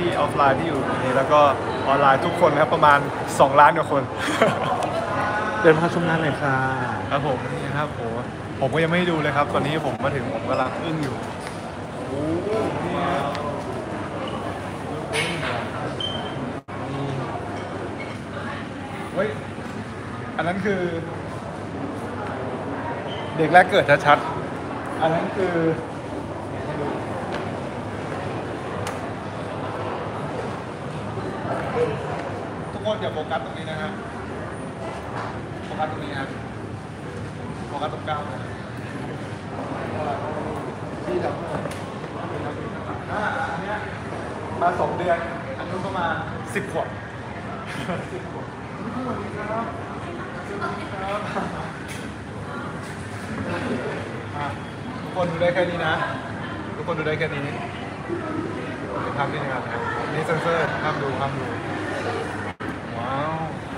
พี่ๆออฟไลน์ที่อยู่นี่แล้วก็ออนไลน์ทุกคนนะครับประมาณ2 ล้านกว่าคนเดินมาชมงานเลยค่ะครับผมนี่ครับผมก็ยังไม่ได้ดูเลยครับตอนนี้ผมมาถึงผมกำลังอึ้งอยู่โอ้นี่ครับเฮ้ยอันนั้นคือเด็กแรกเกิดชัดๆอันนั้นคือทุกคนอย่าโฟกัสตรงนี้นะฮะโฟกัสตรงนี้ฮะโฟกัสตรงกลางนะที่ทำอันเนี้ยมา2 เดือนอันนู้นก็มา10 ขวบ10 ขวบสวัสดีครับสวัสดีครับทุกคนดูได้แค่นี้นะทุกคนดูได้แค่นี้ทำนี่นะครับนี่เซนเซอร์ห้ามดูว้าว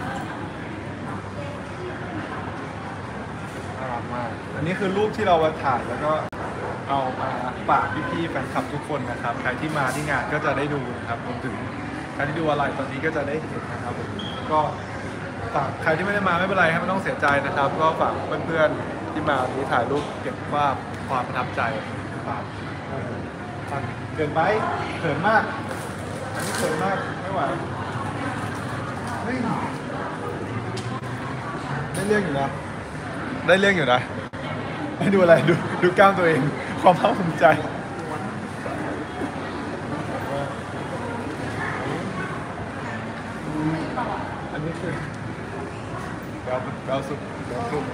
น่ารักมากอันนี้คือรูปที่เราถ่ายแล้วก็เอามาฝากพี่ๆแฟนคลับทุกคนนะครับใครที่มาที่งานก็จะได้ดูนะครับรวมถึงใครที่ดูอะไรตอนนี้ก็จะได้เห็นนะครับก็ฝากใครที่ไม่ได้มาไม่เป็นไรครับไม่ต้องเสียใจนะครับก็ฝากเพื่อนๆที่มาวันนี้ถ่ายรูปเก็บภาพความประทับใจฝากเกินไปเขินมากอันนี้เขินมากไม่ไหวเฮ้ยได้เรื่องอยู่นะได้เรื่องอยู่นะให้ดูอะไรดูกล้ามตัวเองความภาคภูมิใจอันนี้คือแบลสุดแบลกลุ่ม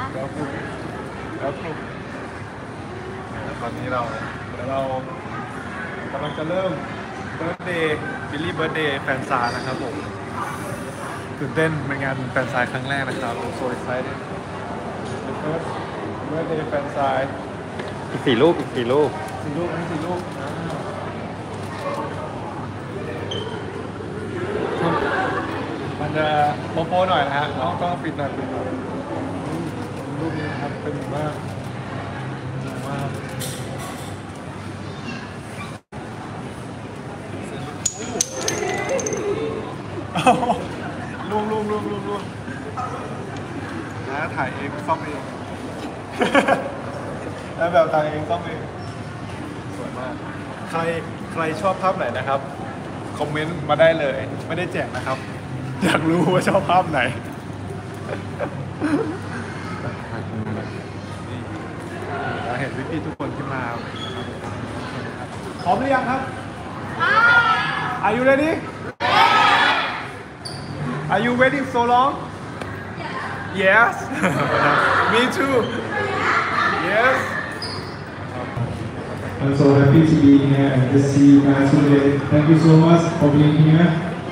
ตอนนี้เรากำลังจะเริ่มบิลลี่เบิร์ธเดย์แฟนซายนะครับผมตื่นเต้นเป็นงานแฟนซายครั้งแรกนะครับผมโซลิไซด์เบิร์ธเดย์แฟนซายอีก4 รูป 4 รูปมันจะโป๊ะหน่อยนะฮะต้องปิดหน่อยรูปนี้นะครับเป็นมากรูปนะถ่ายเองซ่อมเองแล้วแบบถ่ายเองซ่อมเองสวยมากใครชอบภาพไหนนะครับคอมเมนต์มาได้เลยไม่ได้แจกนะครับอยากรู้ว่าชอบภาพไหนนี่เห็นพี่ๆทุกคนที่มาพร้อมหรือยังครับ Are you ready? Are you waiting so long? Yes. Me too. Yes. I'm so happy to be here and to see you guys today. Thank you so much for being here.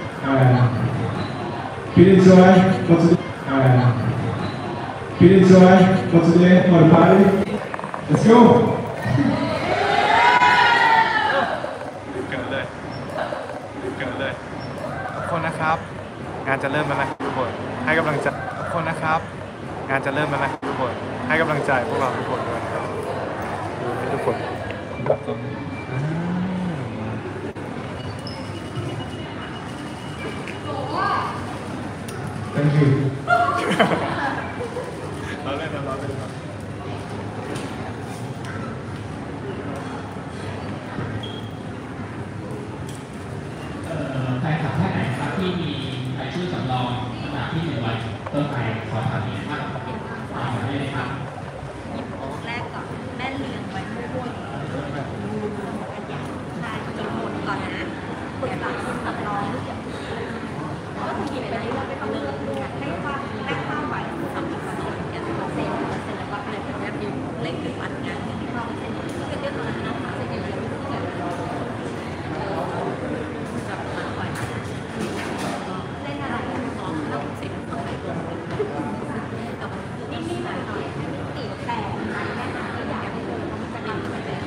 Please enjoy for today. Please enjoy for today for the party. Let's go. เกิดเลยทุกคนนะครับงานจะเริ่มแล้วนะทุกคนให้กำลังใจทุกคนนะครับงานจะเริ่มแล้วนะทุกคนให้กำลังใจพวกเราทุกคนด้วยนะครับดูให้ทุกคน Thank you. เราเล่นครับแฟนคลับท่านไหนครับที่มีรายชื่อสำรองลำดับที่1 วันต้นไปขอถามอีก5 คอมเมนต์ตามมาได้เลยครับหยิบโอ๊กแรกก่อนแม่เรียงไว้มั่วๆอย่างนี้ใช่หยิบหมดก่อนนะเปิดปากสำรองก็คือหยิบไปเรื่อยๆไม่ต้องเลือกให้ความแรกข้าวไว้ทำอีกวันนึงอย่างเปอร์เซ็นต์แล้วก็เลยเป็นแบบดิวเล็กหรือวัดงานที่เข้าเซ็นก็เรียกตัวนั้นนะคะเซ็นเยอะๆที่เกิดจับมาไว้เล่นอะไรน้องเราเซ็นต้องไปตัวแต่ว่านี่หน่อยตีแต่อันแม่ก็อยากให้ดูมันจะมีแบบ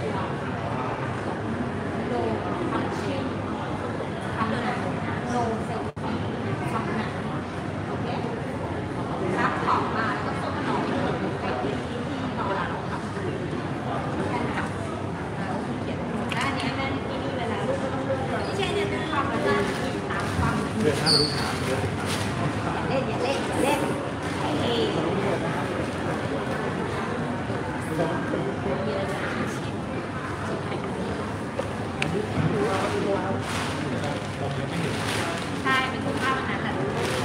โลคอนเชนทำเลยโลเซลทำหนังโอเครับของมาแล้วก็ส่งต่อไปที่เวลาเราทำดินหน้าลูกค้าเยอะเล่นอย่าเล่นอย่าเล่นเอ้ใช่เป็นคุณภาพวันนั้นแหละ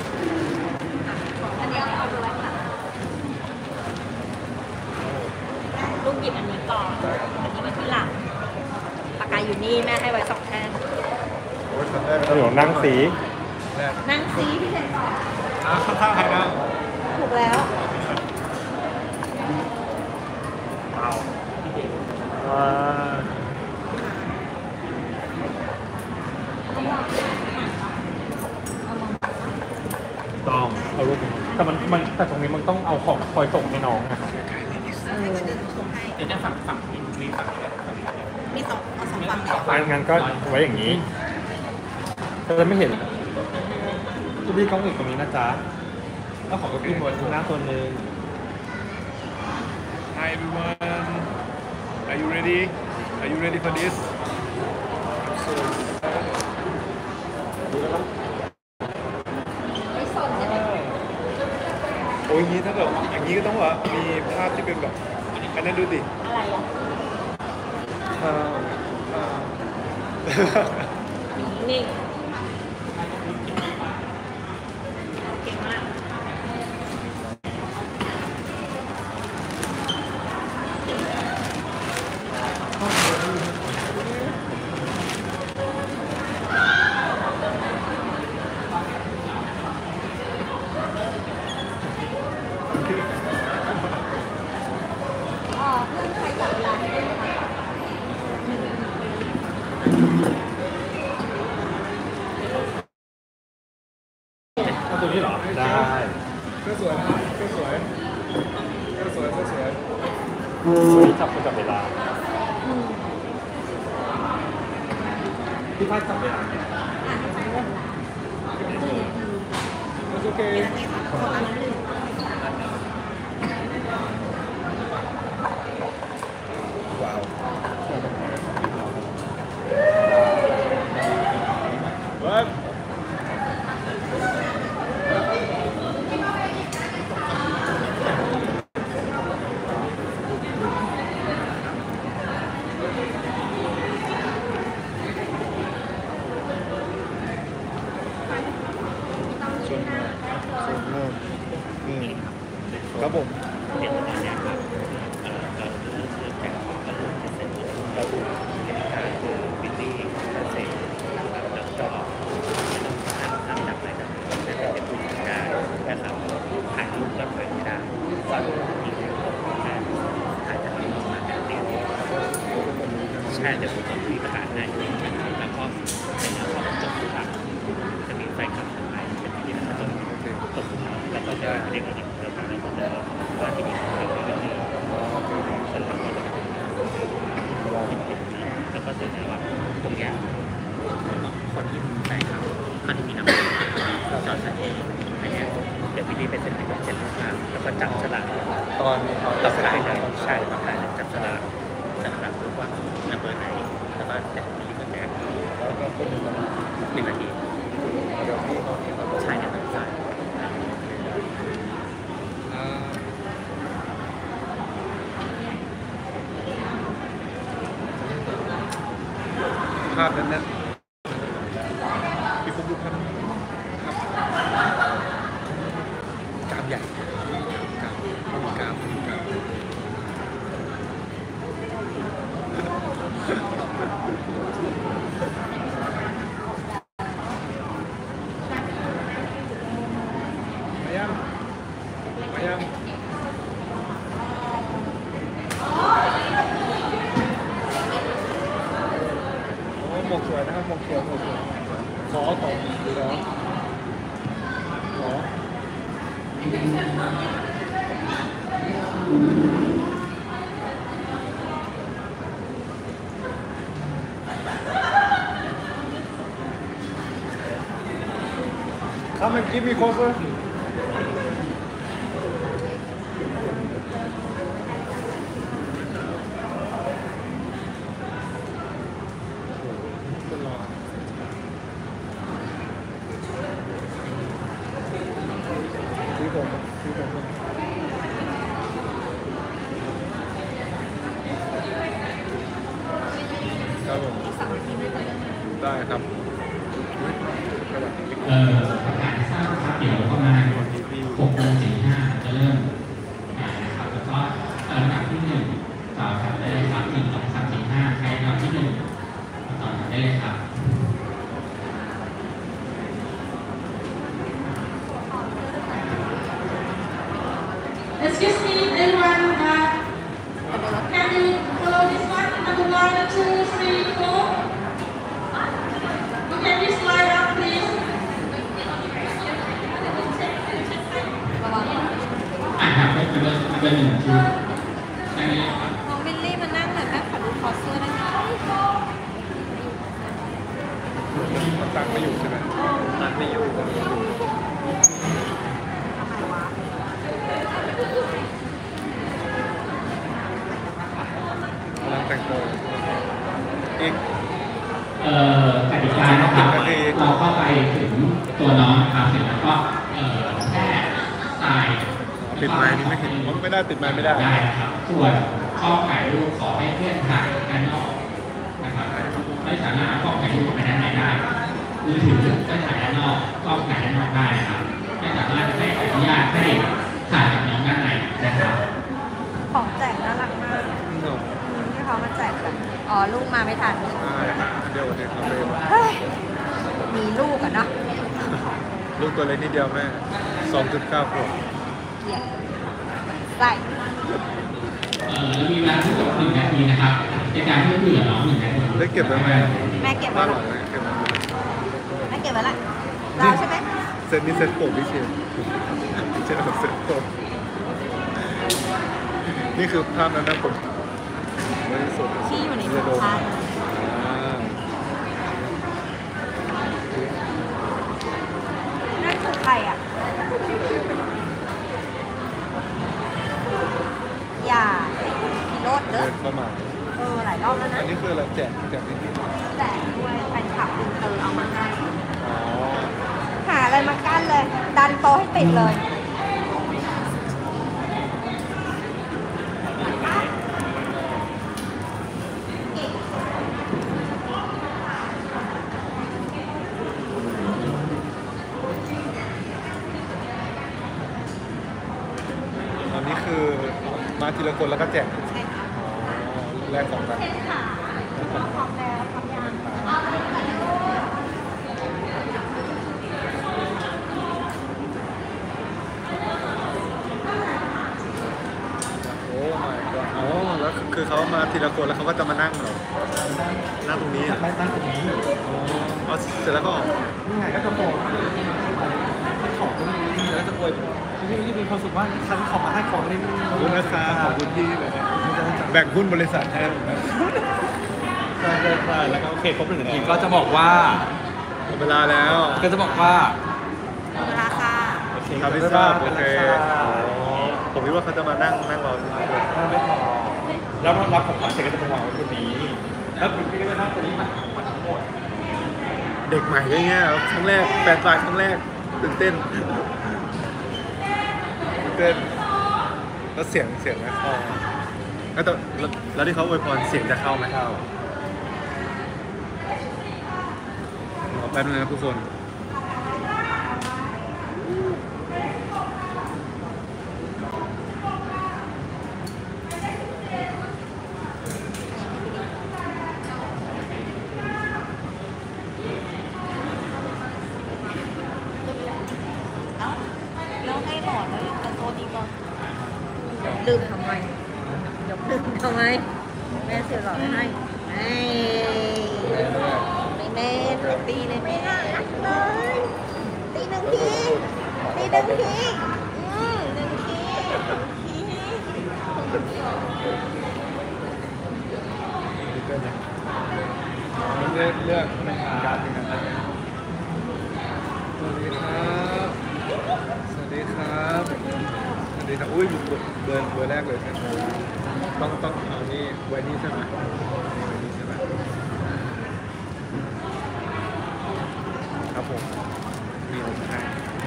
อันนี้เอาดูไว้ค่ะลูกหยิบอันนี้ก่อนอันนี้ไว้ที่หลังปากกาอยู่นี่แม่ให้ไว้2 แท่งโอ้ยคนแรกถนนนั่งสีแรกนั่งซีพี่เทนบอกข้างๆใครนั่งถูกแล้วว้าต้องเอารูปแต่แต่ตรงนี้มันต้องเอาของคอยส่งให้น้องนะครับเดี๋ยวจะฝั่งที่มีฝั่งนี้มี2ฝั่งงั้นก็ไว้อย่างนี้จะไม่เห็นจะมีกล้องอีกตรงนี้นะจ๊ะแล้วขอก็ขึ้นบนหน้าตัวนึง Hi everyone Are you ready Are you ready for this ไม่สนใช่ไหมโอ้ยอย่างนี้ถ้าเกิดอย่างนี้ก็ต้องว่ามีภาพที่เป็นแบบอันนั้นดูดิอะไรอ่ะ นิ่งเก่งมากอ๋อเพื่อนใครจับเวลาให้ด้วยไหมคะเอาตัวนี้เหรอ ได้ก็สวยนะก็สวยก็สวยก็สวยวันนี้จับคนจับเวลาพี่ฝ้ายจับเวลาเนี่ยโอเค ว้าวว้าว ครับผมเดี๋ยวตอนนี้ครับเราเริ่มแข่งขันกันจะเสร็จเราดูเป็นการบิลลี่เสร็จแล้วก็ทำจากอะไรจากนั้นจะเป็นผู้จัดการนะครับถ่ายรูปก็ถ่ายไม่ได้ก็มีเรื่องของการถ่ายจากนี้มาจากเรียนใช่เดี๋ยวผมจะมีประกาศให้แล้วก็เป็นแล้วก็จบทุกครั้งจะมีไฟขับทางไหนเป็นที่นะครับจบแล้วก็จะเรียกว่าอีกเรื่องนึงว่าที่มีความเป็นแบบนี้แล้วก็เสร็จแล้วว่าพวกนี้คนที่ใส่ครับคนที่มีน้ำจอดใส่เองอะไรเงี้ยเดี๋ยวพี่ดีไปเซ็นให้เซ็นลูกค้าแล้วก็จับฉลากตอนต่อสายเลยใช่ต่อสายจับฉลากรู้ว่าระเบิดไหนแล้วก็แจกพี่ดีก็แจกแล้วก็คนหนึ่งประมาณ 1 นาทีเดี๋ยวพี่เขาใช่เนี่ยต่อสายภาพนั้นนะพี่ฟุ๊กดูภาพกล้ามใหญ่กล้ามกล้ามมายังมายังหมวกสวยนะครับหมวกสวยหมวกสวยขอดูแล้วขอCome and give me closer. เได้ครับประกาศให้ทราบนะครับเดี๋ยวประมาณ6:45จะเริ่มนะครับแล้วก็ลำดับที่1ต่อครับได้เลยครับ1 2 3 4 5ใครลำดับที่1ต่อได้เลยครับ Excuse me, everyone. Can you follow this one? Number 1, 2, 3, 4. Okay, this line up, please. ครับเป็นเบอร์1คืออันนี้ครับน้องบิลลี่มานั่งหน่อยแม่ขอดูคอเสื้อได้ไหมตั้งไม่อยู่ใช่ไหมตั้งไม่อยู่ทำไมวะกำลังแต่งตัวอีกกติกานะครับเราเข้าไปถึงตัวน้องนะครับเสร็จแล้วก็แค่ใส่ติดไม้นี่ไม่เห็นไม่ได้ติดไม้ไม่ได้ได้ครับส่วนข้อถ่ายรูปขอให้เพื่อนถ่ายด้านนอกนะครับไม่สามารถข้อถ่ายรูปไปด้านในได้มือถือก็ถ่ายด้านนอกก็ถ่ายด้านนอกได้นะครับไม่สามารถให้อนุญาตให้ถ่ายกับน้องด้านในนะครับของแจกน่ารักมากที่เขามาแจกกันอ๋อลูกมาไม่ทันใช่เดี๋ยววันนี้เขาเลยเฮ้ยมีลูกอะเนาะลูกตัวเล็กนิดเดียวแม่ 2.9 ขวบเกลียดใส่แล้วมีเวลาทั้งหมด1 นาทีนะครับในการเพื่อเหลือน้อง1 นาทีได้เก็บไว้ไหมแม่เก็บบ้าไว้นหละลังนี้เก็บไว้แม่เก็บไว้ละเราใช่ไหมเซ็ตนี้เซ็ตผมพี่เชนเซ็ตผมเซ็ตผมนี่คือภาพนั้นนะผมไม่ได้สดที่อยู่ในถุงผ้านั่นคือใครอ่ะ อย่าพิโรดเด้เดิอนเข้ามาหลายรอบแล้วนะอันนี้คืออะไรแจกที่นี่แต่ด้วยแฟนคลับอินเตอร์เอามาให้อ๋อหาอะไรมากั้นเลย ดันโต๊ะให้ติดเลยอันนี้คือมาทีละคนแล้วก็แจกใช่ค่ะอ๋อแลกของกันเช่นค่ะพร้อมแล้วพร้อมยังโอ้ my god อ๋อแล้วคือเขามาทีละคนแล้วเขาก็จะมานั่งเหรอนั่งตรงนี้ไม่ตั้งตรงนี้อ๋อเสร็จแล้วก็ออกนี่ไงก็จะบอกของตรงนี้แล้วจะอวยพี่มีความสุขว่าฉันขอมาให้ของนี่ขอบคุณนะคะขอบคุณที่เลยนะแบ่งหุ้นบริษัทให้ผมนะใช่แล้วก็โอเคครบ1 นาทีก็จะบอกว่าหมดเวลาแล้วก็จะบอกว่าราคาโอเคครับพิซซ่าโอเคอ๋อผมคิดว่าเขาจะมานั่งรอที่นี่ด้วยไม่พอแล้วรับของขวัญเสร็จก็จะมาวางไว้ตรงนี้แล้วพี่ก็จะนั่งตรงนี้มาทั้งหมดเด็กใหม่ก็เงี้ยครั้งแรกแฟนตายครั้งแรกตื่นเต้นแล้วเสียงไม่เข้าแล้วที่เขาอวยพรเสียงจะเข้าไหมเข้าแป๊บนึงนะครับทุกคนแล้วให้หลอดแล้วจะโต๊ะนี้ก่อนดื่มทำไมเดี๋ยวดื่มทำไม แม่เสียหลอดให้ไม่แม่ตีเลยไม่น่ารักเลยตี1 ทีตี1 ที1 ทีเลือกการ์ดหนึ่งนะครับสวัสดีครับสวัสดีครับสวัสดีครับอุ้ยเบอร์แรกเลยใช่ไหมต้องเอานี่ไว้นี่ใช่ไหมไว้นี่ใช่ไหมครับผมมีอะไรจะให้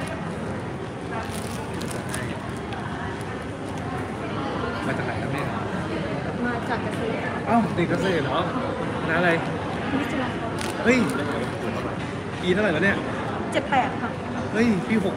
มาจากไหนครับเนี่ยมาจากเกษตรอ้าวเด็กเกษตรเหรอคณะอะไรวิศวกรฮ้ยปีเท่าไหร่แล้วเนี่ย 78 ค่ะเฮ้ยปี68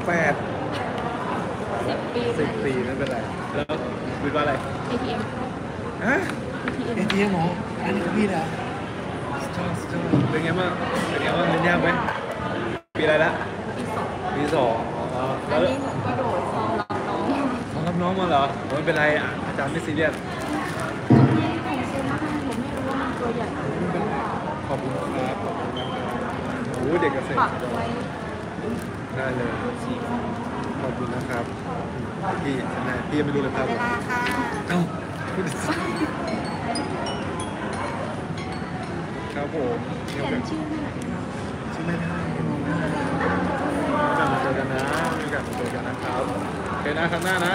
10 ปี 10 ปีไม่เป็นไรแล้ววิทย์ว่าอะไร ATM ฮะ ATM หรออันนี้ก็พี่เหรอชอบเป็นไงบ้างเรียนยากไหมปีอะไรละ ปีสองอ๋ออัแล้วนนี้หนูกระโดดซองรับน้องของรับน้องมาเหรอไม่เป็นไรอ่ะอาจารย์ไม่ซีเรียสผมซื้อมาให้ผมไม่รู้ว่ามันตัวใหญ่ขอบคุณครับขอบคุณนะครับโอ้เด็กเกษตรฝากไว้ได้เลยขอบคุณนะครับพี่นะพี่ยังไม่รู้เลยครับเวลาค่ะเอ้าครับผมเขียนชื่อให้หน่อยชื่อไม่ได้มองหน้ากลับมาเจอกันนะมีกลับมาเจอกันนะครับโอเคนะครั้งหน้านะ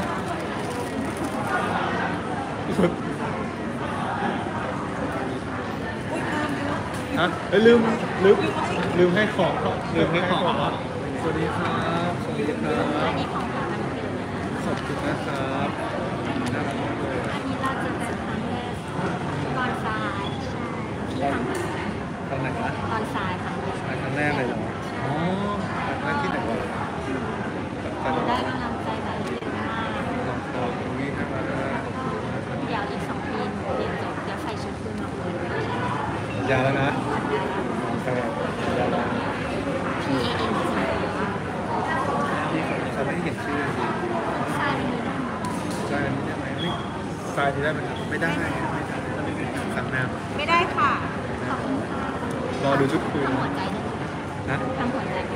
ฮะเอ้ยลืมให้ของลืมให้ของสวัสดีครับสวัสดีครัอับนนี้ของทางการเงินขอบคุณนะครับน่ารักมากเลยอันนี้เราเจอกันครั้งแรกตอนทรายใช่ที่ทำตอนไหนนะตอนทรายครั้งแรกครั้งแรกเลยเหรออ๋อครั้งแรกที่ไหนวะตอนได้กำลังใจแบบเยอะมากขอบคุณวิ่งครับเดี๋ยวอีก2 ปีหนูเรียนจบเดี๋ยวใส่ชุดคุยมาคุยกันยาแล้วนะโอเคยาแล้วพี่เองใช่ไหมเขาไม่เห็นชื่อทรายมันมีได้ใช่นี่ได้ไหมทรายที่ได้ไหมไม่ได้ครั้งหน้าไม่ได้ค่ะ ขอบคุณค่ะรอดูชุดคุยทำหัวใจได้ไหมนะทำหัวใจได้ไหม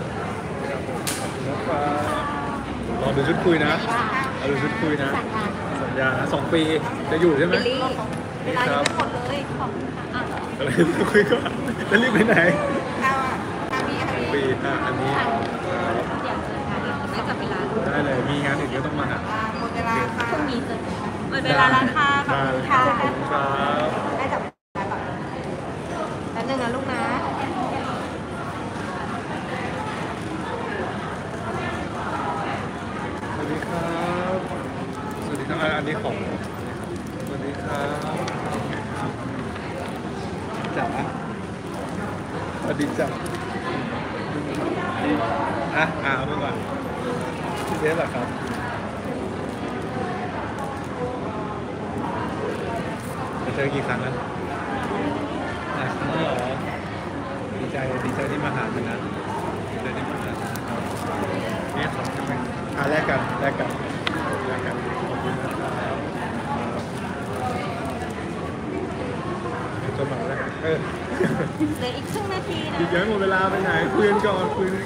รอดูชุดคุยนะรอดูชุดคุยนะ สัญญานะ2 ปีจะอยู่ใช่ไหมบิลลี่เวลายังไม่หมดเลยขอบคุณค่ะอะไรคุยก่อนจะรีบไปไหนเอาอันนี้ปีอันนี้เดี๋ยวเจอกันไม่จับเวลาได้เลยมีงานอื่นก็ต้องมาหาหมดเวลาค่ะพรุ่งนี้เจอกันหมดเวลาแล้วค่ะขอบคุณค่ะขอบคุณครับได้จับเวลาก่อนแป๊บนึงนะลูกนะสวัสดีครับสวัสดีครับอันนี้ของสวัสดีครับจ๋าสวัสดีจ๋าเอาไปก่อนพี่เดฟเหรอครับจะเจอกี่ครั้งแล้วหลายครั้งแล้วเหรอดีใจที่มาหากันนะดีใจที่มาหากันนะครับเนี่ยของใช่ไหมแลกกันขอบคุณนะครับจนมาแล้วเหลืออีกครึ่งนาทีนะอีกยังไม่หมดเวลาไปไหนคุยกันก่อน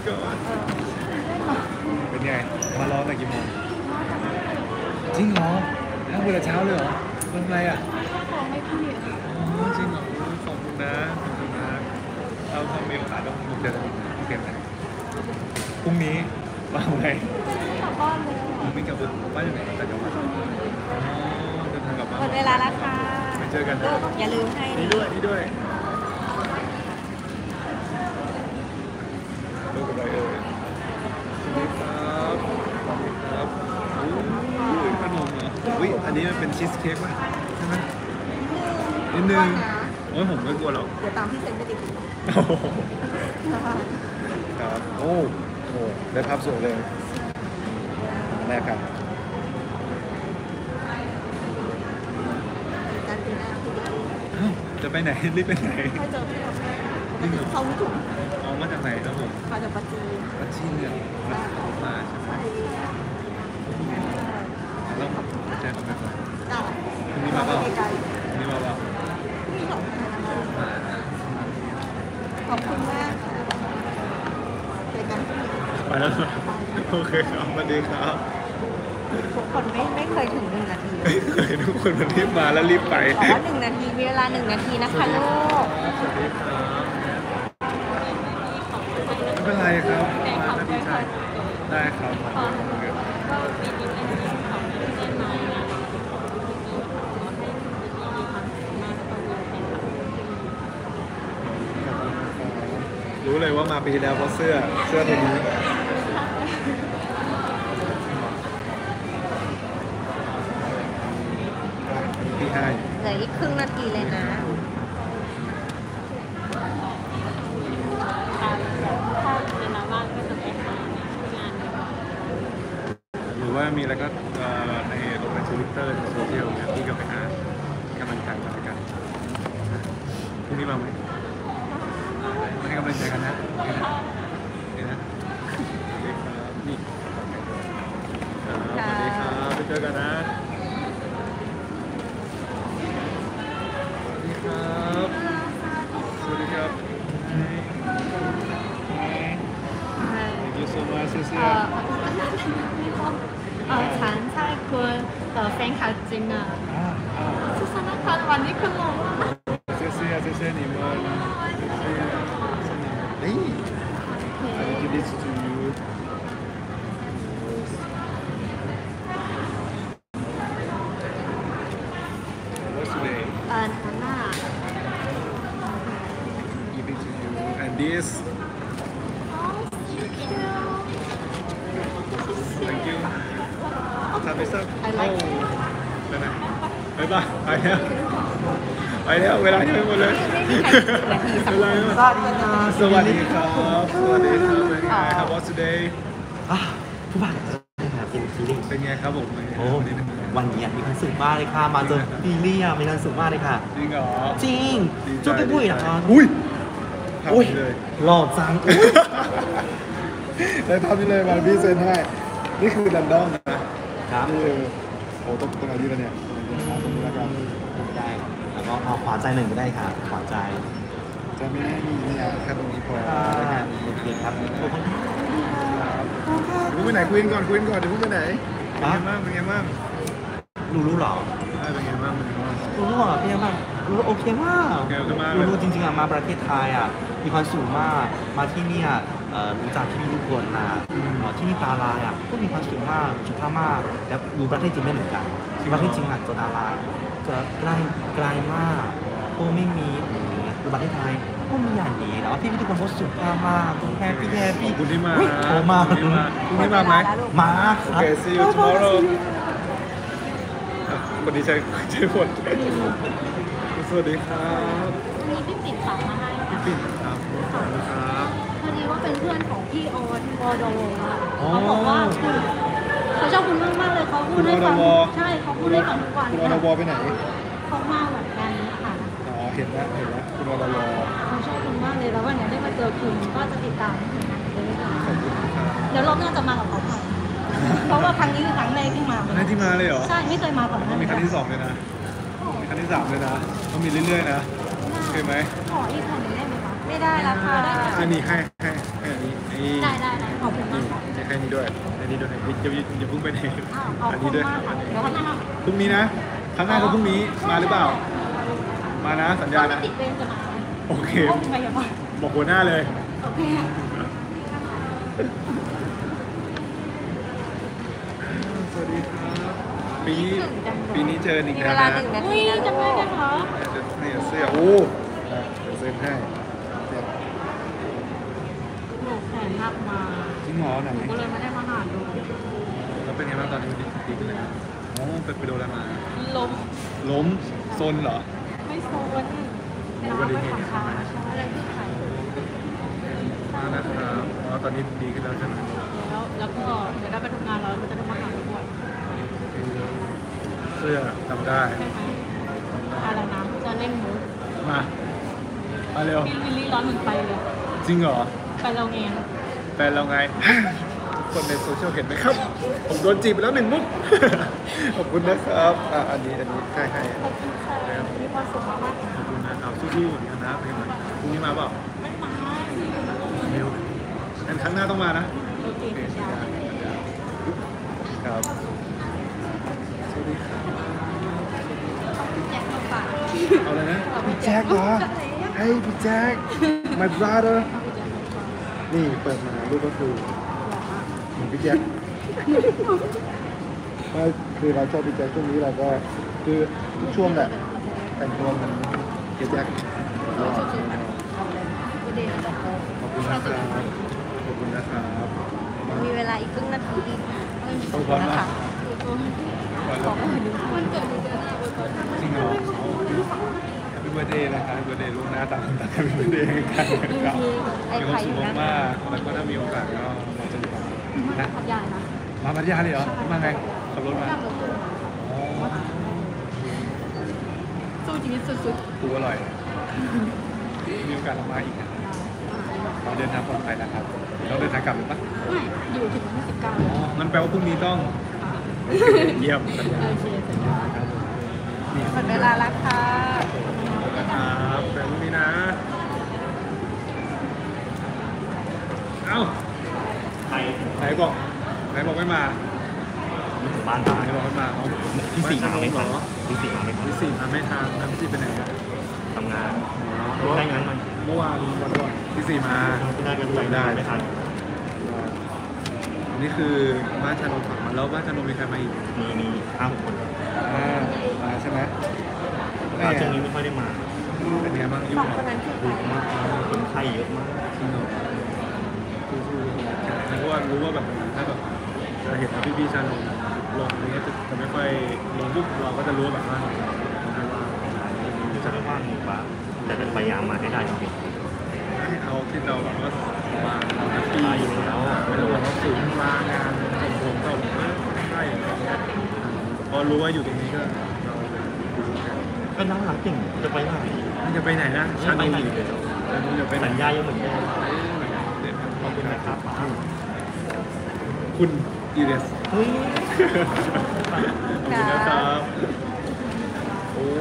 เป็นไงมารอแต่กี่โมงจริงเหรอนั่งคุยแต่เช้าเลยเหรอทำไรอ่ะอ๋อจริงเหรอขอบคุณนะเราทำมีโอกาสต้องเจอกันโอเคไหมพรุ่งนี้มาไหนกลับบ้านเลยไม่กลับบ้านยังไงแต่กลับบ้านอ๋อเดินทางกลับบ้านหมดเวลาแล้วค่ะไปเจอกันลูกอย่าลืมให้นี่ด้วยลูกกับอะไรเอ่ยสวัสดีครับอุ้ยขนมเหรออุ้ยอันนี้มันเป็นชีสเค้กป่ะใช่ไหมนิดนึงโอ้ยผมไม่กลัวหรอกเดี๋ยวตามพี่เซนไปดิโอ้โหครับโอ้โหได้ภาพสวยเลยแรกครับการปีหน้าพี่ดิอ้าวจะไปไหนรีบไปไหนถ้าเจอพี่เราจะเข้าไม่ถูกเอามาจากไหนครับผมมาจากปัจจีนปัจจินเนี่ยมาใช่ไหมแล้วแจ้งเขาไปก่อนจ้าคุณนี่มาเปล่าไกลคุณนี่มาเปล่าๆพี่หลงขอบคุณมากค่ะเจอกันพรุ่งนี้ไปแล้วเหรอโอเคครับสวัสดีครับทุกคนไม่เคยถึง1 นาทีไม่เคยทุกคนวันนี้มาแล้วรีบไปบอกว่า1 นาทีมีเวลา1 นาทีนะคะลูกสวัสดีครับไม่เป็นไรครับมาแล้วดีใจได้ครับรู้เลยว่ามาปีที่แล้วเพราะเสื้อตัวนี้พี่ให้เหลืออีกครึ่งนาทีเลยนะมีอะไรก็ในลงในทวิตเตอร์ในโซเชียลเนี่ยพี่ก็ไปหากำลังใจมาด้วยกันพรุ่งนี้มาไหมมาให้กำลังใจกันนะนี่นะนี่สวัสดีครับไปเจอกันนะสวัสดีครับสวัสดีครับ Thank you so much 谢谢ฉันใช่คุณแฟนคลับจริงอ่ะสุสานพันธ์วันนี้คือหล่อมาก谢谢谢谢你们谢谢哎 I will give this to you What's today ฮันน่า give it to you and this Thank you ทำไปสัก I like ไปไหนไปบ้าไปแล้วไปแล้วเวลายังไม่หมดเลยเวลายังไม่หมดสวัสดีครับสวัสดีครับเป็นไงครับ What's today ผู้บ่าวเป็นฟีลิ่งเป็นไงครับผมโอ้วันนี้มีความสุขมากเลยค่ะมาเจอฟีลิ่งมีความสุขมากเลยค่ะจริงเหรอจริงจุ๊บไปบุ้ยนะคะอุ้ยโอ้ยทำเลยหล่อจังได้ทำนี่เลยมาพี่เซ็นให้นี่คือดันดอนนะครับ นี่โอ้ตรงไหนดีแล้วเนี่ยตรงนี้แล้วกันได้แล้วก็เอาขวาใจหนึ่งก็ได้ค่ะขวาใจจะไม่ให้มีเนี่ยแค่ตรงนี้พอโอเคครับขอบคุณครับรู้ไปไหนคุยกันก่อนคุยกันก่อนเดี๋ยวพูดไปไหนเป็นไงบ้างเป็นไงบ้างรู้เหรอเป็นไงบ้างเป็นไงบ้างรู้เหรอเป็นไงบ้างรู้โอเคมากโอเคมากรู้จริงๆอ่ะมาประเทศไทยอ่ะมีความสุขมากมาที่เนี่ยรู้จักที่นี่ทุกคนนะที่นี่ตาลายอ่ะก็มีความสุขมากสุขภาพมากแล้วอยู่ประเทศจีนไม่เหมือนกันประเทศจีนอ่ะตัวตาลายจะไกลมากก็ไม่มีอยู่ประเทศไทยก็มีอย่างนี้แล้วที่ทุกคนก็สุขภาพมากแฮปปี้คุณที่มาโทรมาคุณที่มาไหมมาคโอรับเค see you tomorrow คนนี้ใช้ผลสวัสดีครับมีพี่ปิ่นฝากมาให้พี่ปิ่นครับขอบคุณครับพอดีว่าเป็นเพื่อนของพี่โอ๊ตวอดวงอ่ะเขาบอกว่าเขาชอบคุณมากๆเลยเขาพูดให้ฟังใช่เขาพูดให้ฟังทุกวันคุณอรวไปไหนเขามาเหมือนกันค่ะอ๋อเห็นแล้วคุณอรวเขาชอบคุณมากเลยแล้ววันนี้ได้มาเจอคุณก็จะติดตามผลงานเลยค่ะขอบคุณครับเดี๋ยวรอบหน้าจะมากับเขาค่ะเพราะว่าครั้งนี้คือครั้งแรกที่มาได้ที่มาเลยเหรอใช่ไม่เคยมาก่อนหน้ามีนี้ครั้งที่2เลยนะมีครั้งที่3เลยนะต้องมีเรื่อยๆนะโอเคไหมขออีกคนหนึ่งได้ไหมคะไม่ได้แล้วค่ะได้อันนี้ให้อันนี้นี่ได้ขอบคุณมากค่ะให้นี่ด้วยอันนี้ด้วยอย่าเพิ่งไปไหนขอบอันคุนี้ณด้วยมากค่ะเดี๋ยวเขาจะมาพรุ่งนี้นะครั้งหน้าก็พรุ่งนี้มาหรือเปล่า มานะสัญญาถ้านะติดเวรจะมาโอเคโอ้ยไปอย่ามาบอกหัวหน้าเลยโอเคสวัสดีครับปีนี้เจออีกแล้วนะอุ้ยจำได้ไหมคะนี่เสื้อโอ้เดี๋ยวเซ็นให้เนี่ยหนูแขนหักมาจริงเหรอไหนก็เลยไม่ได้มาหาดูแล้วเป็นไงบ้างตอนนี้ดีขึ้นเลยนะโอ้ไปโดนอะไรมาล้มซนเหรอไม่โซนน้ำไม่ขับช้าใช่อะไรที่ขายมานะครับอ๋อตอนนี้ดีขึ้นแล้วใช่ไหมแล้วก็เดี๋ยวได้ไปทำงานแล้วมันจะได้มาหาทุกวันเสื้อจำได้ใช่ไหมอะไรนะจะเล่นมุกมาเร็วพี่วิลลี่ร้อนมึงไปเลยจริงเหรอไปเราเองแฟนเราไง คนในโซเชียลเห็นไหมครับ ผมโดนจีบไปแล้ว1 มุก ขอบคุณนะครับอันนี้ให้ขอบคุณค่ะมีความสุขมากขอบคุณนะครับสู้ๆเหมือนกันนะเป็นไงพรุ่งนี้มาเปล่าไม่มาเร็วงั้นครั้งหน้าต้องมานะโอเคสัญญาครับสวัสดีครับแจ็คมาฝากเอาเลยนะพี่แจ็คเหรอเฮ้ยพี่แจ็ค my brother นี่เปิดมารูปก็คือเหมือนพี่แจ็คก็คือเราชอบพี่แจ็คช่วงนี้เราก็คือทุกช่วงแหละแต่งตัวเหมือนพี่แจ็คขอบคุณนะครับขอบคุณนะครับมีเวลาอีกครึ่งนาทีขอบคุณนะคะวันเกิดมีเดือนหน้าวันเกิดจริงเหรอHappy birthday นะครับ Happy birthday ล่วงหน้าต่างคนต่าง Happy birthday ให้กันนะครับมีความสุขมากๆแล้วก็ถ้ามีโอกาสก็มาเจอกันนะขอบยายนะคมาพัทยาเลยเหรอมาไงขับรถมานั่งรถตู้อ๋อสู้ชีวิตสุดปูอร่อยมีโอกาสลงมาอีกนะเราเดินทางปลอดภัยนะครับเราเดินทางกลับหรือปะๆไม่อยู่ถึงวันที่19 อ๋องั้นแปลว่าพรุ่งนี้ต้องเยี่ยมสัญญาโอเคสัญญาครับนี่หมดเวลาแล้วค่ะนะครับแปลว่าพรุ่งนี้นะเอ้าไปไหนบอกไม่มาถึงบ้านไหนบอกไม่มาเอาที่สี่มาไม่ทันเหรอที่สี่มาไม่ทันที่สี่มาไม่ทันแล้วที่สี่ไปไหนอะทำงานได้งั้นมันเมื่อวานวันก่อนที่สี่มาไม่ได้กันไปได้ไม่ทันอันนี้คือบ้านชานมฝั่งมาแล้วบ้านชานมมีใครมาอีกมี5-6 คนมาใช่ไหมแต่ช่วงนี้ไม่ค่อยได้มาเป็นไงบ้างยุ่งสองคนนั้นคือใครมากคนไข้เยอะมากจริงเหรอเพราะว่ารู้ว่าแบบถ้าแบบจะเห็นว่าพี่ๆชานมลงนี้จะไม่ค่อยลงปุ๊บเราก็จะรู้ว่าแบบว่าไม่ว่าจะไม่ว่างหรือเปล่าแต่จะพยายามมาให้ได้จริงให้เอาที่เราแบบว่ามาแฮปปี้อยู่แล้วไม่ต้องบอกว่าสูงมางานผมก็ไม่ใช่อะไรเงี้ยพอรู้ว่าอยู่ตรงนี้ก็เราเลยดูกันๆก็นั่งหลังเก่งจะไปไหนมันจะไปไหนนะชาชาโนโนมมจะไปไหนสัญญายังเหมือนเดิมขอบคุณนะครับคุณอีเรสเฮ้ยขอบคุณนะครับโอ้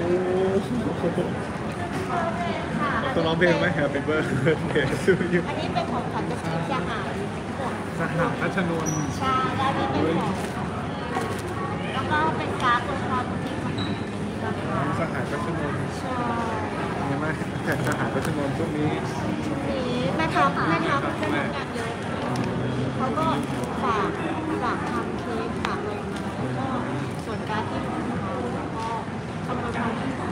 ต้องร้องเพลงไหม Happy Birthday to you อันนี้เป็นของขวัญจากทีมเสียหายสหพัชนนท์ใช่ได้ที่เป็นของแล้วก็เป็นการ์ดตัวความที่ของทีมนะคะสหพัชนนท์ใช่ใช่ไหมแต่สหพัชนนท์ช่วงนี้นี่แม่ทัพได้ทำงานเยอะเขาก็ฝากทำเค้กฝากอะไรมาแล้วก็ส่วนการ์ดที่ของเขาแล้วก็ทำประชาชนของ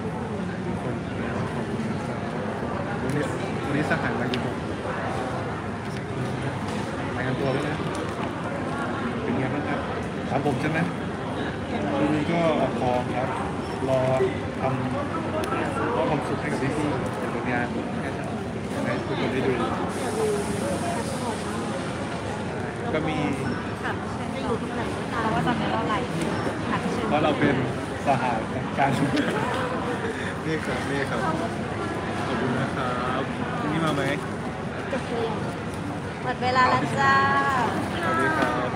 วันนี้สหายมากี่โมงรายงานตัวด้วยนะ เป็นไงบ้างครับถามผมใช่ไหมวันนี้ก็ออกคองครับ รอทำความสุขให้กับพี่ๆผลงานแค่ให้ทุกคนได้ดู ก็มีจะอยู่ตรงไหนคะเพราะว่าตอนนี้เราไลฟ์หัดเชิญเพราะเราเป็นสหายการนี่ครับนี่ครับ ขอบคุณนะครับพรุ่งนี้มาไหมหมดเวลาแล้วจ้าสวัสดีครับ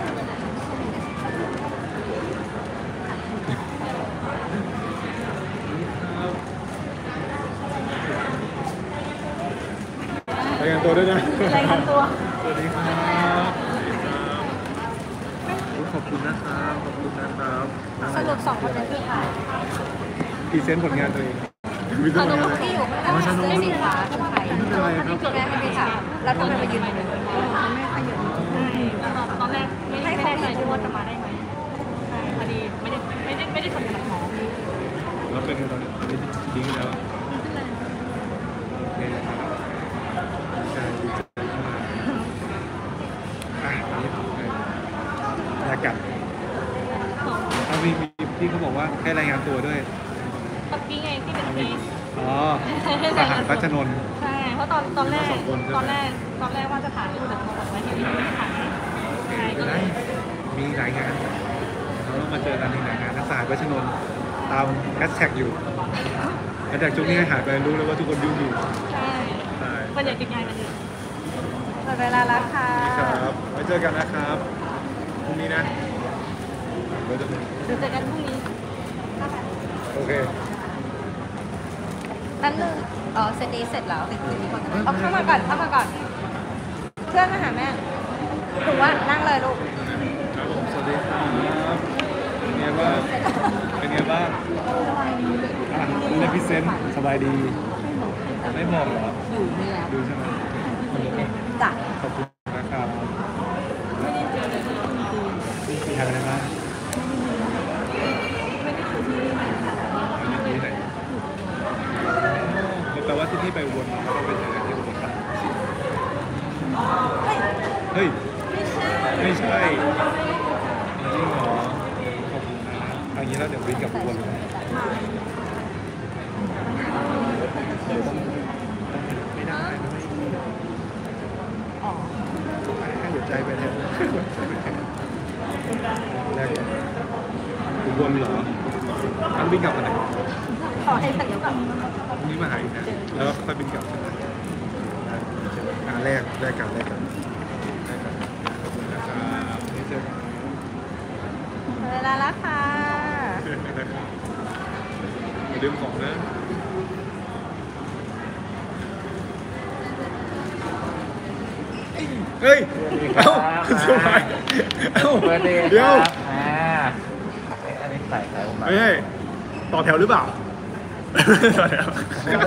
รายงานตัวด้วยนะรายงานตัวสวัสดีครับสวัสดีครับขอบคุณนะครับ ขอบคุณนะครับสรุป2คนนั้นคือใครพรีเซนต์ผลงานตัวเองตอนนู้นที่อยู่ข้างหน้าเสื้อสีฟ้าคือใครไม่เป็นไรครับแม่ให้ไปถามแล้วทำไมมายืนตรงนั้นแม่ขยันตอนแรกไม่แน่ใจที่ว่าจะมาได้ไหมใช่พอดีไม่ได้ชนกับหมอแล้วเป็นไงตอนนี้ดิ้งแล้วโอเคนะครับใช่ดีใจมากอันนี้บรรยากาศมีพี่เขาบอกว่าให้รายงานตัวด้วยตะกี้ไงที่เป็นเฟซอ๋อสหพัชนนท์ใช่ เพราะตอนแรกสองคนใช่ไหมตอนแรกว่าจะถ่ายรูปแต่พอบอกว่าเห็นไม่ได้ถ่ายใช่ก็เลได้ยมีหลายงานเราต้องมาเจอกันในหลายงานนักสหพัชนนท์ตามแฮชแท็กอยู่แฮชแท็กช่วงนี้หายไปรู้เลยว่าทุกคนยุ่งอยู่ใช่ใช่ส่วนใหญ่ติดงานกันอยู่หมดเวลาแล้วค่ะครับไว้เจอกันนะครับพรุ่งนี้นะไว้เจอกันเดี๋ยวเจอกันพรุ่งนี้โอเคนั่นนึงเซตนี้เสร็จแล้วเอาเข้ามาก่อนเพื่อนมาหาแม่ถูกว่านั่งเลยลูกครับผมสวัสดีครับเป็นไงบ้างเป็นไงบ้างอ่ะดูในพิเศษสบายดีไม่บอกเหรออยู่นี่แล้วดูใช่ไหมจ้ะขอบคุณนะครับมีใครอะไรบ้างที่ไหนแปลว่าที่นี่ไปวนแล้วก็ไปเจอกันที่อุบลเฮ้ย ไม่ใช่จริงเหรอขอบคุณนะอันนี้แล้วเดี๋ยววิ่งกลับอุบลเลยไม่ได้ให้หัวใจไปเลยแรกอุบลเหรออันบินกลับมาไหนขอให้สักก่อนพรุ่งนี้มาหาอีกนะแล้วก็ค่อยบินกลับใช่ไหมแรกกันขอบคุณนะครับนี่เจอกันเวลาละค่ะอย่าลืมของนะเฮ้ยเอ้าสบายเอ้าเดี๋ยวอันนี้ใส่ครับไม่ใช่ต่อแถวหรือเปล่าต่อแถว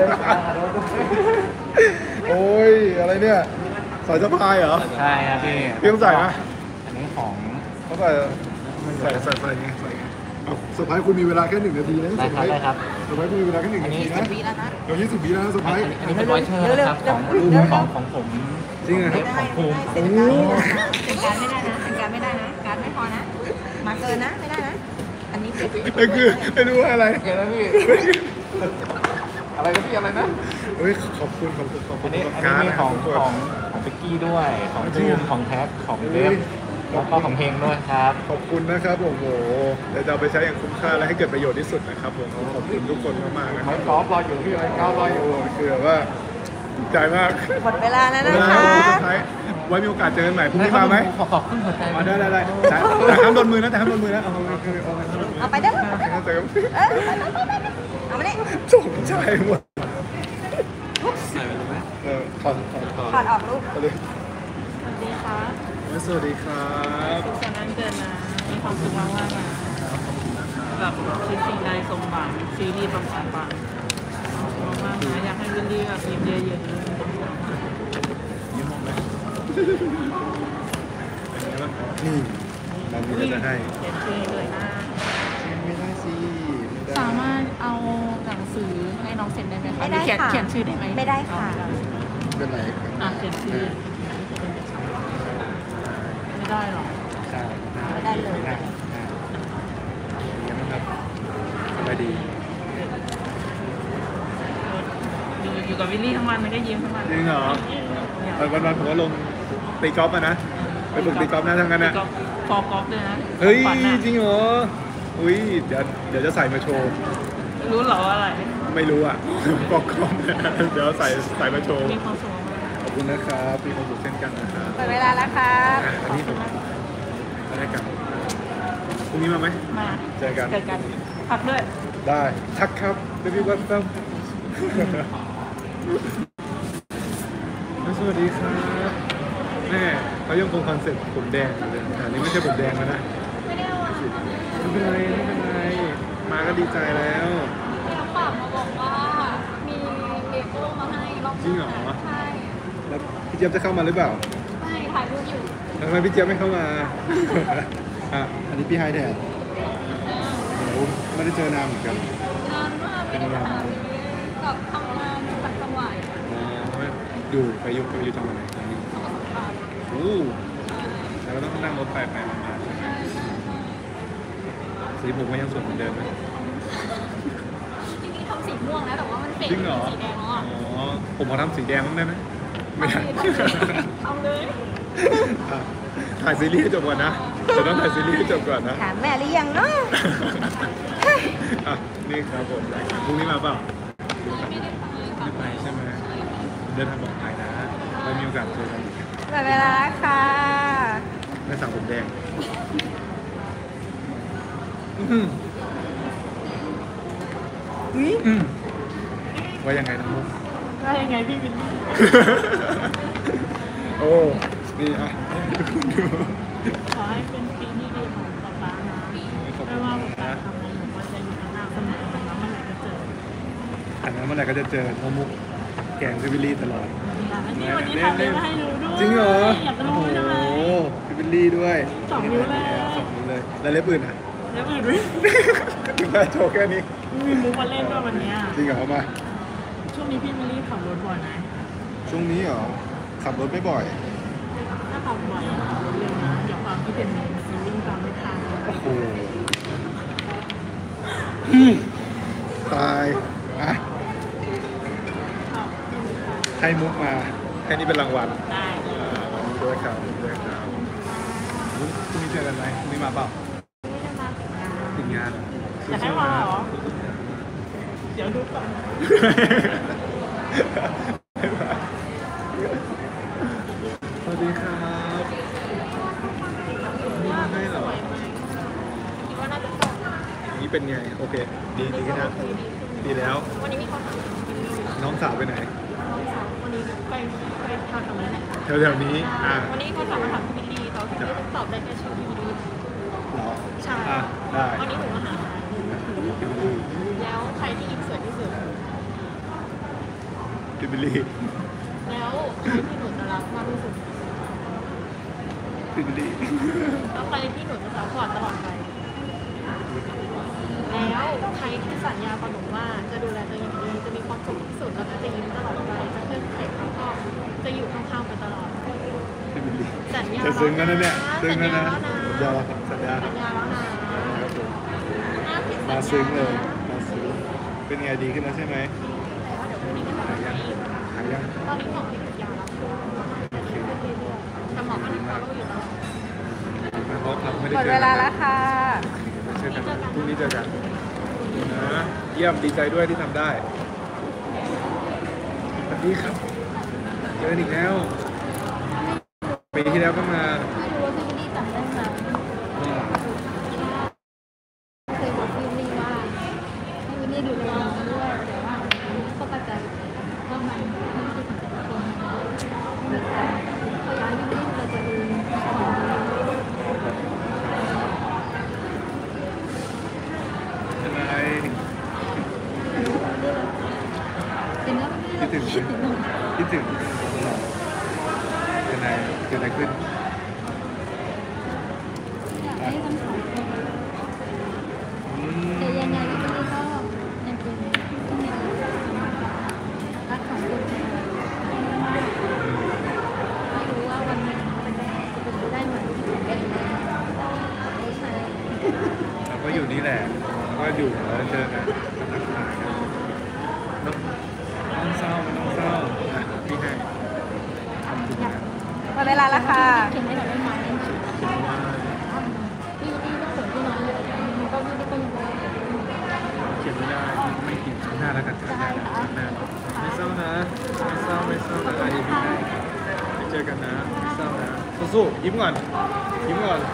โอ้ยอะไรเนี่ยสายสะพายเหรอใช่ครับพี่พี่ต้องใส่ไหมอันนี้ของเขาใส่ไงเอาเซอร์ไพรส์คุณมีเวลาแค่1 นาทีนะได้ครับได้ครับเซอร์ไพรส์คุณมีเวลาแค่1 นาทีนะวิแล้วนะเดี๋ยว20 วิแล้วนะเซอร์ไพรส์อันนี้เป็นวอยเชอร์นะครับของผมจริงเหรอครับของภูมิเซ็นการไม่ได้นะเซ็นการไม่ได้นะการไม่พอนะ มาเกินนะไม่ได้นะ อันนี้คือนั่นคือไม่รู้ว่าอะไรโอเคแล้วพี่อะไรนะพี่อะไรนะเฮ้ยขอบคุณอันนี้การ์ดมีนะของทุกคนของฟิกกี้ด้วย ของจริภูงเหรอมิของแท็กของเดเฮ้ฟยแล้วก็ของเพลงด้วยครับขอบคุณนะครับโอ้โหเดี๋ยวจะเอาไปใช้อย่างคุ้มค่าและให้เกิดประโยชน์ที่สุดนะครับผมขอบคุณทุกคนมากๆนะคไม้รับกอล์ฟรออยู่พี่ไม้กอล์ฟรออยู่คือแบบว่าดีใจมากหมดเวลาแล้วนะเวลาคะเราสุดท้ายไว้มีโอกาสเจอกันใหม่พรุ่งนี้มาไหมขอบคุณหัวใจมาได้แต่ห้ามโดนมือนะแต่ห้ามโดนมือนะเอาเอาไปเด้อเจอกันเอามาดิสงใจหมดถอดถอดออกลูกเลยสวัสดีค่ะสวัสดีครับสุขสันต์วันเกิดนะ มีความสุขมากๆนะแบบคิดสิ่งใดสมหวังซีรีส์ปังๆมากๆนะอยากให้วิลลี่แบบยิ้มเยอะๆยิ้มมองเลยนี่เรามีอะไรจะให้เขียนชื่อเลยนะไม่ได้สิสามารถเอาหนังสือให้น้องเซ็นได้ไหมคะไม่ได้เขียนค่ะเขียนชื่อได้ไหมไม่ได้ค่ะเป็นไรอ่ะเขียนชื่อไม่ได้หรอใช่ไม่ได้เลยยังครับสบายดีอยู่กับวิลลี่ทั้งวันมันก็ยิ้มทั้งวันจริงเหรอวันผมก็ลงตีกอล์ฟนะไปฝึกตีกอล์ฟนะทั้งนั้นนะฟอร์กอล์ฟเลยนะเฮ้ยฝันน่ะจริงเหรออุ้ยเดี๋ยวจะใส่มาโชว์รู้เหรอว่าอะไรไม่รู้อ่ะ บอกก่อนเดี๋ยวใส่มาโชว์มีความสุขมากขอบคุณนะครับพี่ความสุขเช่นกันนะครับหมดเวลาแล้วค่ะอันนี้ผมมาได้กันพรุ่งนี้มาไหมมาเจอกันเจอกันพักด้วยได้ทักครับเบบี้วัตซัมสวัสดีครับแม่เขายังคงคอนเซ็ปต์ผมแดงอยู่เลยอันนี้ไม่ใช่ผมแดงแล้วนะไม่เป็นไรมาก็ดีใจแล้วเขาฝากมาบอกว่ามีเบโก้มาให้รอบจริงเหรอใช่แล้วพี่เจี๊ยบจะเข้ามาหรือเปล่าไม่ถ่ายรูปอยู่ทำไมพี่เจี๊ยบไม่เข้ามา อ่ะอันนี้พี่ไฮแดดโอ้ไม่ได้เจอนานเหมือนกันนานมากไม่ได้มาหาพี่กับทำงานต่างจังหวัดอยู่ไปอยู่จังหวัดไหนตอนนี้โอ้แล้วก็ต้องนั่งรถไปมาใช่ไหมสีผมก็ยังสวยเหมือนเดิมไหมจริงๆทำสีม่วงนะแต่ว่ามันเปลี่ยนจริงเหรอเป็นสีแดงแล้วอ่ะอ๋อผมขอทำสีแดงบ้างได้ไหมไม่ได้ทำเลยอ่ะถ่ายซีรีส์ให้จบก่อนนะเดี๋ยวต้องถ่ายซีรีส์ให้จบก่อนนะถามแม่หรือยังเนาะอ่ะนี่ครับผมพรุ่งนี้มาเปล่าไม่ไปใช่ไหมเดินทางปลอดภัยนะไว้มีโอกาสเจอกันอีกหมดเวลาแล้วค่ะแม่สาวผมแดงอืมว่ายังไงนะมุกได้ยังไงพี่วินนี่โอ้ นี่อ่ะขอให้เป็นปีที่ดีของป๊าป๊านะไม่ว่าป๊าทำอะไรหนูก็จะอยู่ข้างหน้าเสมอนะเมื่อไหร่ก็เจออันนั้นเมื่อไหร่ก็จะเจอน้องมุกแกงพี่วิลลี่ตลอดนี่วันนี้ทำเล่นมาให้ดูด้วยจริงเหรออยากโอ้รู้โหใช่ไหมพี่วิลลี่ด้วยสองนิ้วเลยสองนิ้วเลย แล้วเล็บอื่นอ่ะแล้วอื่นด้วยถึงได้โชว์แค่นี้มีมุกมาเล่นด้วยวันเนี้ยจริงเหรอมาช่วงนี้พี่มิลลี่ขับรถบ่อยนะช่วงนี้เหรอ ขับรถไม่บ่อยถ้าขับบ่อยขับรถเร็วนะเดี๋ยวความที่เป็นมิลลี่ตามไม่ทันโอ้โหตายอ่ะให้มุกมาแค่นี้เป็นรางวัลได้วันนี้ด้วยครับพรุ่งนี้เจอกันไหมพรุ่งนี้มาเปล่างานจะให้มาเหรอ เดี๋ยวดูก่อนสวัสดีครับนี่ให้เหรอคิดว่าน่าจะจบนี่เป็นไง โอเค ดีขึ้นนะดีแล้ววันนี้มีคนถามน้องสาวไปไหนน้องสาววันนี้ไปทางตรงนี้แหละแถวๆนี้วันนี้เขาถามมาถามพี่บิลลี่แต่พี่บิลลี่ตอบได้แค่ชื่อพี่บิลลี่เหรอใช่ได้วันนี้หนูมาหาแล้วใครที่ยิ้มสวยที่สุดพี่บิลลี่แล้วใครที่หนูจะรักมากที่สุดพี่บิลลี่แล้วใครที่หนูจะซัพพอร์ตตลอดไป แล้วใครที่สัญญากับหนูว่าจะดูแลตัวเองดีจะมีความสุขที่สุดแล้วก็จะยิ้มตลอดไปจะเพื่อนใครเขาก็จะอยู่ข้างๆไปตลอดพี่บิลลี่สัญญาจะซึ้งแล้วนะเนี่ยสัซึ้งญแล้วญานะแล้วนะสัญญาสัญญาแล้วนะห้ามผิดสัญมาญาซึ้งเลยมาซึ้งเป็นไงดีขึ้นแล้วใช่ไหมแล้วเดี๋ยวพรุ่งนี้จะไปอีกหายยังตอนนี้หมอติดยาแล้วแต่หมอก็นั่งรอเราอยู่ตลอดเพราะครับไม่ได้หมดเจอเวกันลาแล้วค่ะเจอกันพรุ่งนี้เจอกันนะเยี่ยมดีใจด้วยที่ทำได้สวัสดีครับเจอกันอีกแล้วปีที่แล้วก็มาไม่รู้ว่าพี่บิลลี่จำได้ไหมเคยบอกพี่บิลลี่ว่าพี่บิลลี่ดูแลน้องด้วยแต่ว่าก็เข้าใจว่ามันไม่ใช่สิ่งที่ควรเหมือนกันพอย้ายพี่บิลลี่เราจะดูของดีเป็นไรเป็นแล้วคิดถึงคิดถึงเป็นไรเกิดอะไรขึ้นอยากให้ทั้งสองคนแต่ยังไงพี่บิลลี่ก็ยังเป็นที่มีรักของคนไม่รู้ว่าวันหนึ่งมันจะเป็นไปได้เหมือนที่ผมเป็นไหมไม่ใช่เราก็อยู่นี่แหละก็อยู่แล้วเจอกันทักทายกันต้องเศร้าไม่ต้องเศร้าอ่ะพี่ให้ทำทุกอย่างหมดเวลาแล้วค่ะเขียนว่าพี่พี่ก็สวยที่น้อยเลยมันก็ไม่ได้ก็ยังไม่ได้เขียนไม่ได้ไม่กินข้างหน้าแล้วกันข้างหน้าข้างหน้าไม่เศร้านะไม่เศร้าไม่เศร้านะอะไรพี่ให้ไปเจอกันนะไม่เศร้านะสู้ๆยิ้มก่อนยิ้มก่อน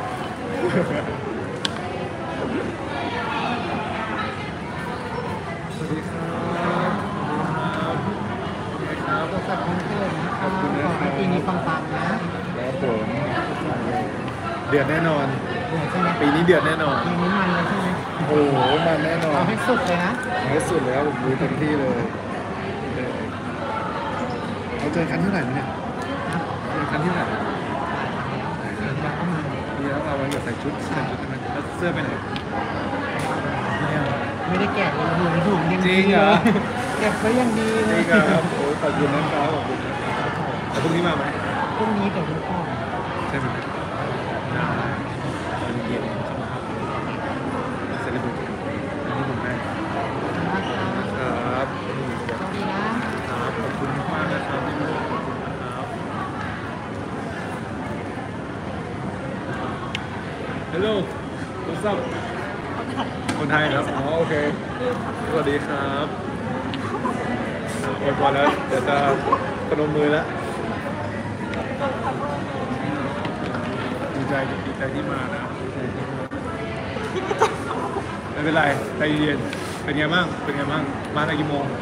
สวัสดีครับสวัสดีครับตัวสัตว์ของเพื่อนนะคขรัอบบคุณนะขอครัให้บปีนี้ปังๆนะครับผมเดือดแน่นอนเดือนใช่ไหมปีนี้เดือดแน่นอนปีนี้มันเลยใช่ไหมโอ้โหมันแน่นอนเอาให้สุดเลยนะเอาให้สุดแล้วผมดูเต็มที่เลยเราเจอคันที่ไหนเนี่ยเจอคันที่ไหนนี่แล้วเราวันเกิดใส่ชุดใช่ไหมแล้วเสื้อไปไหนเนี่ยไม่ได้แกะเลยถุงยังจริดีงเหรอเก็บไว้ยังดีจเลริยงครับโอ้ขอบคุณนะครับขอบคุณนะครับแต่พรุ่งนี้มาไหมพรุ่งนี้กับคุณพ่อใช่ไหมได้ตอนเย็นเข้ามาครับเซเลบริตี้อันนี้ผมให้นะครับครับสวัสดีนะครับขอบคุณมากนะครับพี่ลูกขอบคุณนะครับ Hello what's up คนไทยครับ อ๋อ โอเค สวัสดีครับอวยพรแล้ว เดี๋ยวจะพนมมือแล้ว ดีใจที่มานะครับดีใจที่มาไม่เป็นไรใจเย็นเป็นไงบ้าง เป็นไงบ้าง มาในกี่โมง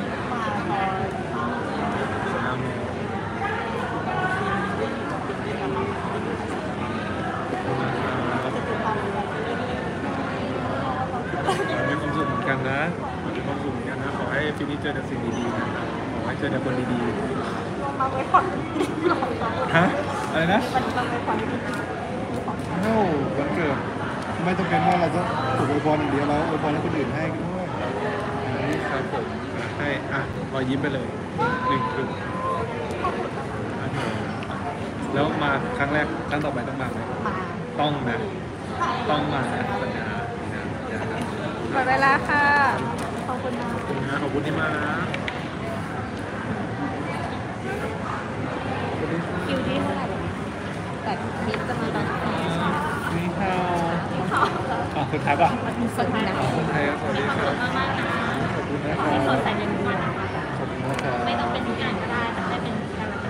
5 โมงมีความสุขเหมือนกันนะมีความสุขเหมือนกันนะ ขอให้ปีนี้เจอแต่สิ่งดีๆนะขอให้เจอแต่คนดีๆฮะ อะไรนะโน้วันเกิดไม่จำเป็นว่าเราจะถูกอวยพรอย่างเดียวเราอวยพรให้คนอื่นให้ด้วยนี่ครับผมให้รอยยิ้มไปเลย1 จุดแล้วมาครั้งแรกครั้งต่อไปต้องมาไหมต้องนะต้องมานะสัญญานะหมดเวลาค่ะ ขอบคุณนะขอบคุณนะขอบคุณที่มานะคิวที่เท่าไหร่แต่คลิปจะมาตอนไหนนี่ข้าวสุดท้ายป่ะสวัสดีนะคนไทยครับสวัสดีครับขอบคุณนะครับที่สดใสเย็นดีนะขอบคุณนะครับไม่ต้องเป็นทุกอย่างก็ได้แต่ให้เป็น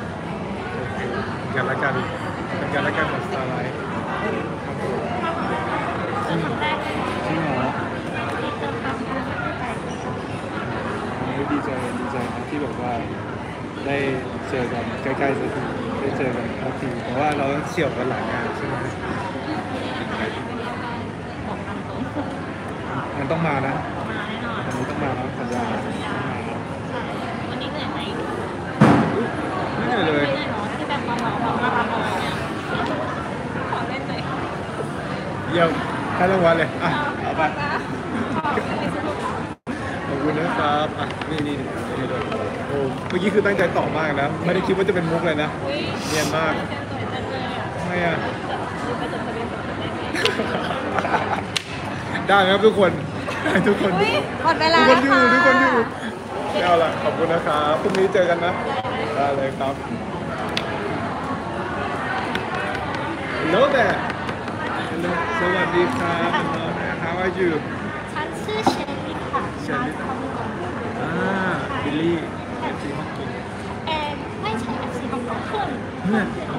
การละกันกันและกันเป็นกันและกันแบบสไตล์ไลฟ์ครับผมเจอครั้งแรกเลยจริงเหรอที่เจอครั้งแรกไปดีใจนะที่แบบว่าได้เจอกันใกล้ๆสักทีได้เจอกันสักทีเพราะว่าเราต้องเฉี่ยวกันหลายงานใช่ไหมบอกตามตรงมันต้องมานะมาแน่นอนอันนี้ต้องมานะสัญญาวันนี้เหนื่อยไหมไม่เหนื่อยเลยไม่เหนื่อยเนาะที่แบบมาเนี่ยขอเล่นเลยเยี่ยมให้รางวัลเลยอ่ะเอาไปขอบคุณนะครับอ่ะนี่ด้วยโอ้เมื่อกี้คือตั้งใจตอบมากนะไม่ได้คิดว่าจะเป็นมุกเลยนะเนียนมากทำไมอ่ะ ได้ครับทุกคนทุกคนหมดเวลาทุกคนอยู่เอาล่ะขอบคุณนะครับพรุ่งนี้เจอกันนะได้เลยครับ Hello there Hello สวัสดีครับ How are you ฉันชื่อเชลลี่ค่ะเชลลี่มาทำงานบิลลี่ซีฮ่องกงไม่ใช่ FC ฮ่องกงเพื่อนเพื่อนอ๋อ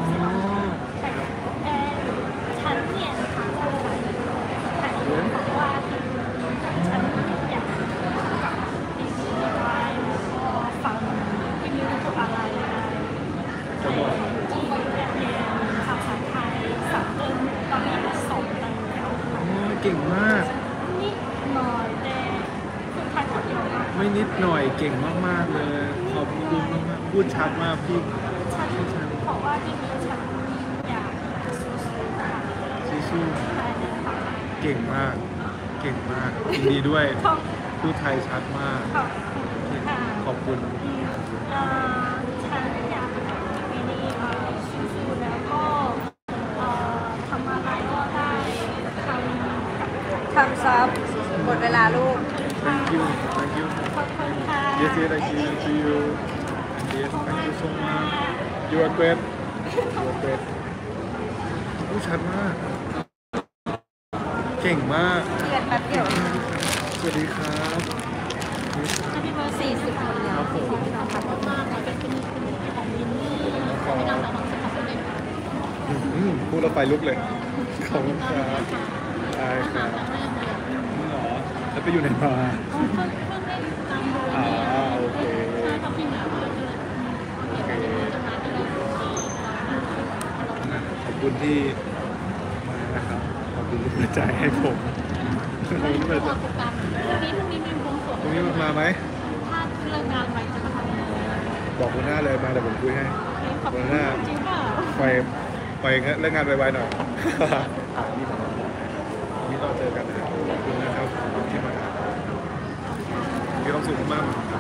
ฉันเนี่ยนะคะแต่บอกว่าฉันอยากมีชื่ออะไรฟังที่มีรู้อะไรที่เรียนภาษาไทยสับเอิญตอนนี้2 เดือนแล้วเก่งมากนิดหน่อยแต่คุณไทยพูดเยอะมากไม่นิดหน่อยเก่งมากๆเลยขอบคุณมากๆพูดชัดมากพูดฉันเพราะว่าที่นี้ฉันอยากสู้ๆค่ะสู้ภายในฝันๆเก่งมากยินดีด้วยพูดไทยชัดมากขอบคุณค่ะขอบคุณฉันอยากปีนี้สู้ๆแล้วก็ทำอะไรก็ได้ทำซับหมดเวลาลูก thank you ขอบคุณค่ะ yes thank you yes thank you so much you are greatพูดชัดมากเก่งมากเรียนแป๊บเดียวสวัสดีครับ 40 คนแล้ว40น้องค่ะมากๆเป็นของมินนี่ให้น้องๆสุขภาพเป็นพูดแล้วไฟลุกเลยขอบคุณครับได้ครับนี่เหรอแล้วไปอยู่ไหนมาโอเคขอบคุณที่มานะครับขอบคุณที่เปิดใจให้ผมขอบคุณที่เปิดใจพรุ่งนี้มีบวงสรวงตรงนี้มาไหมถ้าเลิกงานไปจะมาทำอะไรบอกคุณหน้าเลยมาเดี๋ยวผมคุยให้ขอบคุคุณ ณหน้าจริงเปล่าไปเลิกงานไวๆหน่อยนี่เราเจอกันนะครับขอบคุณนะครับที่มามีความสุขมากครับ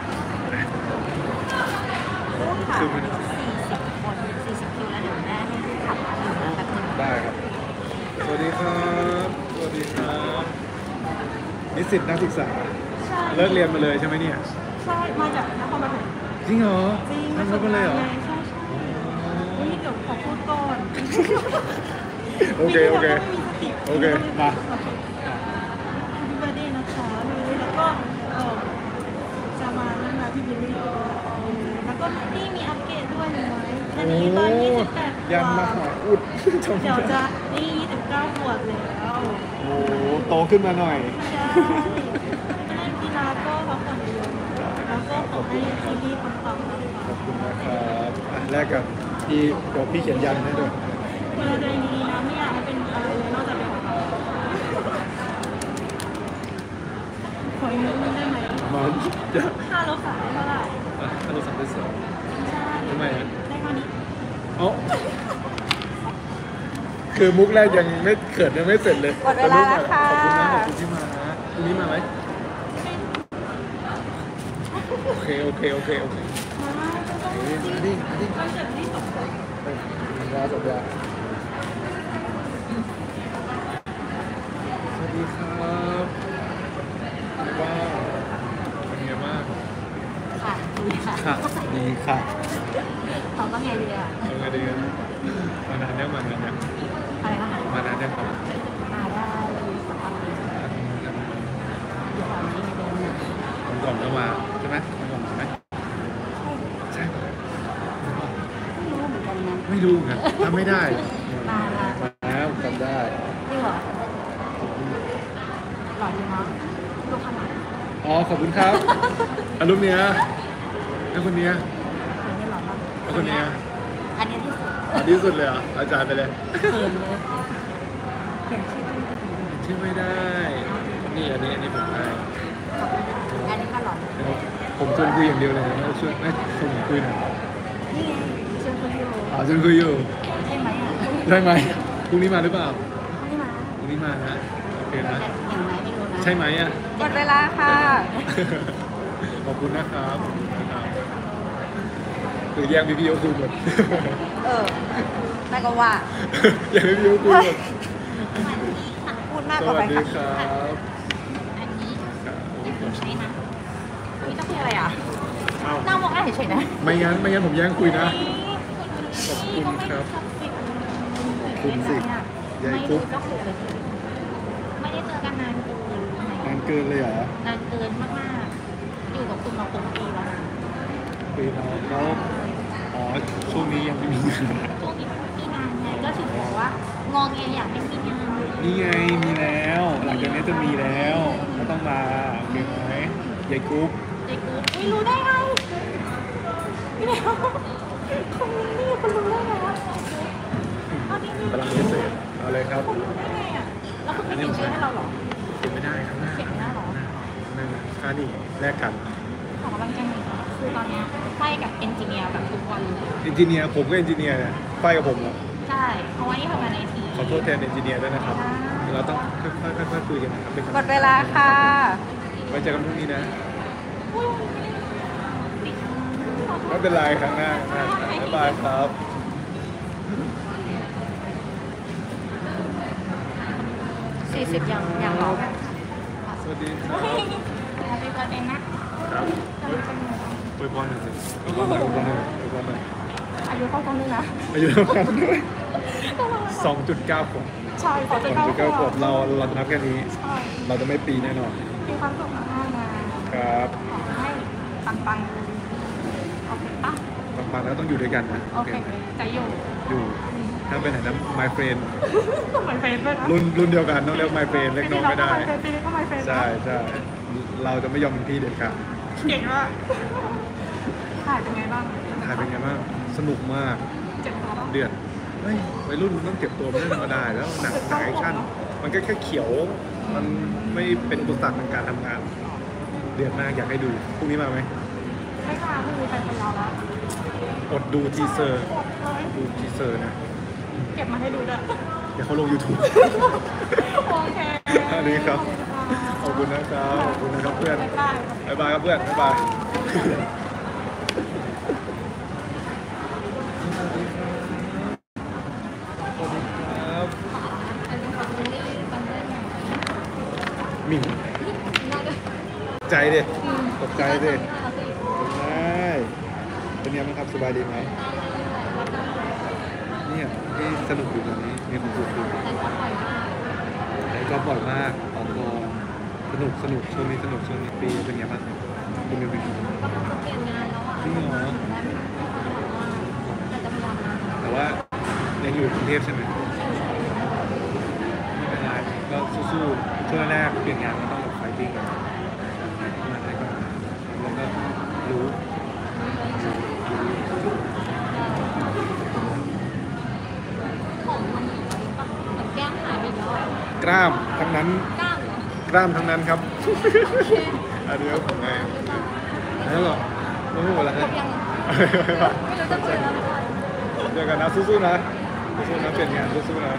คือมัน40 คน40 คิวแล้วเดี๋ยวแม่ให้ขับมาถึงแป๊บนึงได้ครับ สวัสดีครับสวัสดีครับนิสิตนักศึกษาใช่เลิกเรียนมาเลยใช่ไหมเนี่ยใช่มาจากนครปฐมจริงเหรอจริงนั่งรถมาเลยเหรอใช่นี่เดี๋ยวขอพูดก่อนโอเคมาพี่เบอร์เดย์นะคะแล้วก็จะมาเรื่องราวที่บิลลี่แล้วก็นี่มีอัปเกรดด้วยเห็นไหมอันนี้ตอน28 ยันมาหาอุดเดี๋ยวจะนี่29 ขวบแล้วโอ้โตขึ้นมาหน่อยใช่เล่นกีฬาก็พักผ่อนเยอะแล้วก็ขอให้ซีรีส์ปังๆนะคะขอบคุณนะครับแรกกับที่บอกพี่เขียนยันให้ด้วยดูแลตัวเองดีๆนะไม่อยากให้เป็นอะไรเลยนอกจากเป็นของเราขออีกนิดนึงได้ไหมมาจะค่ารถขายได้เท่าไหร่ถ้าเราสั่งได้เสริมใช่ทำไมได้เท่านี้อ๋อคือมุกแรกยังไม่เขินยังไม่เสร็จเลยหมดเวลาแล้วค่ะขอบคุณนะขอบคุณที่มานะพรุ่งนี้มาไหมโอเคมาดิคอนเสิร์ตที่สองสัญญาสวัสดีครับว้าวเป็นไงบ้างค่ะดีค่ะค่ะดีค่ะเขาก็ไงดีอ่ะเป็นไงดีกันมานานยังอะไรนะคะมานานยังครับมาได้2 อาทิตย์มาใช่ไหมน้องวามาไหมใช่ไม่รู้เหมือนกันนะไม่รู้เหมือนกันทำไม่ได้มาแล้วจำได้จริงเหรอหล่อดีเนาะดูขนาดอ๋อขอบคุณครับอารมณ์เนี้ยแล้วคนเนี้ยไม่หล่อมากแล้วคนเนี้ยอันนี้ที่สุดอันที่สุดเลยเหรอ่ะอาจารย์ไปเลยเขินเลยเขียนชื่อต้องดีชื่อไม่ได้ นี่อันนี้ผมได้อันนี้ก็หล่อผมชวนคุยอย่างเดียวเลยนะชวนคุยหน่อยนี่ไงเชิญคุณอยู่อ๋อชวนคุยอยู่ใช่ไหมอ่ะได้ไหมพรุ่งนี้มาหรือเปล่าไม่มาพรุ่งนี้มานะโอเคนะอย่างไรไม่รู้นะใช่ไหมอ่ะหมดเวลาค่ะขอบคุณนะครับคือแย่งพี่ๆคุยหมดแม่ก็ว่าแย่งพี่ๆคุยหมดพูดมากสกว่าวัไปสดีค่ะครับอันนี้ที่ผมใช้นะนี่ต้องเป็นอะไรอ่ะอ้าวนั่งมองหน้าเฉยๆนะไม่งั้นผมแย่งคุยนะ ขอบคุณครับ ขอบคุณสิยายกุ๊กก็คือไม่ได้เจอกันนานเกินนานเกินเลยเหรอนานเกินมากๆอยู่กับคุณมาเป็นปีแล้วนะปีแล้วอ๋อช่วงนี้ยังไม่มีงานช่วงนี้มีงานไงก็ถึงบอกว่างอแงอยากให้มีงานนี่ไงมีแล้ว หลังจากนี้จะมีแล้วก็ต้องมาโอเคไหมยายกุ๊กเด็กกูไม่รู้ได้ไงไม่ได้คนนี้คุณรู้ได้ไงวะเอานี่กำลังพิเศษเอาเลยครับคุณรู้ได้ไงอ่ะแล้วคุณไม่เขียนชื่อให้เราหรอเก็บไม่ได้ครับหน้าเขียนไม่ได้หรอนั่นค่านี่แลกกันขอกำลังใจหน่อยค่ะคือตอนเนี้ยไฟกับเอนจิเนียร์แบบทุกวันเลยเอนจิเนียร์ผมก็เอนจิเนียร์เนี่ยไฟกับผมเหรอใช่เพราะว่านี่ทำงานในทีขอโทษแทนเอนจิเนียร์ด้วยนะครับ เราต้องค่อยๆคุยกันนะครับเป็นหมดเวลาค่ะไว้เจอกันพรุ่งนี้นะ ไม่เป็นไรครั้งหน้าบ๊ายบายครับ 40อย่างหรอสวัสดีครับแฮปปี้เบิร์ดเดย์นะครับอวยพรหน่อยสิอวยพรหน่อยอวยพรหน่อยอวยพรหน่อยอายุเข้าตรงนี้นะอายุเท่ากันด้วย2.9 ขวบใช่ขอจะเข้า 2.9 ขวบเรานับแค่นี้ใช่เราจะไม่ปีแน่นอนมีความสุขมากๆนะครับ ขอให้ปังๆโอเคปะบางๆแล้วต้องอยู่ด้วยกันนะโอเคใจอยู่อยู่ถ้าไปไหนนะ my friend เหมือนเฟซด้วยนะรุ่นเดียวกันต้องเรียก my friend เล็กน้องไม่ได้ปีนี้ก็ไม่เฟซใช่ใช่เราจะไม่ยอมเป็นพี่เด็ดขาดเก่งมากถ่ายเป็นไงบ้างถ่ายเป็นไงบ้างสนุกมากเจ็บตัวปะเดือดเฮ้ยวัยรุ่นมันต้องเก็บตัวไม่ได้ธรรมดาแล้วหนังแอคชั่น มันก็แค่เขียว มันไม่เป็นอุปสรรคในการทำงาน เดือดมากอยากให้ดูพรุ่งนี้มาไหมไม่ค่ะพรุ่งนี้ไปพะเยาแล้วอดดูทีเซอร์ดูทีเซอร์นะเก็บมาให้ดูด้วยเดี๋ยวเขาลง YouTube โอเคอันนี้ครับ ขอบคุณนะครับขอบคุณนะครับเพื่อนบ๊ายบายบ๊ายบายครับเพื่อนบ๊ายบายสวัสดีครับหมิ่งใจดิตกใจดิใช่เป็นยังไงบ้างครับสบายดีไหมเนี่ยที่สนุกอยู่ตอนนี้มีความสุขอยู่แต่ก็บ่อยมากตอนก่อนสนุกช่วงนี้สนุกช่วงนี้ปีเป็นไงบ้างคุณมิวเป็นไงบ้างจริงเหรอแต่ว่ายังอยู่กรุงเทพใช่ไหมไม่เป็นไรก็สู้ๆช่วงแรกเปลี่ยนงานก็ต้องแบบไฟติ้งกันมาไหนก็แล้วก็รู้แก้มหายไปแล้วกล้ามทั้งนั้นก้างกล้ามทั้งนั้นครับ อันนี้ก็ของไงแล้วเหรอไม่พูดอะไรครบยังไม่รู้จะคุยแล้วหรือเปล่าเจอกันนะสู้ๆนะสู้ๆนะเปลี่ยนงานสู้ๆนะ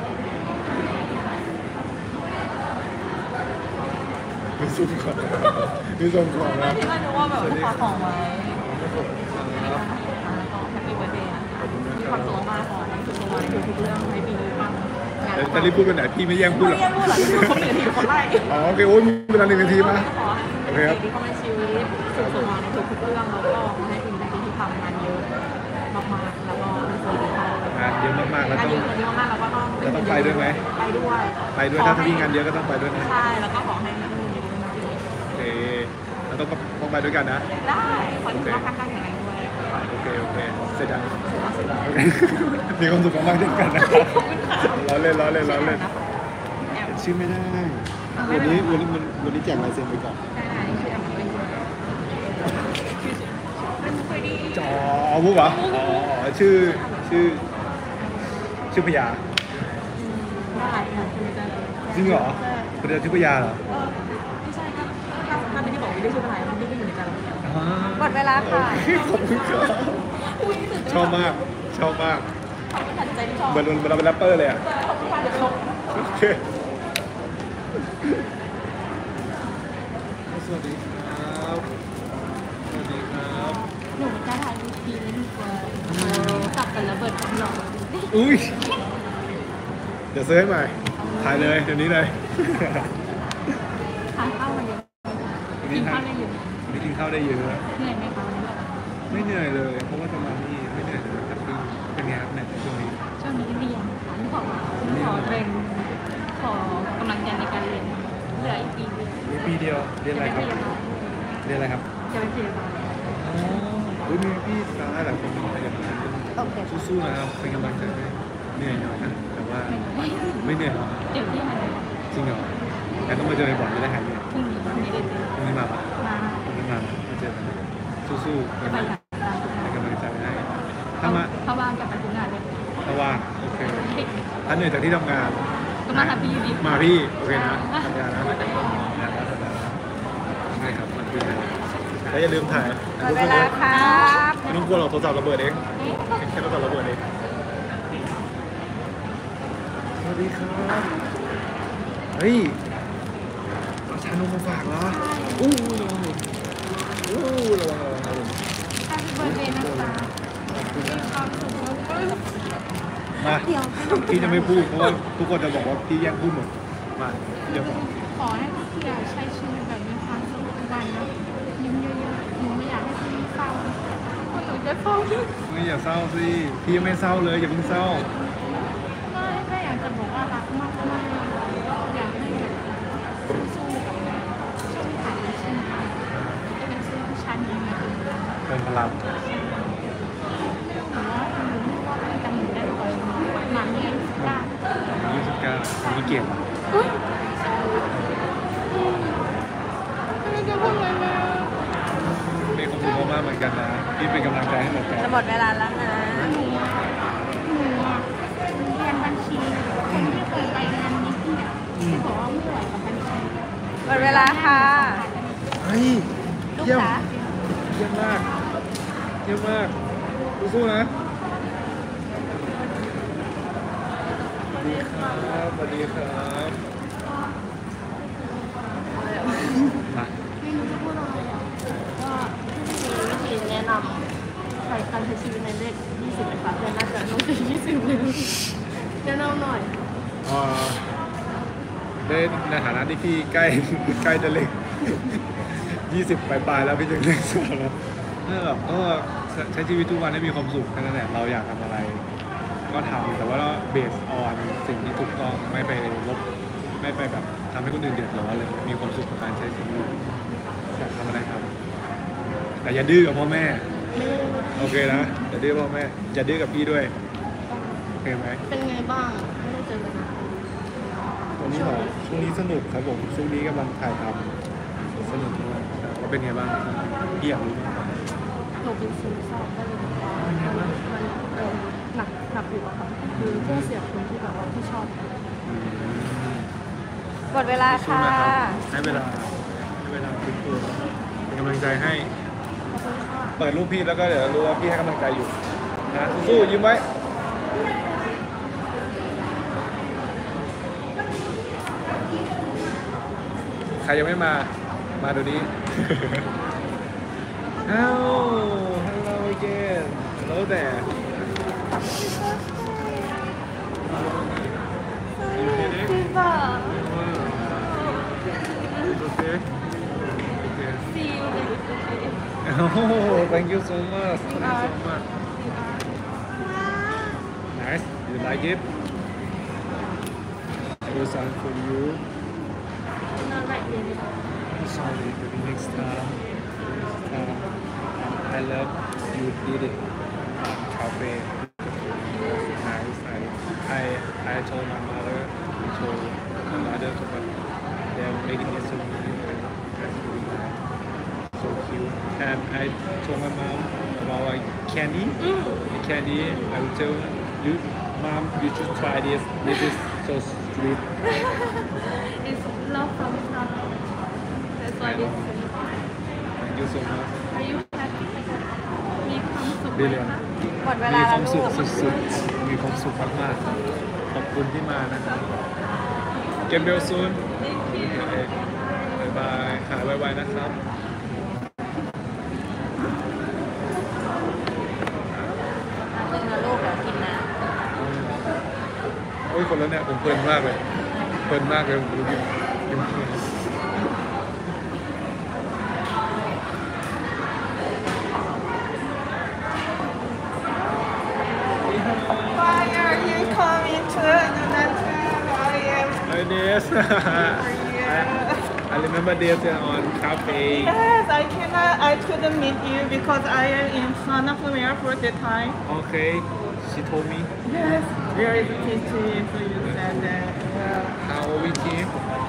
มีซุ่มของมีส่งของนะที่ว่านึกว่าแบบฝากของไว้ครับแล้วก็แฮปปี้เบิร์ดเดย์นะขอบคุณนะมีคควารัมบสุขมากขอให้ทุกวันทุกเรื่องให้ปีนี้ปังงานแต่รีบพูดกันไหนพี่ไม่แย่งพูดหรไม่อแย่งพูดหรอกคือเขามีนาทีคนไล่อ๋อโอเคโอ้ยมีเวลา1 นาทีมาขอให้สิ่งดีๆเข้ามาในชีวิตสุขสมหวังในทุกๆเรื่องแล้วก็ขอให้ปีนี้ที่ทำงานเยอะมากๆแล้วก็มีคนที่เขางานเยอะมากๆแล้วงานต้องเยอะมากๆแล้วก็ต้องแล้วต้องไปด้วยไหมไปด้วยไปด้วยถ้าพี่งานเยอะก็ต้องไปด้วยนะใช่แล้วก็ขอให้มีเงินเยอะมากๆโอเคเราต้องไปด้วยกันนะได้ขอให้สุขภาพร่างกายแข็งแรงด้วยโอเคเสร็จยังโอเคมีความสุขมากๆเช่นกันนะครับล้อเล่นแอบชื่อไม่ได้วันนี้แจกลายเซ็นไปก่อนได้ชื่อแอมเป็นคุยดีจอมุกเหรออ๋อชื่อพยาได้ค่ะคุณจะจริงเหรอคุณจะชื่อพยาเหรอไม่ใช่ก็ถ้าไม่ได้บอกไม่ได้ชื่ออะไรมันไม่ได้อยู่ในใจเราหมดเวลาค่ะขอบคุณครับชอบมากตัดใจที่ชอบเหมือนเราเป็นแรปเปอร์เลยอ่ะขอบคุณค่ะเดี๋ยวชมโอเคสวัสดีครับสวัสดีครับหนูจะถ่ายรูปทีแล้วดีกว่าจับกันระเบิดความหล่ออุ้ยเดี๋ยวซื้อให้ใหม่ถ่ายเลยเดี๋ยวนี้เลยทานข้าวมาเยอะกินข้าวได้เยอะนี่กินข้าวได้เยอะเหนื่อยไหมคะวันนี้ไม่เหนื่อยเลยเพราะว่าจะมานี่ไม่เหนื่อยเลยครับเป็นไงครับเนี่ยช่วงนี้ช่วงนี้เรียนค่ะขอกำลังใจในการเรียนเหลืออีกปีเดียวมีปีเดียวเรียนอะไรครับเรียนอะไรครับจะเป็นพยาบาลอ๋อมีพี่สาวหลายคนเป็นพยาบาลโอเคสู้ๆนะครับเป็นกำลังใจให้เหนื่อยหน่อยนะแต่ว่าไม่เหนื่อยหรอกเดี๋ยวที่มันจริงเหรอแต่ต้องมาเจอในบ่อนจะได้หายเหนื่อยพรุ่งนี้วันนี้เรียนพรุ่งนี้มาปะมาพรุ่งนี้มาเจอกันสู้ๆจะเป็นไปกับตากำลังใจให้ถ้ามาเข้าบ้านกลับไปทำงานเลยถ้าว่างโอเคถ้าเหนื่อยจากที่ทำงานก็มาทำพี่อยู่ดีมาพี่โอเคนะทำงานนะได้ครับมันคือแล้วอย่าลืมถ่ายหมดเวลาครับไม่ต้องกลัวหรอกโทรศัพท์ระเบิดเองแค่โทรศัพท์ระเบิดเองสวัสดีครับเฮ้ยเอาชานมมาฝากเหรออู้ระวังระวัง Happy birthday นะคะมีความสุขมากมาพี่จะไม่พูดเพราะว่าทุกคนจะบอกว่าพี่แย่งพูดหมดมาเดี๋ยวผมขอให้พี่ใช้ชีวิตแบบมีความสุขทุกวันนะยิ้มเยอะๆหนูไม่อยากให้พี่เศร้าเพราะหนูจะเศร้าไม่อย่าเศร้าสิพี่ยังไม่เศร้าเลยอย่าเพิ่งเศร้าไม่แม่อยากจะบอกว่ารักมากๆอยากให้แบบสู้กับงานช่วงที่ผ่านมาใช่ไหมคะจะเป็นซื้อผู้ชายนี้มาดูหนูว่าเป็นพลังหนูไม่ว่าพี่จะหนูได้ก่อนหมาเนี่ยได้ 29มีเกียรติไม่จะพูดอะไรเลยมีความสุขมากๆเหมือนกันนะพี่เป็นกำลังใจให้เหมือนกันจะหมดเวลาแล้วนะหนูเรียนบัญชีคนที่เคยไปงานนี้ที่เนี่ยที่บอกว่าไม่ไหวกับบัญชีหมดเวลาค่ะเฮ้ยลูกเยี่ยมจ๋าเยี่ยมมากเยี่ยมมากสู้ๆนะสวัสดีครับมาไม่รู้จะพูดอะไรอ่ะก็ที่มีวิธีแนะนำใส่การใช้ชีวิตในเลข20เลยค่ะเพื่อนน่าจะต้องเป็น20เลยแนะนำหน่อยในฐานะที่พี่ใกล้จะเล็ก20ปลายๆแล้วพี่จะเล็กสุดแล้วก็ใช้ชีวิตทุกวันให้มีความสุขแค่นั้นแหละเราอยากทำอะไรก็ทำแต่ว่าเราเบสออนสิ่งที่ถูกต้องไม่ไปลบไม่ไปแบบทำให้คนอื่นเดือดร้อนเลยมีความสุขกับการใช้ชีวิตอยากทำอะไรครับแต่อย่าดื้อกับพ่อแม่โอเคนะอย่าดื้อพ่อแม่อย่าดื้อกับพี่ด้วยโอเคไหมเป็นไงบ้างไม่ได้เจอกันนานวันนี้เหรอช่วงนี้สนุกครับผมช่วงนี้กำลังถ่ายทำสนุกด้วยว่าเป็นไงบ้างพี่อยากรู้หนูเป็นซึมเศร้าก็เลยบอกว่ามันหนักอยู่อะค่ะคือเพื่อเสียคนที่แบบว่าที่ชอบหมดเวลาค่ะให้เวลาคุณครูเป็นกำลังใจให้ เปิดรูปพี่แล้วก็เดี๋ยวรู้ว่าพี่ให้กำลังใจอยู่นะสู้ๆยิ้มไว้ใครยังไม่มาเดี๋ยวนี้ Hello again Hello there Okay. See you later. Oh, thank you so much. Thank you so much. Nice. You like it? I will sign for you. Not right here. sorry maybe next time I love you did it cafe nice I told my mother told my mother they're making it so cute and so cute and I told my mom about like candy candy I will tell you mom you should try this is so sweet It's love from start. That's why it's sweet. thank you so much Are you happy? มีความสุขไหม Brilliant คะหมดเวลามีคแล้ววามลูสุขกสุดๆมีความสุขมากๆขอบคุณที่มานะครับเกมเบลซูนบ๊ายบายหายไวๆนะครับเพิ่งนะลูกเดี๋ยวกินนะโอ้ยคนแล้วเนี่ยผมเพลินมากเลยผมรู้กิน Why are you coming to Indonesia? I am Hi this I remember this on cafe Yes, I couldn't meet you because I am in front of the airport that time. Okay she told me Yes, there is a picture, so you said that. Yeah. how old is he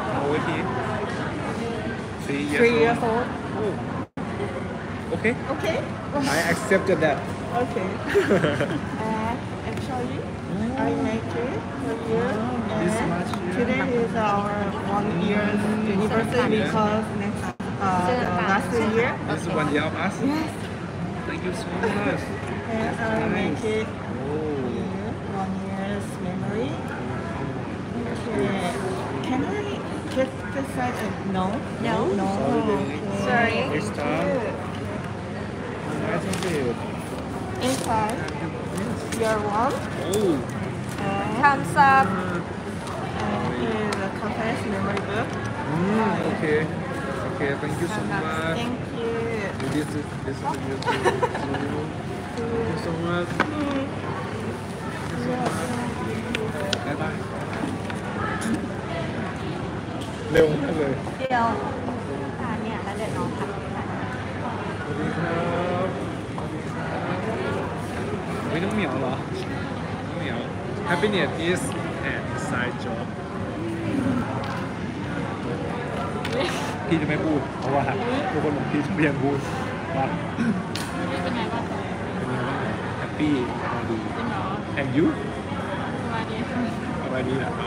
3 3 years old. Oh. Okay Okay. I accepted that Okay. And actually, I make it for you. This And much, yeah. today is our 1 year's anniversary because last year. this is 1 year of us Yes. thank you so much And I make it oh 1 year's memory. Okay. Can I get the side? No. No. No. Sorry. Next time. Nice of it. Inside, your one. Oh. Thumbs up Is a compass memory book. Okay. Okay. Thank you so much. Thank you. This is for you too. Thank you so much. Thank you so much. Bye bye. เร็วมากเลยเดี๋ยวเนี่ยแล้วเดี๋ยวน้องขับไปสวัสดีครับไม่น้องเหมียวเหรอน้องเหมียว Happiness is an inside job พี่จะไม่พูดเพราะว่าทุกคนบอกพี่จะเรียนพูดว่าเป็นไงบ้างแฮปปี้สบายดี and you สบายดีแหละครับ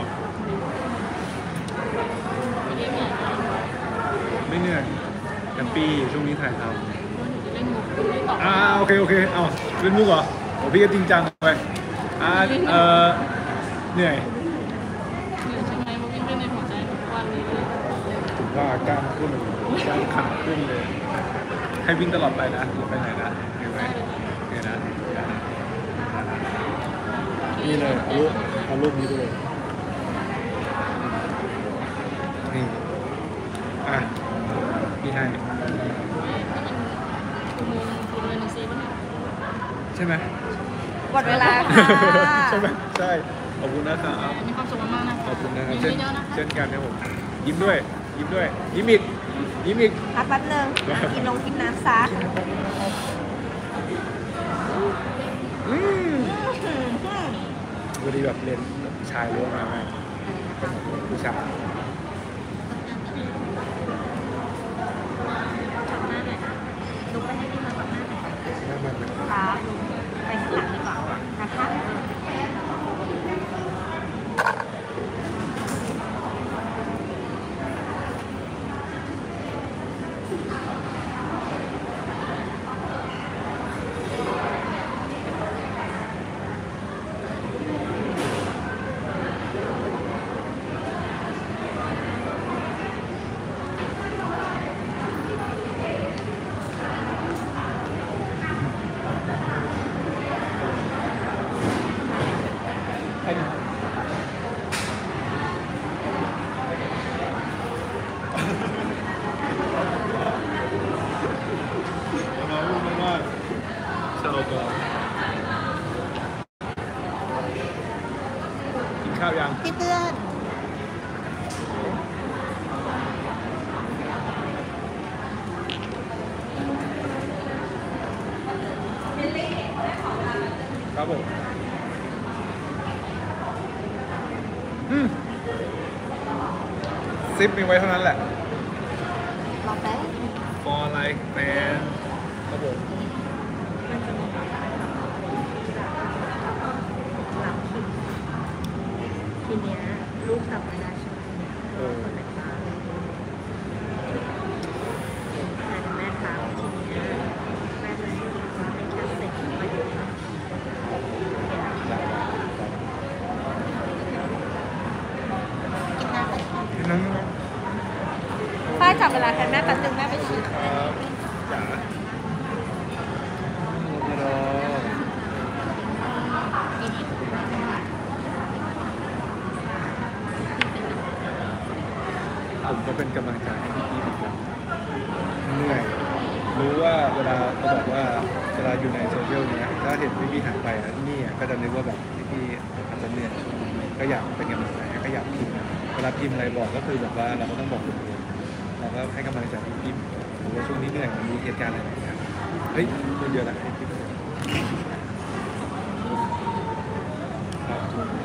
ไม่เหนื่อยแฮปปี้ช่วงนี้ถ่ายทำโอเคเอาเล่นมุกเหรอโอ้พี่ก็จริงจังไปเหนื่อยถึงว่ากล้ามขึ้นกล้ามขาขึ้นเลยให้วิ่งตลอดไปนะอย่าไปไหนนะเห็นไหมเห็นนะนี่เลยเอารูปนี้ไปเลยนี่พี่ให้ใช่ไหมหมดเวลาค่ะใช่ไหมใช่ขอบคุณนะครับมีความสุขมากๆนะขอบคุณนะครับยิ้มเยอะๆนะคะเช่นกันครับผมยิ้มด้วยยิ้มอีกพักแป๊บนึงกินน้ำซะวันนี้แบบเล่นชายล้วนมาไหมเป็นผู้ชายลุกไปให้พี่มาแบบหน้าหน่อยน่ามันครับไปข้างหลังดีกว่านะคะกินข้าวยังพี่เตือนซิปมีไว้เท่านั้นแหละรอแป๊บ for like man ครับผมหลับทีเนี้ยลูกกลับมาได้ใช่ไหมคนไหนบ้างแต่แม่คะทีเนี้ยแม่รู้สึกว่าให้แค่เสร็จมาอยู่นั่งป้าจับเวลาแทนแม่แป๊บนึงแม่ไปฉี่ครับจ๋าผมก็เป็นกำลังใจให้พี่ๆเหมือนกันเหนื่อยรู้ว่าเวลาเขาบอกว่าเวลาอยู่ในโซเชียลเนี้ยถ้าเห็นพี่ๆหายไปอ่ะนี่ก็จะนึกว่าแบบพี่ๆอาจจะเหนื่อยก็อยากเป็นกำลังใจให้ก็อยากพิมพ์เวลาพิมพ์อะไรบอกก็คือแบบว่าเราก็ต้องบอกตัวเองเราก็ให้กำลังใจพี่ๆผมว่าช่วงนี้เหนื่อยมันมีเหตุการณ์อะไรอย่างเงี้ยเฮ้ยเยอะๆละให้พี่ครับ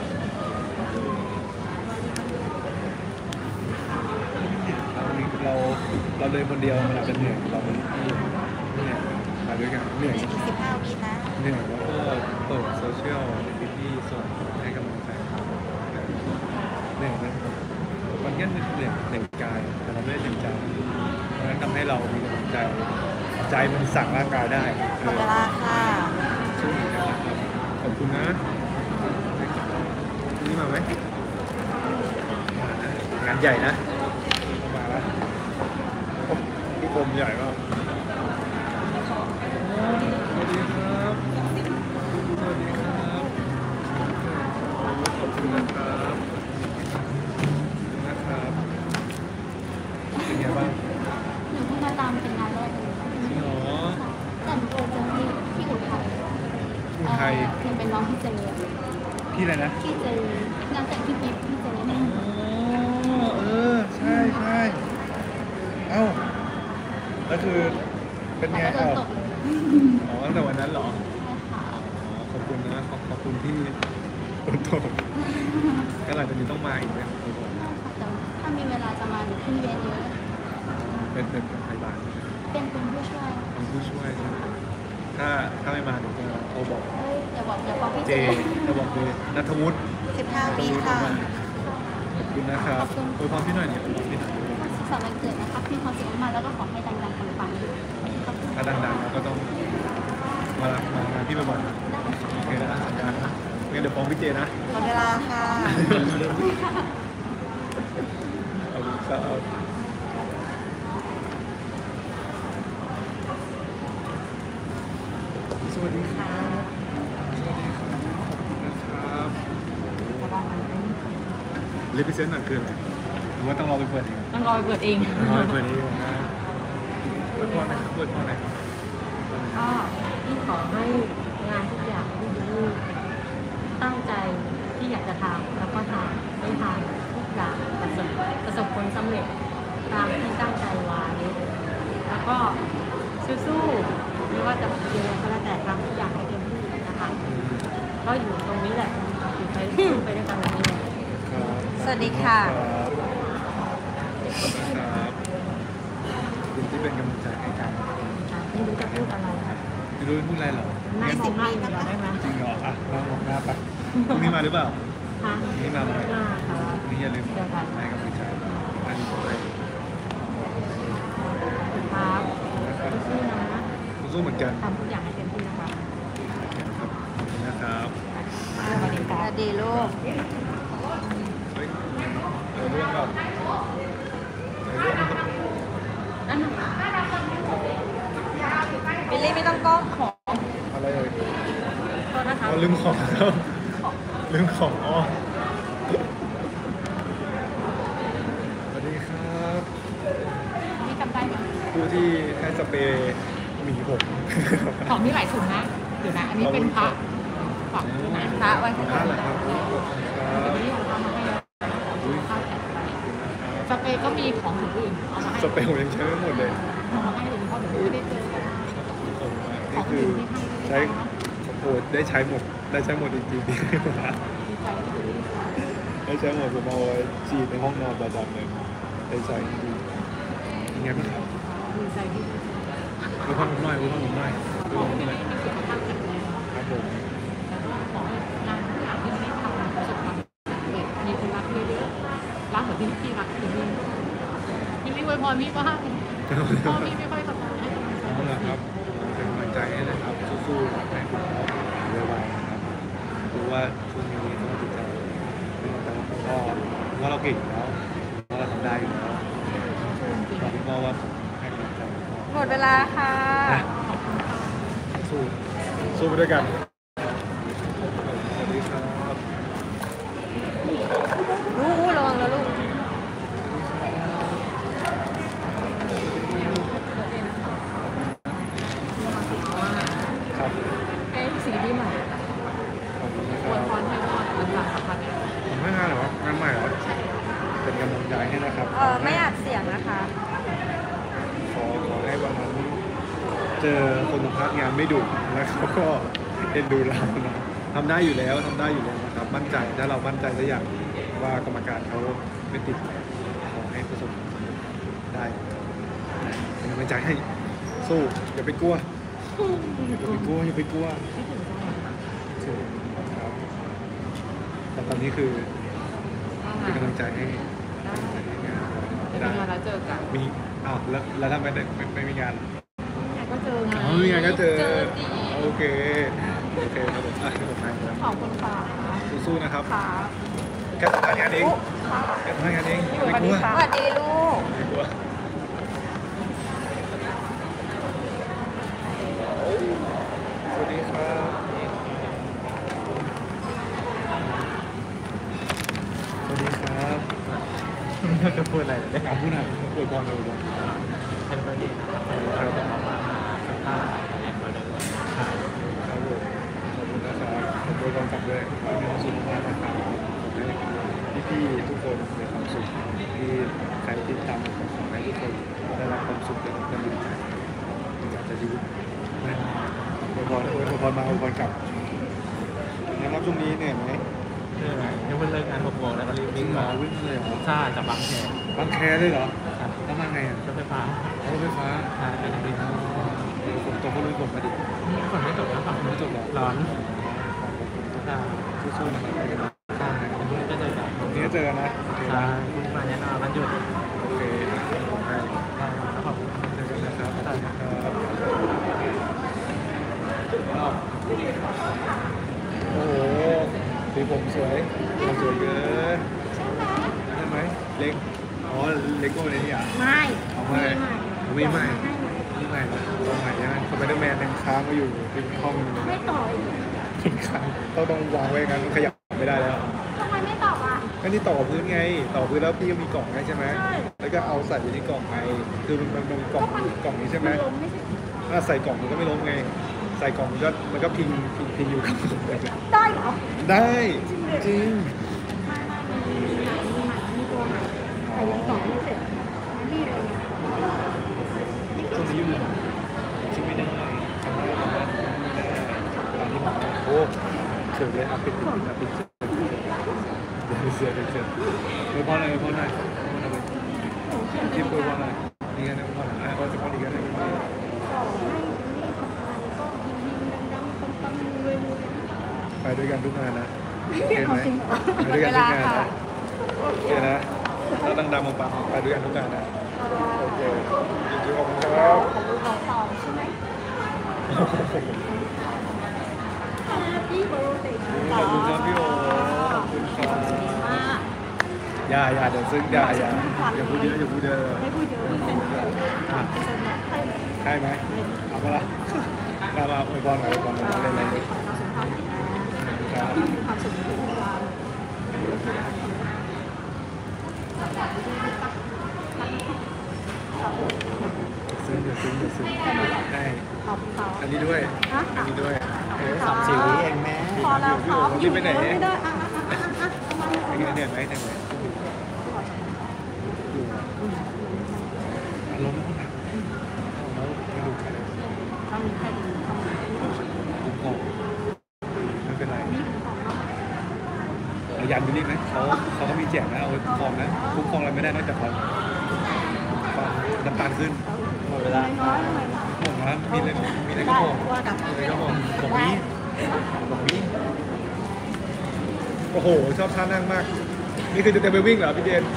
เราเดินคนเดียวมันอาจจะเหนื่อยเราเป็นพี่เนี่ยมาด้วยกันเหนื่อยอีก15 วินะเหนื่อยแล้วก็เปิดโซเชียลพี่ๆส่งให้กำลังใจเหนื่อยนะมันก็เหนื่อยกายแต่เราไม่ได้เหนื่อยใจเพราะฉะนั้นทำให้เรามีกำลังใจใจมันสั่งร่างกายได้หมดเวลาค่ะช่วงนี้นะครับขอบคุณนะพรุ่งนี้มาไหมมานะงานใหญ่นะมาแล้วพี่คมใหญ่มากสวัสดีครับ สวัสดีครับ ขอบคุณนะครับเป็นไงบ้างหนูเพิ่งมาตามเป็นงานแรกเลยจริงเหรอแต่หนูเคยเจอที่อุทัยที่ไทยเคยเป็นน้องพี่เจพี่อะไรนะพี่เจงานแต่งพี่ปิ๊บพี่เจใช่ใช่เอ้าแล้วคือเป็นไงแล้วก็เอ้าโดนตกเลยอ๋อตั้งแต่วันนั้นเหรอใช่ค่ะอ๋อขอบคุณนะขอบคุณที่โดนตกก็หลังจากนี้ต้องมาอีกไหมแต่ถ้ามีเวลาจะมาหนูขึ้นเวรเยอะเป็นพยาบาลเป็นผู้ช่วยเป็นผู้ช่วยใช่ไหมถ้าไม่มาหนูจะโทรบอกเอ้ยอย่าบอกพี่เจเจจะบอกเลยนัทวุฒิ 15 ปีค่ะขอบคุณนะครับขอบคุณอวยพรพี่หน่อยเนี่ยอวยพรพี่หน่อยสุขสันต์วันเกิดนะคะมีความสุขมากๆแล้วก็ขอให้ดังๆปังๆขอบคุณถ้าดังๆเราก็ต้องมางานพี่บ่อยๆนะโอเคนะสัญญานะงั้นเดี๋ยวฟ้องพี่เจนะหมดเวลาค่ะเอาลูกสาวสวัสดีครับสวัสดีครับขอบคุณนะครับเลพิเซนต์หนักเกินเลยหรือว่าต้องรอไปเปิดเองต้องรอไปเปิดเองรอไปเปิดเองนะเปิดพ่อไหนครับเปิดพ่อไหนครับก็ที่ขอให้งานทุกอย่างที่ลูกตั้งใจที่อยากจะทำแล้วก็ทำได้ทำทุกอย่างประสบผลสำเร็จตามที่ตั้งใจไว้แล้วก็สู้ๆไม่ว่าจะเป็นอะไรก็แล้วแต่ทำทุกอย่างให้เต็มที่นะคะก็อยู่ตรงนี้แหละอยู่ไปด้วยกันแบบนี้เลยสวัสดีค่ะครับคุณที่เป็นกำลังใจให้กันไม่รู้จะพูดอะไรค่ะไม่รู้พูดอะไรหรอนั่งมองหน้าอย่างเดียวได้ไหมจริงเหรออ่ะลองมองหน้าไปพรุ่งนี้มาหรือเปล่าคะพรุ่งนี้มาไหมหน้าค่ะพรุ่งนี้อย่าลืมให้กำลังใจอันนี้ไปครับนะครับสู้ๆนะสู้เหมือนกันทำทุกอย่างให้เต็มที่นะคะครับขอบคุณนะครับสวัสดีสค่ะวัสดีลูกเฮ้ยเรื่องแบบเรื่องมันบิลลี่ไม่ต้องกล้องขออะไรเอ่ยโทษนะคะลืมของครับลืมของอ๋อสวัสดีครับนี่จำได้ไหมผู้ที่ให้สเปรย์หมีผมของมีหลายถุงนะเดี๋ยวนะ อันนี้เป็นพระฝังนะพระไว้ข้างหน่าน้าแหละครับขอบคุณครับเดี๋ยวนี้เอามาให้อุ๊ยข้าวแจกไปสเปรย์ก็มีของถุงอื่นเอามาให้สเปรย์ผมยังใช้ไม่หมดเลยเอามาให้เลยเพราะเดี๋ยวไม่ได้เจอกันนี่คือใช้โอ้โหได้ใช้หมดจริงๆดีใจที่เอให้ใช้หมดผมเอาไว้ฉีดในห้องนอนประจำเลยใส่ดียังไงบ้างครับดีใจที่ดูความผมหน่อยดูความผมหน่อยดูความผมหน่อยมีสุขภาพแข็งแรงครับผมแล้วก็ขอให้งานทุกอย่างที่ไม่ทำประสบความสำเร็จมีคนรักเยอะๆรักเหมือนที่พี่รักพี่นี่พี่ไม่อวยพรพี่บ้างพ่อพี่ไม่ค่อยสบายให้กำลังใจเอาละครับเป็นกำลังใจให้นะครับสู้ๆครับให้คุณพ่อไวๆนะครับรู้ว่าช่วงนี้ต้องติดใจเป็นกำลังใจให้คุณพ่อว่าเราเก่งแล้วว่าเราทำได้อยู่แล้วบอกคุณพ่อว่าให้กำลังใจคุณพ่อหมดเวลาค่ะสู้ไปด้วยกันสวัสดีครับลูกระวังนะลูกครับให้ซีรีส์ใหม่ขอบคุณนะคอวยรับพรให้ว่ามันหลักสัมพันธ์ผมไม่งานเหรองานใหม่เหรอเป็นกำลังใจให้นะครับไม่อัดเสียงนะคะขอให้วันนั้นเจอคนสัมภาษณ์งานไม่ดุแล้วเขาก็เอ็นดูเรานะทำได้อยู่แล้วนะครับมั่นใจถ้าเรามั่นใจสักอย่างว่ากรรมการเขาไม่ติดขอให้ประสบความสำเร็จได้เป็นกำลังใจให้สู้อย่าไปกลัวอย่าไปกลัวครับแต่ตอนนี้คือเป็นกำลังใจให้งานเดี๋ยวมีงานแล้วเจอกันมีอ้าวแล้วทำไมไม่มีงานก็เจอไงอ๋อมีงานก็เจอโอเคครับผมผมให้ครับขอบคุณค่ะสู้ๆนะครับค่ะแค่ทำงานเองแค่ทำงานเองอย่าไปกลัวสวัสดีลูกอย่าไปกลัวสวัสดีครับสวัสดีครับจะพูดอะไรได้พูดหน่อยอวยพรเลยครับเป็นประเด็นนะครับเราจะเอามาสัมภาษณ์แอนด์มาเดินถ่ายครับผมขอบคุณนะครับขอบคุณกองกลับด้วยขอให้มีความสุขมากนะครับขอให้พี่ๆทุกคนมีความสุขที่ใครติดตามขอให้ทุกคนได้รับความสุขและกำลังใจอยากจะชีวิตนะอวยพรมาอวยพรกลับนะครับช่วงนี้เหนื่อยไหมเรื่องอะไรยังเพิ่งเลิกงาน6 โมงแล้วก็รีบวิ่วิ่งงเหรอมาวิ่งเลยเหรอใช่จากบางแคบางแคเลยเหรอแล้วมาไงอ่ะรถไฟฟ้ารถไฟฟ้าใช่ไปทางนี้ฝนตกก็เลยฝนมาดิฝนไม่ตกนะฝั่งไม่ตกหรอร้อนใช่สู้ๆนะครับไปกันนะใช่วันนี้ก็เจอกันวันนี้เจอกันนะโอเคใช่นะคุณมาแน่นอนวันหยุดโอเคผมให้ใช่แล้วขอบคุณเจอกันนะครับใช่โอ้โหสีผมสวยสวยเกินใช่ไหมเล็กอ๋อเล็กโก้ในนี่อ่ะไม่เอาไม่ไม่ใหม่นี่ใหม่นะตัวใหม่ใช่ไหมสไปเดอร์แมนยังค้างมาอยู่ที่ห้องนึงไม่ต่ออีกทิ้งค้างต้องวางไว้งั้นขยับไม่ได้แล้วทำไมไม่ตอบอ่ะก็นี่ต่อพื้นไงต่อพื้นแล้วพี่ก็มีกล่องไงใช่ไหมแล้วก็เอาใส่อยู่ในกล่องไงคือมันเป็นกล่องนี้ใช่ไหมล้มไม่ใช่ถ้าใส่กล่องมันก็ไม่ล้มไง ใส่กล่องมันก็พิงอยู่กับกล่องไปเลยได้เหรอได้จริงมีตัวใหม่แต่ยังต่อไม่เสร็จนี่เลยช่วงนี้อยู่ชิมไม่ได้ทำได้ทำได้ตอนที่มาโอ้เฉยเลยอ่ะปิดเสือไปพอหน่อยที่คุยพอหน่อยนี่กันนะพอหน่อยก็จะพอดีกันนะไปด้วยกันทุกงานนะโอเคไหมไปด้วยกันทุกงานนะโอเคนะถ้าดังๆปังๆไปด้วยกันทุกงานนะโอเคจริงๆขอบคุณครับของต่อใช่ไหม Happy birthday ขอบคุณครับพี่โอขอบคุณครับอย่าเดี๋ยวซึ่งอย่าพูดเยอะอย่าพูดเยอะไม่พูดเยอะพูดเป็นใช่ไหมเอาเปล่ามาอวยพรหน่อยเล่นๆครับความสุขในทุกวันซึ้งได้ขอบคุณเขาอันนี้ด้วย 3 ชีวิตเองแม่พอแล้วครับรีบไปไหนไม่ได้เหนื่อยไหมอารมณ์มันหนักแล้วไม่ดูใครเลยต้องมีใครดูต้องมีไม่เป็นไรเอายันไปนี่ไหมเขาก็มีแจกนะเอาไว้คุ้มครองนะคุ้มครองอะไรไม่ได้นอกจากความน้ำตาลขึ้นหมดเวลาผมนะมีอะไรก็บอกบอกนี้โอ้โหชอบท่านั่งมากนี่คือจะเต็มไปวิ่งเหรอพี่เจน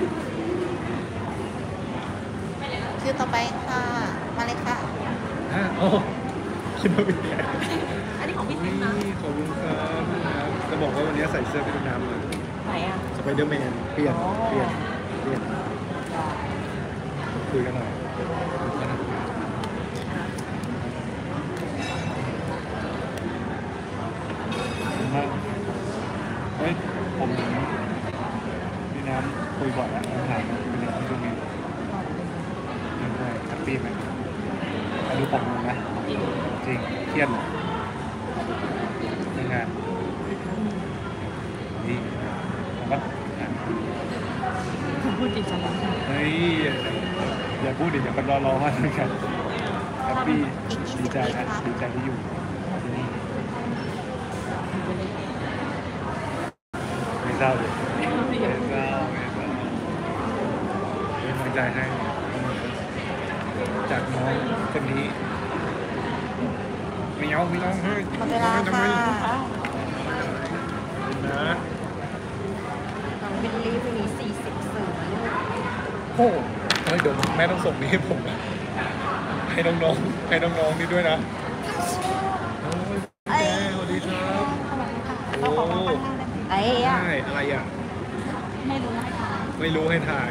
ชื่อต่อไปค่ะ มาเลยค่ะอ๋อคิดว่าเป็นแกอันนี้ของพี่นี่เทนนะขอบคุณครับจะบอกว่าวันนี้ใส่เสื้อเป็นน้ำเลยไหนอ่ะสไปเดอร์แมนเปลี่ยนคุยกันหน่อยเฮ้ยผมพี่น้ำคุยบ่อยแล้วถามเป็นยังไงช่วงนี้แฮปปี้ไหมดูปกมึงนะจริงเครียดเรื่องงานนี่ผมก็พูดจริงจังเฮ้ยอย่าพูดดิอย่าไปรอว่าด้วยกันแฮปปี้ดีใจนะดีใจที่อยู่ที่นี่ไม่เศร้าเลยไม่เศร้าเป็นกำลังใจให้จากน้องคนนี้ไม่เอาไม่ร้องไห้หมดเวลาค่ะนะน้องบิลลี่วันนี้40สื่อนะลูกโอ้เฮ้ยเดี๋ยวแม่ต้องส่งนี้ให้ผมนะให้น้องๆนี่ด้วยนะโอ้ยแม่สวัสดีครับโอ้ไอ้อะใช่อะไรอ่ะไม่รู้ให้ทายไม่รู้ให้ถ่าย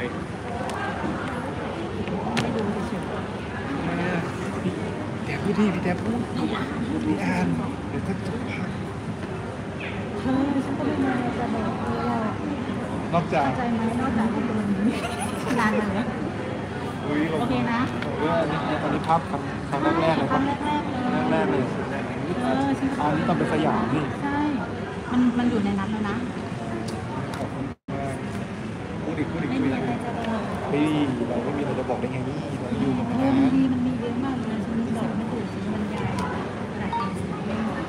ไม่รู้เฉยแม่แทบพูดดิพี่แทบพูดพี่อ่านเดี๋ยวก็จบพักเธอฉันก็ไม่มาจะบอกเธอหรอกนอกจากใจไหมนอกจากคนนี้นานเลยอุ้ยโอเคนะอันนี้ภาพครั้งแรกเลยป่ะแรกๆเลยแรกเลยฉันอันนี้ตอนเป็นสยามนี่ใช่ มันอยู่ในนั้นแล้วนะขอบคุณมากพูดอีกไม่มีอะไรจะบอกพี่เราไม่มีอะไรจะบอกได้ไงนี่เราอยู่กันมามันนานมีเยอะมากเลยฉันบอกไม่ถูกฉันบรรยายขนาดนี้ไม่หมด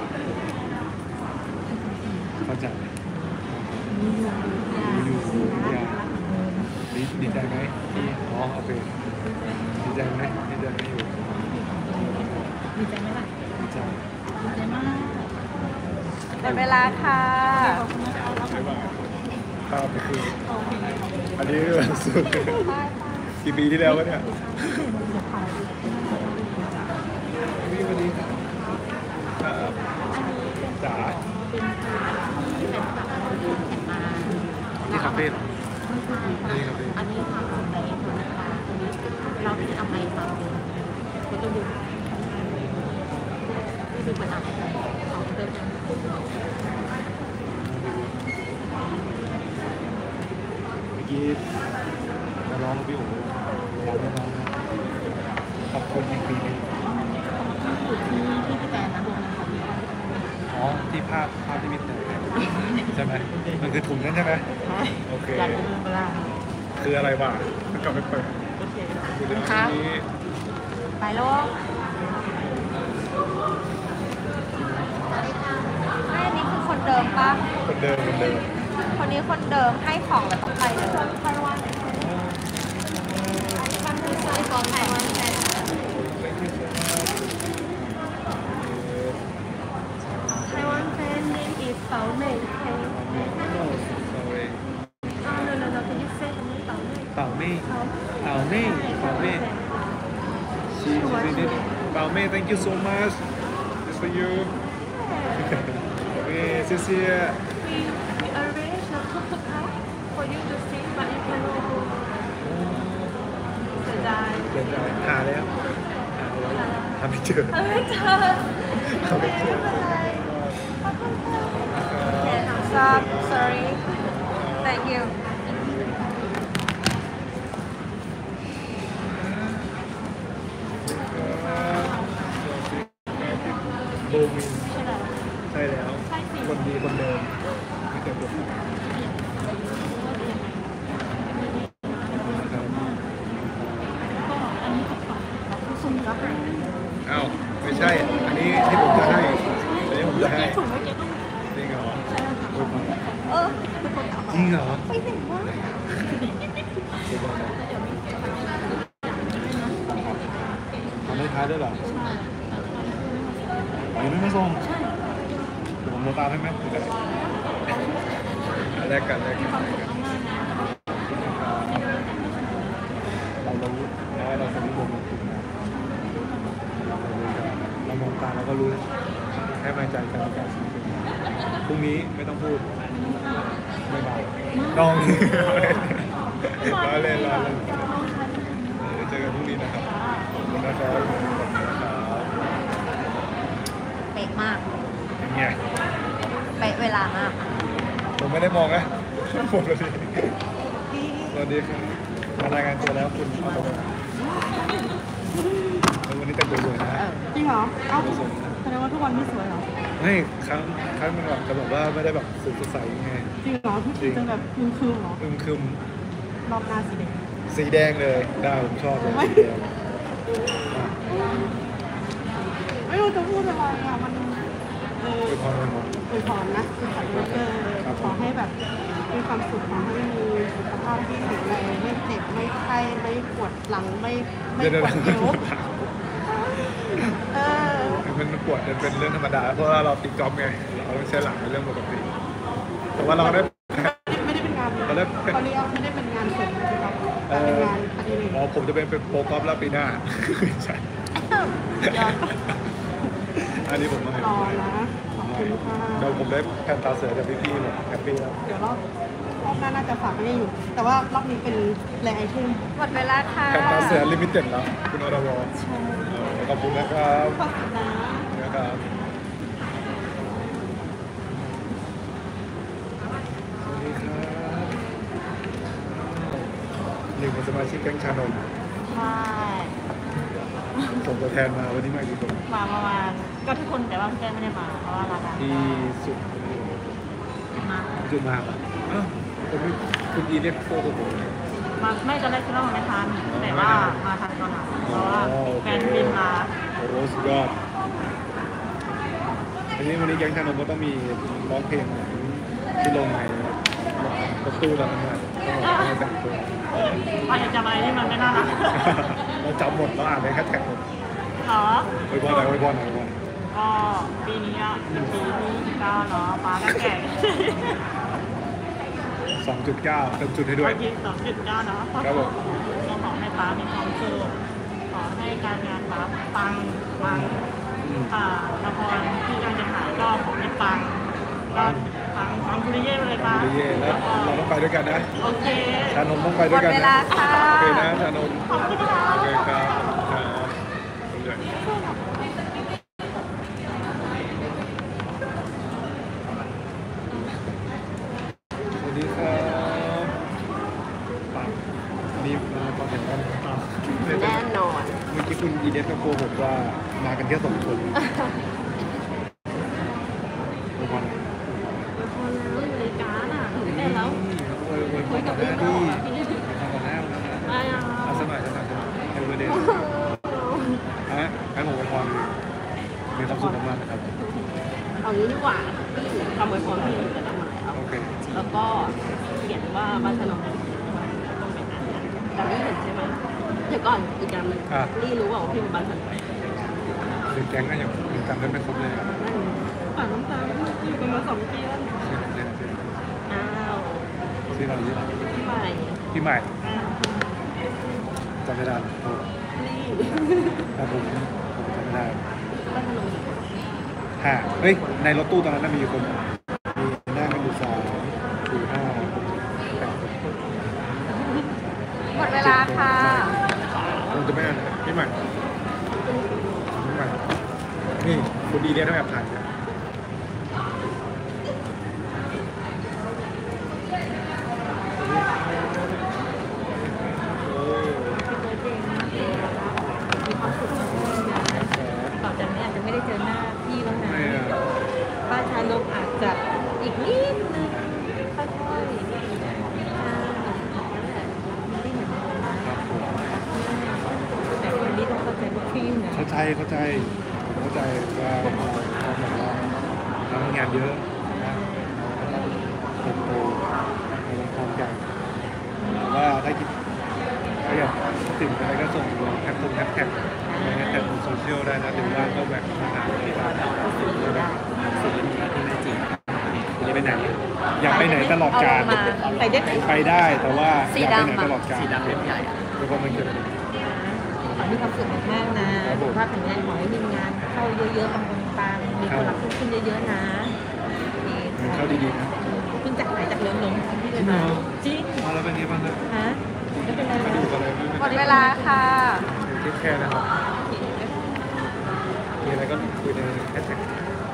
เข้าใจมีอยู่อยากรักเหมือนเดิมดีใจไหมที่อ๋อโอเคดีใจไหมอยู่ดีใจไหมล่ะดีใจดีใจมากหมดเวลาค่ะขอบคุณนะคะรับบ๊ายบายภาพไปคือโอเคอันนี้วันสุดกี่ปีที่แล้ววะเนี่ยพี่วันนี้ครับจ๋าที่คาเฟ่นี่คาเฟ่อันนี้ทำของไหนของนะคะเราที่เอาไปทำเองก็ต้องดูนี่คือประจำของเดิมเมื่อกี้มาร้องพี่โอ๋ร้องไม่ร้องนะขอบคุณอีกปีนึงอยู่ที่พี่แตนนะวงของพี่อ๋อที่ภาพที่มิดใช่ไหมมันคือถุงนั้นใช่ไหมโอเคอยากจะดูเวลาคืออะไรวะมันกลับไปเปิดโอเคดูเรื่องนี้ไปลูกไม่อันนี้คือคนเดิมปะคนเดิมคนนี้คนเดิมให้ของแล้วต้องไปเลยไต้หวันของไต้หวันไต้หวันแฟน name is เปาเม่เป่าเม่เป่าเม่ thank you so much this for you เม่เสีย We arrange a photograph for you to see but you cannot go เสียดายเดินหาแล้วหาไม่เจอไม่เจอหาไม่เจอ Stop sorry thank you โบวินใช่แล้วคนดีคนเดิมไม่เคยเปลี่ยนอ้าวไม่ใช่ อันนี้ที่ผมจะให้อันนี้ผมจะให้จริงเหรอเออจริงเหรอไปไหนวะทำได้ท้ายด้วยเหรอยังไม่มาส่งเดี๋ยวผมโทรตามให้ไหมแลกกันเรารู้นะเราคนที่บ่มคุณนะเรามองตาเราก็รู้ให้กำลังใจกันแล้วกันพรุ่งนี้ไม่ต้องพูดไม่มาน้องรอเล่นเจอกันพรุ่งนี้นะครับขอบคุณนะครับเป๊ะมากเป็นไงเป๊ะเวลามากผมไม่ได้มองนะผมเลยสวัสดีครับมารายงานตัวแล้วคุณเอาตัววันนี้แต่งตัวสวยนะจริงเหรอ เอ้าแสดงว่าทุกวันไม่สวยเหรอไม่ครั้งมันแบบจะบอกว่าไม่ได้แบบสดใสไงจริงเหรอทุกทีจะแบบคืนๆเหรอคึมรอบหน้าสีแดงสีแดงเลยได้ผมชอบเลยสีแดงไม่รู้จะพูดอะไรอ่ะ มันอวยพรอวยพรนะอวยพรวันเกิดขอให้แบบมีความสุขขอให้มีสุขภาพที่แข็งแรงไม่เจ็บไม่ไข้ไม่ปวดหลังไม่ปวดเอวมันปวดเป็นเรื่องธรรมดาเพราะว่าเราติดจ็อบไงเราต้องใช้หลังเป็นเรื่องปกติแต่ว่าเราได้ไม่ได้เป็นงานตอนนี้ไม่ได้เป็นงานเสริมนะครับแต่เป็นงานอดิเรกผมจะเป็นโปรกอล์ฟแล้วปีหน้าใช่อันนี้ผมไม่รอนะขอบคุณค่ะเดี๋ยวผมได้แผ่นตาเสือจากพี่ๆผมแฮปปี้แล้วเดี๋ยวรอบหน้าน่าจะฝากไม่อยู่แต่ว่ารอบนี้เป็นแรงไอเทมหมดเวลาค่ะแผ่นตาเสือลิมิเต็ดแล้วคุณอรวขอบคุณนะครับขอบคุณนะครับสวัสดีครับหนึ่งในสมาชิกแก๊งชานมใช่ส่งตัวแทนมาวันนี้มากี่คนมาประมาณก็ทุกคนแต่ว่าพี่แก้ไม่ได้มาเพราะว่าลาดาที่สุดมาจุดมาครับอ้าวคุณอีเรียกโฟกับผมมาไม่ตอนแรกคิดว่ามันไม่ทันแต่ว่ามาทันตอนหลังเพราะว่าแฟนบินมาโอ้โหสุดยอดวันนี้แก๊งชานมก็ต้องมีร้องเพลงที่ลงในรถตู้แล้วนะต้องแต่งตัวอาจจะจำอะไรที่มันไม่น่ารักเราจำหมดเราอ่านในแฮชแท็กหมดเหรอไว้บอลไหนไว้บอลไหนบอลก็ปีนี้อ่ะเป็นปีที่9เนาะป้าก็แก่ 2.9 เติมจุดให้ด้วยยิง2.9เนาะครับผมก็ขอให้ป้ามีความสุขขอให้การงานป้าปังละครที่กำลังจะถ่ายก็ขอให้ปังก็ปังคุริเย่ไปเลยป้าคุริเย่แล้วเราต้องไปด้วยกันนะโอเคชานมต้องไปด้วยกันหมดเวลาค่ะโอเคนะชานมขอบคุณค่ะโอเคครับสวัสดีครับปังนี่มาตอนเห็นกันแน่นอนเมื่อกี้คุณอีเดสก็โกหกว่ามากันแค่2 คนโอ้โหพอแล้วอยู่ในการอ่ะถึงได้แล้วคุยกับพี่ก่อนหน้านะเอาสมัยเอเวอร์เดนให้ผมไปพรมีความสุขมากๆนะครับเอางี้ดีกว่าคำอวยพรที่จะทำมาแล้วโอเคแล้วก็เขียนว่าบ้านถนนต้องเป็นอันนี้แต่ไม่เห็นใช่ไหมเดี๋ยวก่อนอีกอย่างหนึ่งนี่รู้ว่าพี่เป็นบ้านถนนคือแก๊งก็ยังจำได้ไม่ครบเลยป่าน้ำตาลอยู่กันมา2 ปีแล้วอ้าวชื่อเราชื่อพี่ใหม่พี่ใหม่อ้าวจำไม่ได้นี่แต่ผมจำไม่ได้บ้านถนนเฮ้ยในรถตู้ตอนนั้นมีคนมีหน้ากันอยู่3 4 5 หมดเวลาค่ะผมจะไม่อ่านพี่ใหม่นี่คุณดีเรียนต้องแอบถ่ายนะต่อจากนี้อาจจะไม่ได้เจอหน้าพี่แล้วนะไม่อะป้าชานมอาจจะอีกนิดนึงค่อยๆไม่ได้เหมือนเดิมนะแต่วันนี้ต้องเข้าใจพวกพี่นะเข้าใจว่าทำงานเยอะนะโตถ้าคิดก็อยากสิ่งอะไรก็ส่งแฮชแท็กบนโซเชียลได้นะหรือว่าก็แบบมาหาที่ร้านจะไปไหนอยากไปไหนตลอดกาลไปได้ไหมไปได้แต่ว่าสีอยากไปดำไหนอะตลอดกาลสีดำเล่มใหญ่อะแล้วก็มันเกิดขอให้มีความสุขมากๆนะสุขภาพแข็งแรงขอให้มีงานเข้าเยอะๆปังๆมีคนรักขึ้นเยอะๆนะนี่เข้าดีๆนะเพิ่งจากไหนจากเรือนลงที่เลยมาจริงมาแล้วเป็นไงบ้างครับฮะไม่เป็นไรมานะดูกันเลยหมดเวลาค่ะเทคแค่นะครับมีอะไรก็คุยในแฮชแท็ก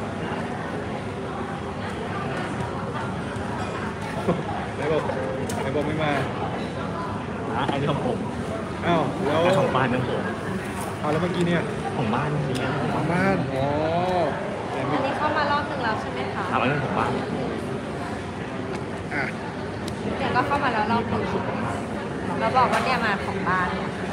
ไหนบอกไม่มาอันนี้ของผมอ้าวแล้วของบ้านของผมเอาแล้วเมื่อกี้เนี่ยของบ้านนี่ของบ้านอ๋อแต่อัไม่นนี้เข้ามารอบหนึ่งแล้วใช่ไหมคะถามว่าเรื่องของบ้านอ่ะเนี่ยก็เข้ามาแล้วรอบหนึ่งเราบอกว่าเนี่ยมาของบ้าน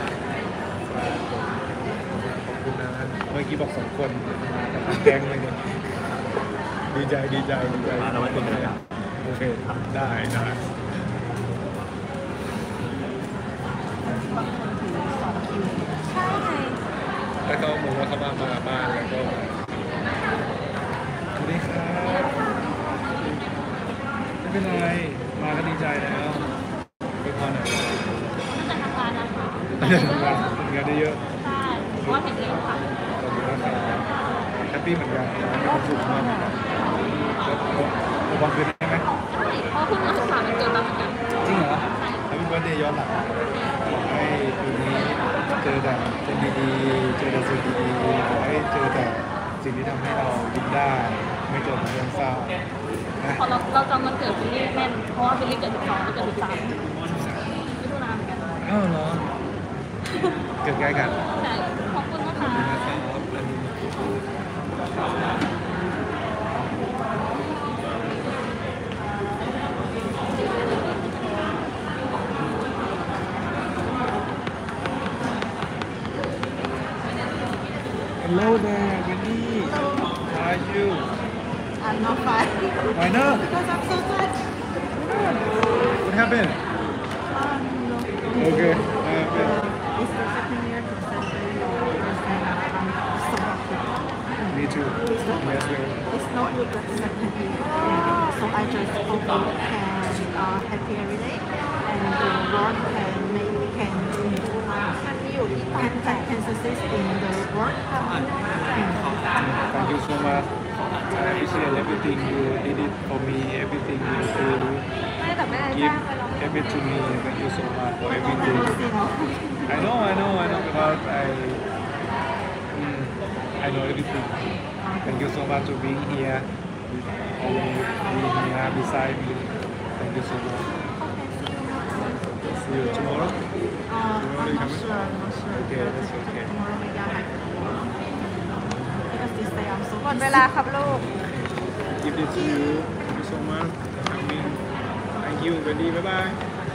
ขอบคุณนะเมื่อกี้บอก2 คนมากับแก๊งเลยเนี่ยดีใจมาแล้ววันนี้นะครับโอเคได้ใช่ไงแล้วก็เหมือนว่าเขามาบ้านแล้วก็สวัสดีครับไม่เป็นไรมาก็ดีใจแล้วเป็นพอหน่อยจะทำงานนะคะทำงานได้เยอะใช่ว่าแข็งแรงค่ะขอบคุณนะครับแฮปปี้เหมือนกันมีความสุขมากแล้ววันคืนได้ไหมใช่เพราะเพิ่งมาสุขภาพมันเกิดมาเหมือนกันจริงเหรอแล้วเป็นวันเดย์ย้อนหลังขอให้ปีนี้เจอแต่สิ่งดีๆเจอแต่สิ่งดีๆขอให้เจอแต่สิ่งที่ทำให้เรายิ้มได้ไม่เจอแต่เรื่องเศร้านะพอเราจำวันเกิดบิลลี่แม่นเพราะว่าบิลลี่เกิด12แล้วเกิด13มิถุนายนเหมือนกันอ้าวเหรอเกิดใกล้กันใช่ขอบคุณนะคะนะครับอันนี้ Hello there, Wendy. How are you? I'm not fine Why not? because I'm so tired. What happened? Okay. What happened? It's the second year to celebrate your birthday. I'm so happy. Me too. Yes, well. It's not good that second year. So I just hope you can happy every day and the work can improve can success in the work. Thank you so much. I appreciate everything you did it for me, everything you do. ไม่แต่แม่ Give จ้างไปร้อง everything to me. Thank you so much for everything. I know because I know everything. Thank you so much for being here. Being here beside me. Thank you so much. See you tomorrow. I'm not sure. Okay, that's okay. Tomorrow maybe I have because this day I'm so หมดเวลาครับลูก Give it to you. Thank you so much for coming. Thank you, Wendy. Bye bye.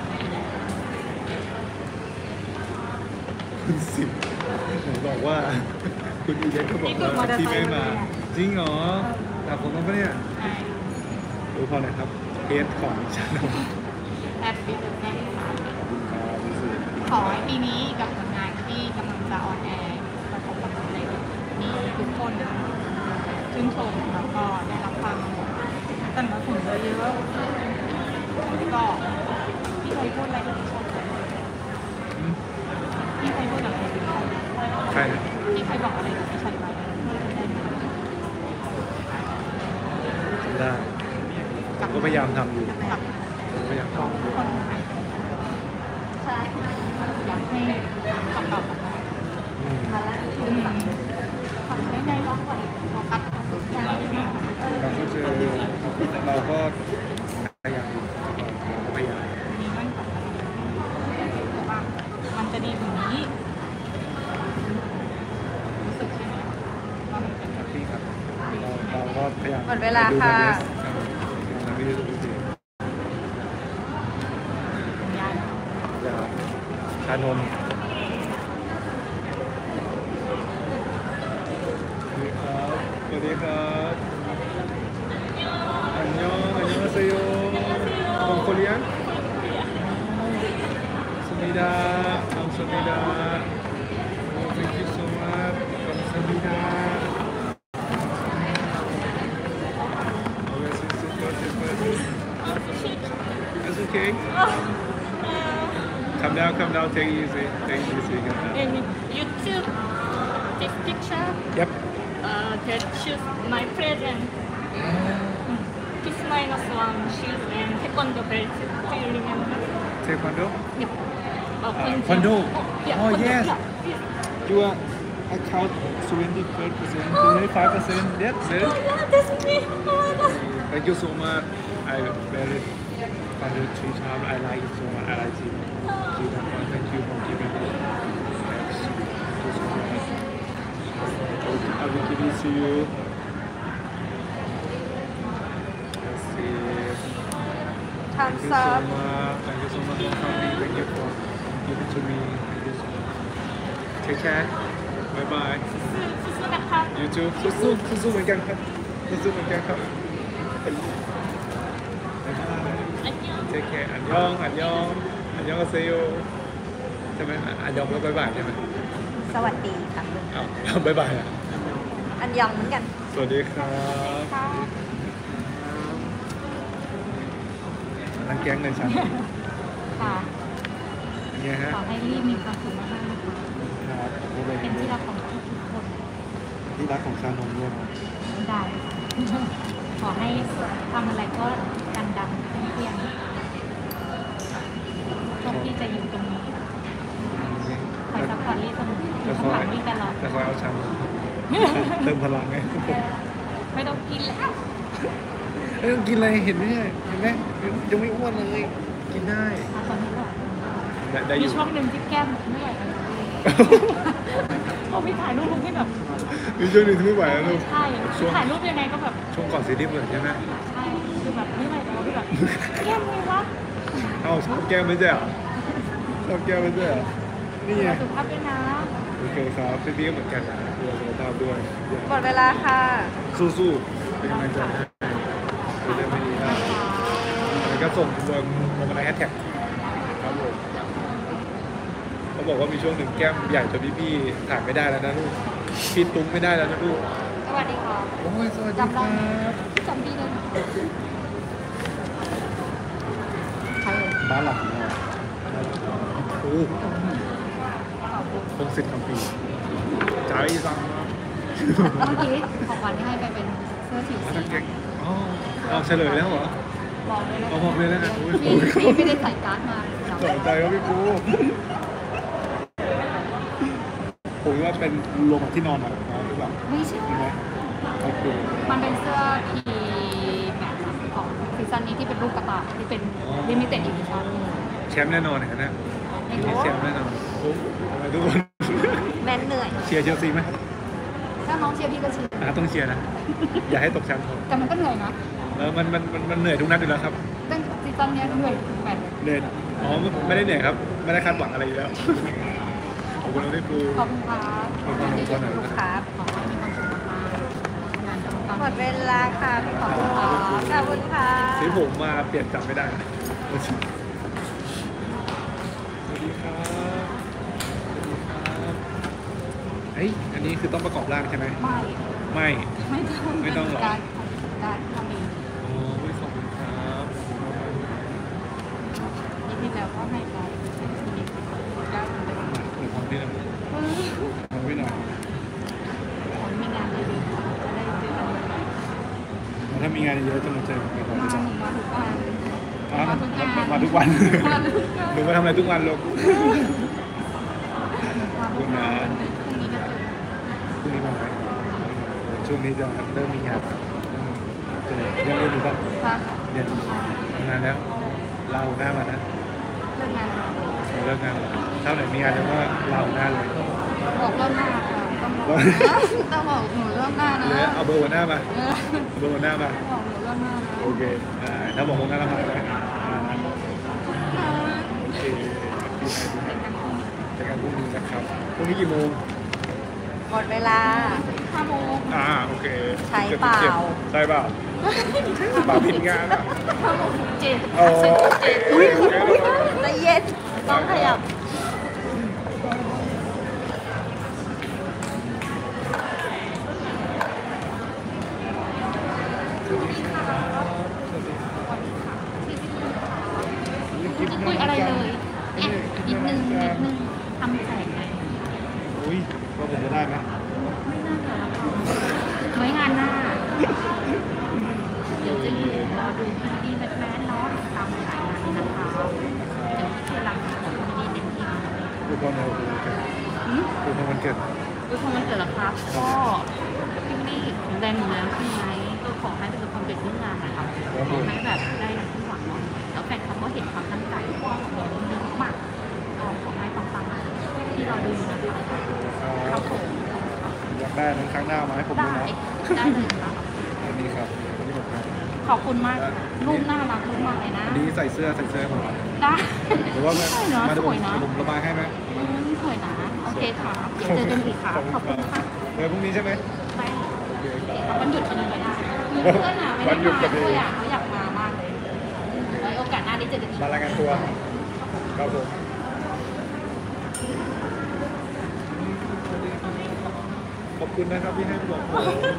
คุณสิผมบอกว่า คุณอีเล็กเขาบอกว่าที่ไม่มา จริงเหรอแต่ผมต้องปะเนี่ยดูพอหน่อยครับเทสของชาแนลแฮปปี้เบิร์ธเดย์ค่ะขอบคุณครับรู้สึกขอให้ปีนี้กับผลงานที่กำลังจะออนแอร์ประสบความสำเร็จมีทุกคนชื่นชมแล้วก็ได้รับความสนับสนุนเยอะๆแล้วก็พี่เคยพูดอะไรกับพี่ชมพี่เคยพูดอะไรกับพี่ชมใครนะพี่เคยบอกอะไรกับพี่ชัยไว้จำได้ผมก็พยายามทำอยู่กับพยายามทำอยู่คนไทยใช่อยากให้คำตอบกลับมาอืมฟังได้ในร้องก่อนโฟกัสอย่างนี้เราก็เจอเราก็พยายามอยู่เราก็พยายามมีมั่นคงว่ามันจะดีกว่านี้รู้สึกใช่ไหมว่ามันเป็นแฮปปี้ครับเราก็พยายามหมดเวลาค่ะทำให้ดูดียากอย่าชานนท์สวัสดีครับอันยองอาเซโยของโคเรียน 감사합니다. 감사합니다. Thank you so much. 감사합니다. It's okay. Come down, take it easy. Take it easy. In YouTube, this picture, Yep. that shoes my present. Kiss minus one shoes and taekwondo belt. Do you remember? Taekwondo? Yep. Kwando. Yeah, Oh, Kwando. yes. Yeah. Your account 25%, 25%. Yes, sir. Oh yeah, that's me. Oh my god. Thank you so much. I very Kwando 3 times. I like it so much. I like it. Thank you for giving me. Thank you so much. I will give it to you. Let's see. Thank you so much. Thank you so much for coming. Thank you for giving to me. Thank you so much. Take care. Bye bye. 수수นะคะ You too.สู้ๆเหมือนกันครับสู้ๆเหมือนกันครับ Bye bye. อันยอง Take care. อันยองอาเซโยใช่ไหมอันยองแล้วบายบายใช่ไหมสวัสดีค่ะอ้าวบายบายอ่ะอันยองเหมือนกันสวัสดีครับนังแก๊งในชั้นค่ะเนี่ยฮะขอให้รีบมีความสุขมากๆนะคะครับเป็นที่รักของทุกๆคนที่รักของชานมด้วยนะได้ ขอให้ทำอะไรก็ดังๆเพียงๆพวกพี่จะอยู่ตรงนี้คอยซัพพอร์ตลี่เสมออยู่ข้างหลังนี่ตลอดจะคอยเอาชานมเติมพลังไงผมไม่ต้องกินแล้วไม่ต้องกินอะไรเห็นไหมเนี่ยเห็นไหมยังไม่อ้วนเลยกินได้ตอนนี้ก็ได้อมียู่ช่วงหนึ่งที่แก้มไม่ไหวแล้วพอพี่ถ่ายรูปที่แบบมีช่วงหนึ่งที่ไม่ไหวแล้วลูกใช่ช่วงถ่ายรูปยังไงก็แบบช่วงก่อนซีรีส์เปิดใช่ไหมใช่คือแบบไม่ไหวแล้วแบบแก้มไม่วะเอ้าชอบแก้มไม่ใช่เหรอชอบแก้มไม่ใช่เหรอนี่ไงสุขภาพด้วยนะโอเคครับพี่ๆก็เหมือนกันนะดูแลสุขภาพด้วยหมดเวลาค่ะสู้ๆเป็นกำลังใจให้เป็นเรื่องไม่ดีนะแล้วก็ส่งลงมาในแฮชแท็กครับผมเขาบอกว่ามีช่วงหนึ่งแก้มใหญ่จนพี่ๆถ่ายไม่ได้แล้วนะลูกพี่ตุ้มไม่ได้แล้วนะลูกสวัสดีค่ะโอ้ยสวัสดีครับจำพี่ได้ไหมใครเอ่ยบ้านหลังของเราโอ้คงสิทธิ์คำปีจ่ายซังมากเมื่อกี้ของขวัญที่ให้ไปเป็นเสื้อสีมาสีทางเก่งอ๋อเอาเฉลยแล้วเหรอบอกเลยนะเอาบอกเลยแล้วกันโอ้ยพี่ไม่ได้ใส่การ์ดมาสนใจว่าพี่ปูผมว่าเป็นรวมกับที่นอนหน่อยนะหรือเปล่าไม่ใช่ใช่ไหมโอเคมันเป็นเสื้อพีแบบของซีซั่นนี้ที่เป็นรูปกระต่ายที่เป็นลิมิเต็ดอีดิชั่นแชมป์แน่นอนนะทีนี้แชมป์แน่นอนโอ้ทำไมทุกคนแมนเหนื่อยเชียร์เชลซีไหมถ้าน้องเชียร์พี่ก็เชียร์ต้องเชียร์นะ อย่าให้ตกชั้นครับแต่มันก็เหนื่อยนะมันเหนื่อยทุกนัดอยู่แล้วครับตั้งซีซั่นนี้เหนื่อยแบบเหนื่อยอ๋อไม่ได้เหนื่อยครับ ไม่ได้คาดหวังอะไรอยู่แล้ว ขอบคุณน้องพี่ปูขอบคุณครับขอบคุณทุกคนหน่อยลูกนะค้าขอให้มีความสุขมากๆงานต้องหมดเวลาค่ะพี่ขอบคุณค่ะขอบคุณค่ะสีผมมาเปลี่ยนจำไม่ได้นะสวัสดีครับ เฮ้ย อันนี้คือต้องประกอบร่างใช่ไหมไม่ไม่ไม่ต้องไม่ต้องหรอการทำเองโอ้ยขอบคุณครับนี่ที่แล้วก็ให้การการเดี๋ยวทำพี่หน่อยทำพี่หน่อยคนมีงานเยอะๆจะได้เจอกันถ้ามีงานเยอะจะมาเจอกันบ่อยๆมาจ้ะหนึ่งวันทุกวันมาทุกวันมาทุกหนูมาทำอะไรทุกวันลูกวันนะพรุ่งนี้ก็เจอพรุ่งนี้มาไหมช่วงนี้จะเริ่มมีงานเจอยังเรียนอยู่ป่ะค่ะเรียนทำงานแล้วลาหน้ามานะเลิกงานเลิกงานแล้วถ้าไหนมีงานแล้วก็ลาหน้าเลยบอกเลิกหน้าค่ะต้องบอกหนูเลิกหน้านะหรือเอาเบอร์หัวหน้ามาเออเบอร์หัวหน้ามาบอกหนูเลิกหน้านะโอเคถ้าบอกหัวหน้าแล้วมาได้โอเคเจอกันพรุ่งนี้นะครับพรุ่งนี้กี่โมงหมดเวลา 5 โมงโอเคใช้เปล่าใช่เปล่าเปล่าผิดงานอ่ะ 5 โมงถึง7 อ๋ออุ้ยใจเย็นต้องขยับจะคุยอะไรเลยแอบนิดนึงทำแสงไงอุ้ยว่าผมจะได้ไหมไม่น่าจะละไว้งานหน้า เดี๋ยวจะอยู่รอดูพี่แบทเนาะตามสายงานนี้นะคะเดี๋ยวช่วยรักของคนดีเต็มที่ดูตอนเราดูกันดูตอนมันเกิดด้วยความวันเกิดละครับ ก็พี่นี่แข็งแรงอยู่แล้วใช่ไหมก็ขอให้ประสบความสำเร็จเรื่องงานนะครับขอให้แบบได้ดังที่หวังเนาะแล้วแฟนเขาก็เห็นความตั้งใจของเราเยอะมากก็ขอให้ปังๆที่เราดูอยู่นะคะครับผมอยากได้นั้นครั้งหน้ามาให้ผมดูได้นะได้เลยค่ะอันนี้ครับอันนี้ผมครับขอบคุณมากรูปน่ารักรูปมากเลยนะอันนี้ใส่เสื้อให้ผมได้หรือว่ามาสวยนะมาสวยนะผมระบายให้ไหมสวยนะโอเคค่ะเดี๋ยวเจอกันอีกค่ะขอบคุณค่ะเดี๋ยวพรุ่งนี้ใช่ไหมไปโอเคครับวันหยุดกันไปได้มีเพื่อนอ่ะไม่ได้มาด้วยอ่ะเขาอยากมามากเลยไว้โอกาสหน้าได้เจอกันอีกมารายงานตัวครับผม ขอบคุณนะครับที่ให้บอกผม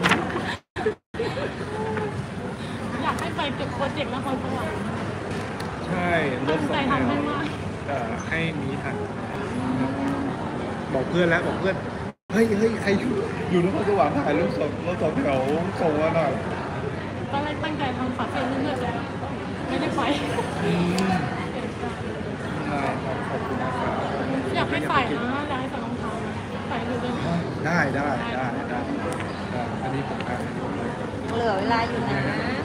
อยากให้ไปเก็บโปรเจกต์นครสวรรค์ใช่รถสองแถตั้งใจทำให้วมากให้มีทันบอกเพื่อนแล้วบอกเพื่อน เฮ้ยใครอยู่นครสวรรค์ถ่ายรูปรถสองแถวส่งมาหน่อยตอนแรกตั้งใจทำฝาเฟรมเรื่อยๆเลยไม่ได้ไปใช่ครับขอบคุณนะครับอยากให้ใส่นะอยากให้ใส่รองเท้าใส่ดูได้ได้อันนี้ผมครับเหลือเวลาอยู่นะ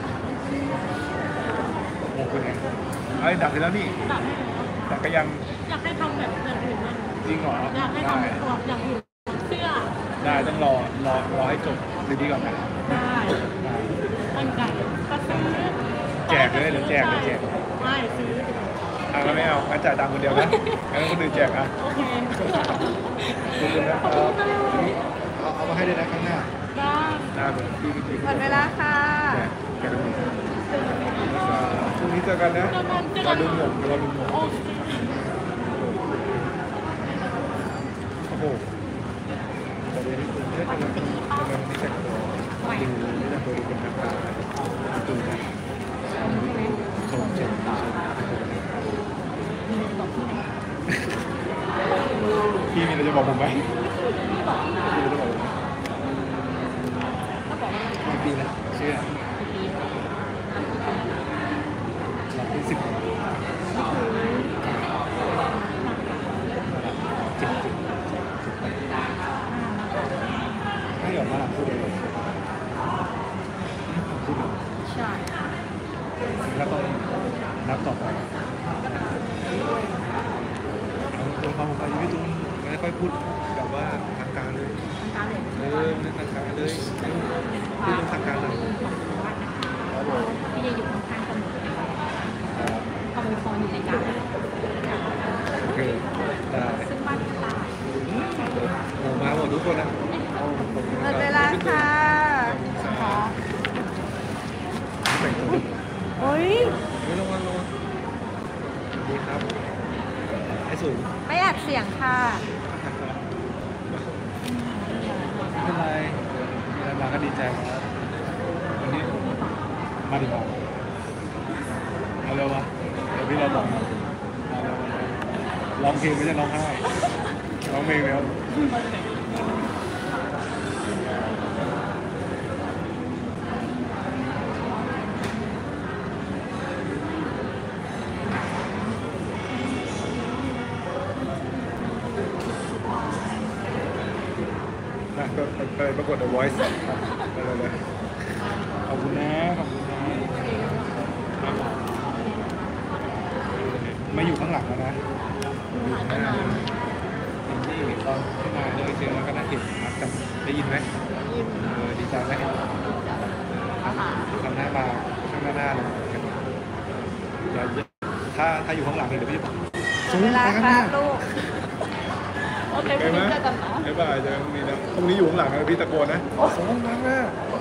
โอ้เป็นไงเอ้ยดับไปแล้วนี่ตัดให้แล้วแต่ก็ยังอยากให้ทำแบบอื่นบ้างจริงเหรออยากให้ได้ทำตัวอย่างอื่นเสื้อได้ต้องรอให้จบซีรีส์ก่อนนะได้ตั้งใจก็ซื้อแจกเลยหรือแจกไม่ซื้อแล้วไม่เอางั้นจ่ายตังค์คนเดียวนะงั้นคนอื่นแจกอ่ะโอเคขอบคุณนะครับเอามาให้ด้วยนะข้างหน้าได้หน้าเหมือนพี่พี่หมดเวลาค่ะแกดูช่วงนี้เจอกันนะเราลืมหมกโอเคโอ้โหตอนนี้คุณเชื่อจังเลยกำลังที่แต่งตัวดูนี่นะตัวดูเป็นทางการดูนะชมพี่มีอะไรจะบอกผมไหมพี่จะบอกผมกี่ปีแล้วเชื่อหลักที่10ให้ออกมาพูดเลยพูดเลยใช่แล้วต้องนับต่อไปเอาตัวความไปพี่ตุ้มไม่ค่อยพูดแบบว่าทางการเลยทางการเลยไม่ทางการเลยพูดทางการเลยของวัดนะคะที่จะอยู่ข้างๆเสมอขโมยพรอยู่ในการโอเคได้ซึ่งบ้านตายมาหมดทุกคนนะหมดเวลาค่ะแต่งตัวโอ้ยไม่ต้องวันลงดีครับไอ้สูงไม่อัดเสียงค่ะไม่เป็นไรมีอะไรมาก็ดีใจครับวันนี้มาดีกว่าเอาเร็วมาเดี๋ยวพี่เราบอกร้องเพลงไม่ใช่ร้องไห้ร้องเพลงแล้วก็ไปประกวด The Voice ไปเลยขอบคุณนะไม่อยู่ข้างหลังแล้วนะที่ตอนที่มาเจอแล้วก็น่าเห็นครับแต่ได้ยินไหมดีใจไหมทำหน้ามาข้างหน้าเลยถ้าอยู่ข้างหลังเดี๋ยวพี่หมดเวลาค่ะลูกโอเควันนี้เจอกันนะบ๊ายบายเจอกันพรุ่งนี้นะพรุ่งนี้อยู่ข้างหลังนะพี่ตะโกนนะสองครั้งนะ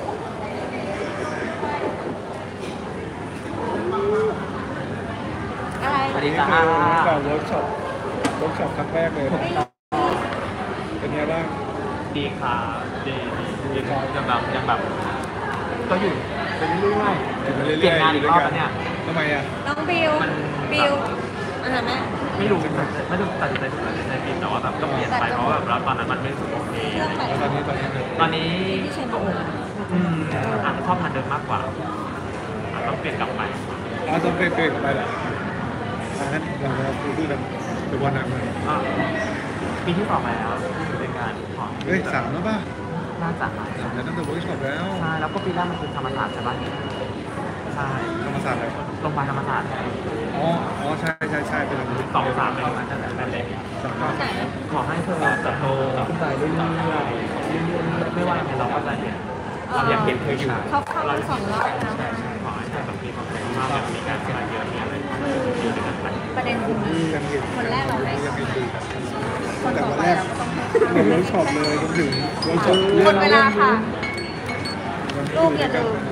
อะไรสวัสดีนี่จ้าคือการเวิร์กช็อปครั้งแรกเลยเป็นไงบ้างดีค่ะดียังแบบก็อยู่ไปเรื่อยอยู่ไปๆเรื่อยๆเปลี่ยนงานอีกรอบแล้วเนี่ยทำไมอ่ะน้องบิวมันบิวนะแม่ไม่รู้ไม่รู้ตัดสินใจถูกตัดสินใจผิดแต่ว่าแบบก็เปลี่ยนไปเพราะว่าแบบแล้วตอนนั้นมันไม่รู้สึกโอเคเรื่องใหม่แล้วตอนนี้ตอนนี้ที่ใช้โมงอาจจะชอบทานเดิมมากกว่าอาจต้องเปลี่ยนกลับไปเราจะไปเปลี่ยนไปแหละงั้นเราจะพูดกันเป็นวันไหนมาปีที่2แล้วเป็นการถอนเฮ้ย3แล้วป่ะน่าจะ 3แล้วตั้งแต่เวิร์กช็อปแล้วใช่แล้วก็ปีแรกมันคือธรรมศาสตร์ใช่ป่ะใช่ธรรมศาสตร์อะไรโรงพยาบาลธรรมศาสตร์อ๋อใช่เป็นอะไร 2-3เป็นมาตั้งแต่แรกไหนขอให้เธอเติบโตขึ้นไปเรื่อยๆไม่ว่ายังไงเราก็จะเห็นเราอยากเห็นเธออยู่เขาเข้ามา2 รอบแล้วขอให้เธอแบบมีความสุขมากแบบมีการสบายเยอะมีอะไรอยู่ด้วยกันไปประเด็นคือยังเห็นคนแรกเราได้ยังเห็นดูคนแต่ต่อวันไปแรกเราต้องให้เวิร์กช็อปเลยจนถึงเวิร์กช็อปหมดเวลาค่ะ ลูกอย่าลืม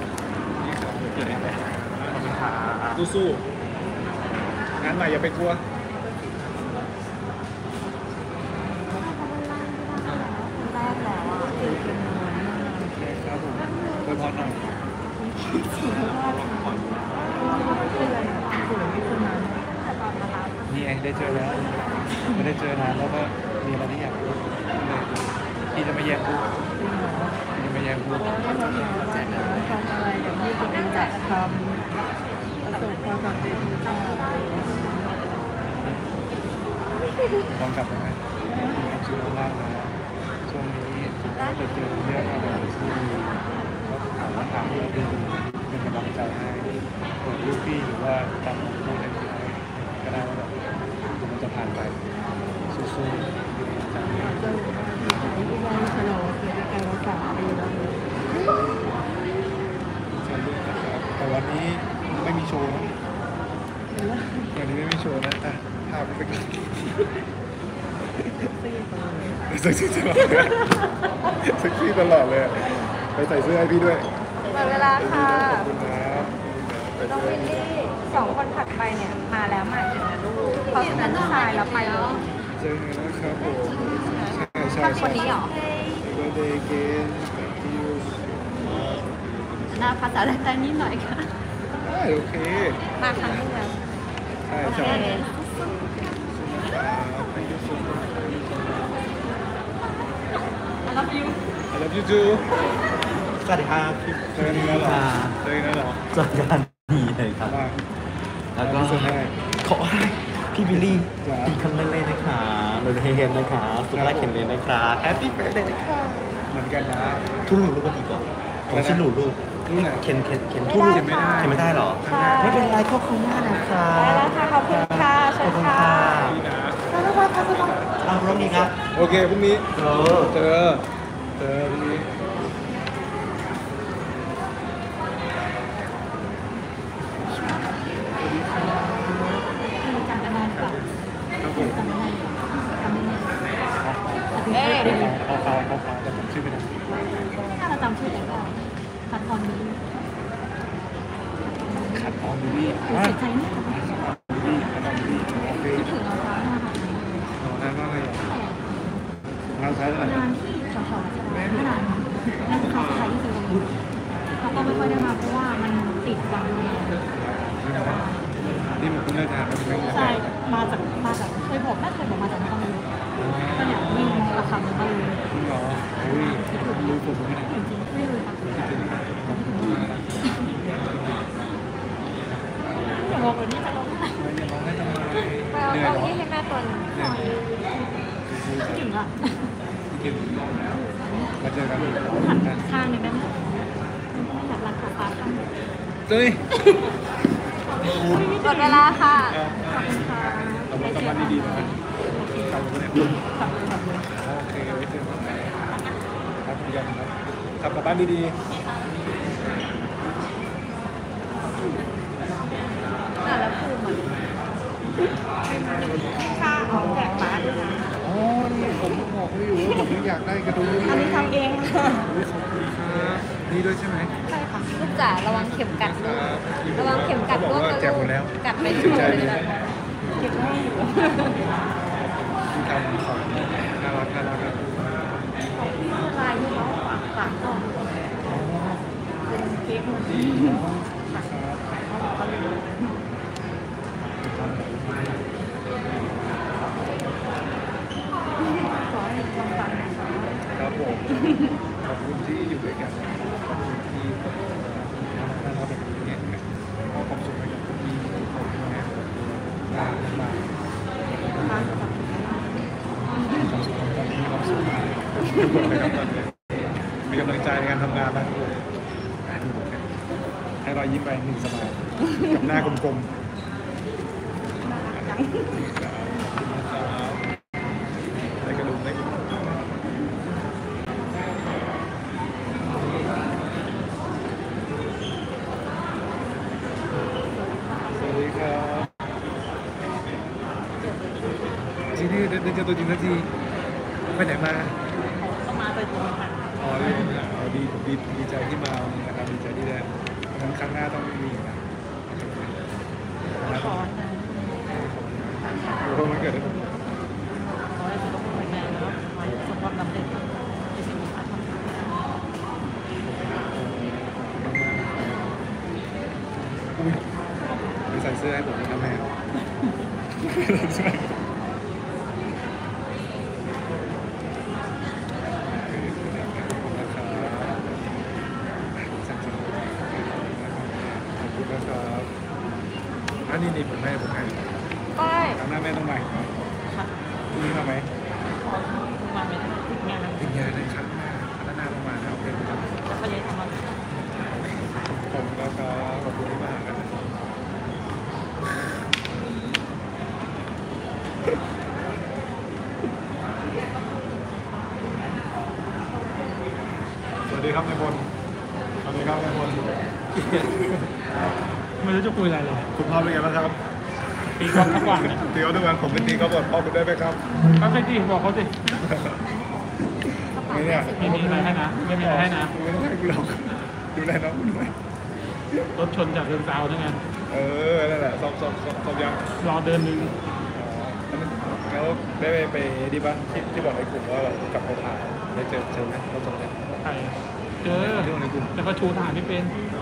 สู้ๆงานใหม่อย่าไปกลัวแรกแล้วอ่ะคือเป็นนานมากครับผมไปพอหน่อย นี่ไงได้เจอแล้วไม่ได้เจอนานแล้วก็มีอะไรที่อยากพูดเลยพี่จะไม่แย่งพูดพี่จะไม่แย่งพูดทำอะไรอย่างที่ตัวเองอยากทำประสบความสำเร็จทุกอย่างลองกลับไปไหมมีความสุขมากนะช่วงนี้ได้เจอเรื่องอะไรที่ก็ถามว่าดูเป็นกำลังใจให้เปิดลูกพี่หรือว่าจำพูดอะไรก็ได้ว่าแบบมันจะผ่านไปสู้ๆอยู่ในใจที่ว่าฉลองเกิดการรักษาปีแล้วใช่ด้วยนะครับแต่วันนี้ไม่มีโชว์นะวันนี้ไม่มีโชว์นะอ่ะภาพไปก่อนเซ็กซี่ตลอดเลยเซ็กซี่ตลอดเลยไปใส่เสื้อให้พี่ด้วยหมดเวลาค่ะขอบคุณครับน้องวินนี่2 คนถัดไปเนี่ยมาแล้วมาอีกนะลูกเพราะฉะนั้นชายแล้วไปแล้วเจอกันนะครับผมใช่ถ้าคนนี้เหรอเบอร์เดย์เกนที่ยูหน้าภาษาไทยนิดหน่อยค่ะได้โอเคมาครั้งนึงแล้วใช่โอเคใช่ครับ thank you so much I love you I love you too สวัสดีครับเจอกันอีกแล้วเหรอเจอกันแล้วเหรอเจอกันดีเลยครับว่าแล้วก็พี่สุดให้ขอให้พี่บิลลี่จ้ะดีคำเล่นๆนะคะรวยเฮงๆนะคะสุขภาพแข็งแรงนะคะแฮปปี้เบิร์ดเดย์นะคะเหมือนกันนะทุกหนูลูกก็ดีกว่าของชื่อหนูลูกนี่ไหนเข็นทุกลูกเข็นไม่ได้เข็นไม่ได้เหรอใช่ไม่เป็นไรขอบคุณมากนะคะได้แล้วค่ะ ขอบคุณค่ะเชิขอบญคุณค่ะค่ะพี่นะเอาพร้อมดีครับโอเคพรุ่งนี้เออเจอพรุ่งนี้จำกันได้หรือเปล่าครับผมจำไม่ได้หรือเปล่าจำไม่ได้เอ๊ะเขาแต่ผมชื่อไม่ได้ถ้าเราจำชื่อได้ก็คัดคอนนี้ขัดออมบิลี่เสียใจนิดนึงขัดออมบิลี่โอเคคิดถึงเราแล้วนะคะนอนได้มากเลยงานใช้อะไรงานที่แถวๆไม่นานนั่นคือครั้งสุดท้ายที่เจอกันเขาก็ไม่ค่อยได้มาเพราะว่ามันติดวันเรียนนี่มันเพิ่งเลิกงานมันไม่ใช่ มาจากเคยบอกมาจากนครนายกก็เนี่ยวิ่งราคามันก็เลยคุณหรออุ้ยรู้ผมไม่ได้จริงๆไม่เลยค่ะอย่าบอกวันนี้จะร้องไห้อย่าร้องให้ทำไมไปเอาเหนื่อยเอาหรอที่ให้แม่ตัวหนึงหน่อยถึงอ่ะคิดมาเจอกันหันข้างหนึงได้ไหมอยากรักขาฟ้าข้างหนึ่งเฮ้ยหมดเวลาค่ะ ขอบคุณค่ะเราบอกกลับบ้านดีๆนะกลับมาเนี่ยโอเคไว้เจอกันครับคุณยังครับขับกลับบ้านดีๆแล้วครูเหมือนค่าเอาแจกบ้านด้วยนะอ๋อ นี่ผมบอกเขาอยู่ว่าผมยังอยากได้กระดุมอันนี้ทำเองค่ะขอบคุณครับนี่ด้วยใช่ไหมใช่ค่ะลูกจ๋าระวังเข็มกัดลูกระวังเข็มกัดเขาบอกว่าแจกหมดแล้วกัดไม่เสีถูยกใจเลยดีนะเก็บให้อยู่ที่ทำของน่ารักน่ารักนะลายที่เขาฝากก็เป็นเค้กมันครับขอบคุณที่อยู่ด้วยกันขอบคุณที่น่ารักแบบนี้เนี่ยมอบความสุขให้กับพี่ขอบคุณนะมามีความสุขมีความสุขมีกำลังใจในการทำงานนะให้รอยยิ้มไปหนึ่งสมัยกับหน้ากลมๆได้กระดูกได้กระดูกสวัสดีครับที่นี่ได้เจอตัวจริงสักทีไปไหนมาก็มาไปตัวค่ะอ๋อดีใจที่มาวันนี้นะครับดีใจที่ได้งั้นครั้งหน้าต้องมีอีกนะขอโอ้มันเกิดอะไรขึ้นขอให้สุขภาพแข็งแรงแล้วขอให้ประสบความสำเร็จในสิ่งที่ทำอุ้ยไปใส่เสื้อให้ผมนะครับแม่อันนี้ผมให้ไปครั้งหน้าแม่ต้องมาอีกนะพรุ่งนี้มาไหมมาไม่ได้ติดงานถึงงานในครั้งหน้าต้องมานะโอเคครับแล้วก็ยังทำมาผมแล้วก็ขอบคุณที่มาหากันสวัสดีครับนายพลสวัสดีครับนายพลไม่รู้จะคุยอะไรเลยคุณพ่อเป็นไงบ้างครับตีกอล์ฟทุกวันเนี่ยตีเขาทุกวันผมเป็นตีเขาบอดพ่อคุณได้ไหมครับเขาไปที่บอกเขาสิไม่เนี่ยไม่มีอะไรให้นะ ไม่มีอะไรให้นะไม่ต้องให้กูหรอกดูแลน้องกูหน่อยรถชนจากเรือนซาวนั่นไงนั่นแหละซ้อมยังรอเดินนึงแล้วได้ไปดีป่ะที่บอกในกลุ่มว่าเรากลับไปถ่ายได้เจอไหมเราตรงนี้ใครเจอแต่เขาชูทหารไม่เป็น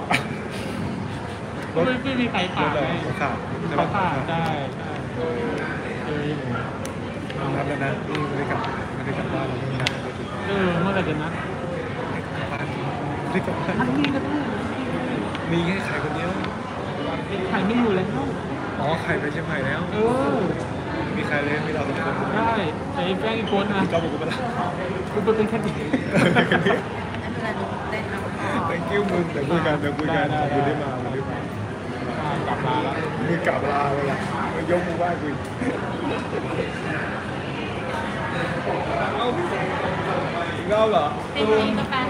ไม่มีใครขาดไงขาดเขาขาดได้เจออยู่นัดแล้วนะนี่ไม่ได้กลับบ้านเราไม่นัดเมื่อไหร่จะนัดไม่ได้กลับบ้านทันทีก็ได้มีแค่ไข่คนเดียวใครไม่อยู่แล้วอ๋อไข่ไปเชียงใหม่แล้วมีใครเลยมีเราสองคนได้ไอ้แป้งอีกคนนะก็บอกกูไปละกูเป็นแค่เด็ก thank you มึงเดี๋ยวคุยกันขอบคุณที่มากลับมาแล้วมึงกลับลาเลยล่ะยกมือไหว้กูอีกรอบเหรอเป็นทีกาแฟ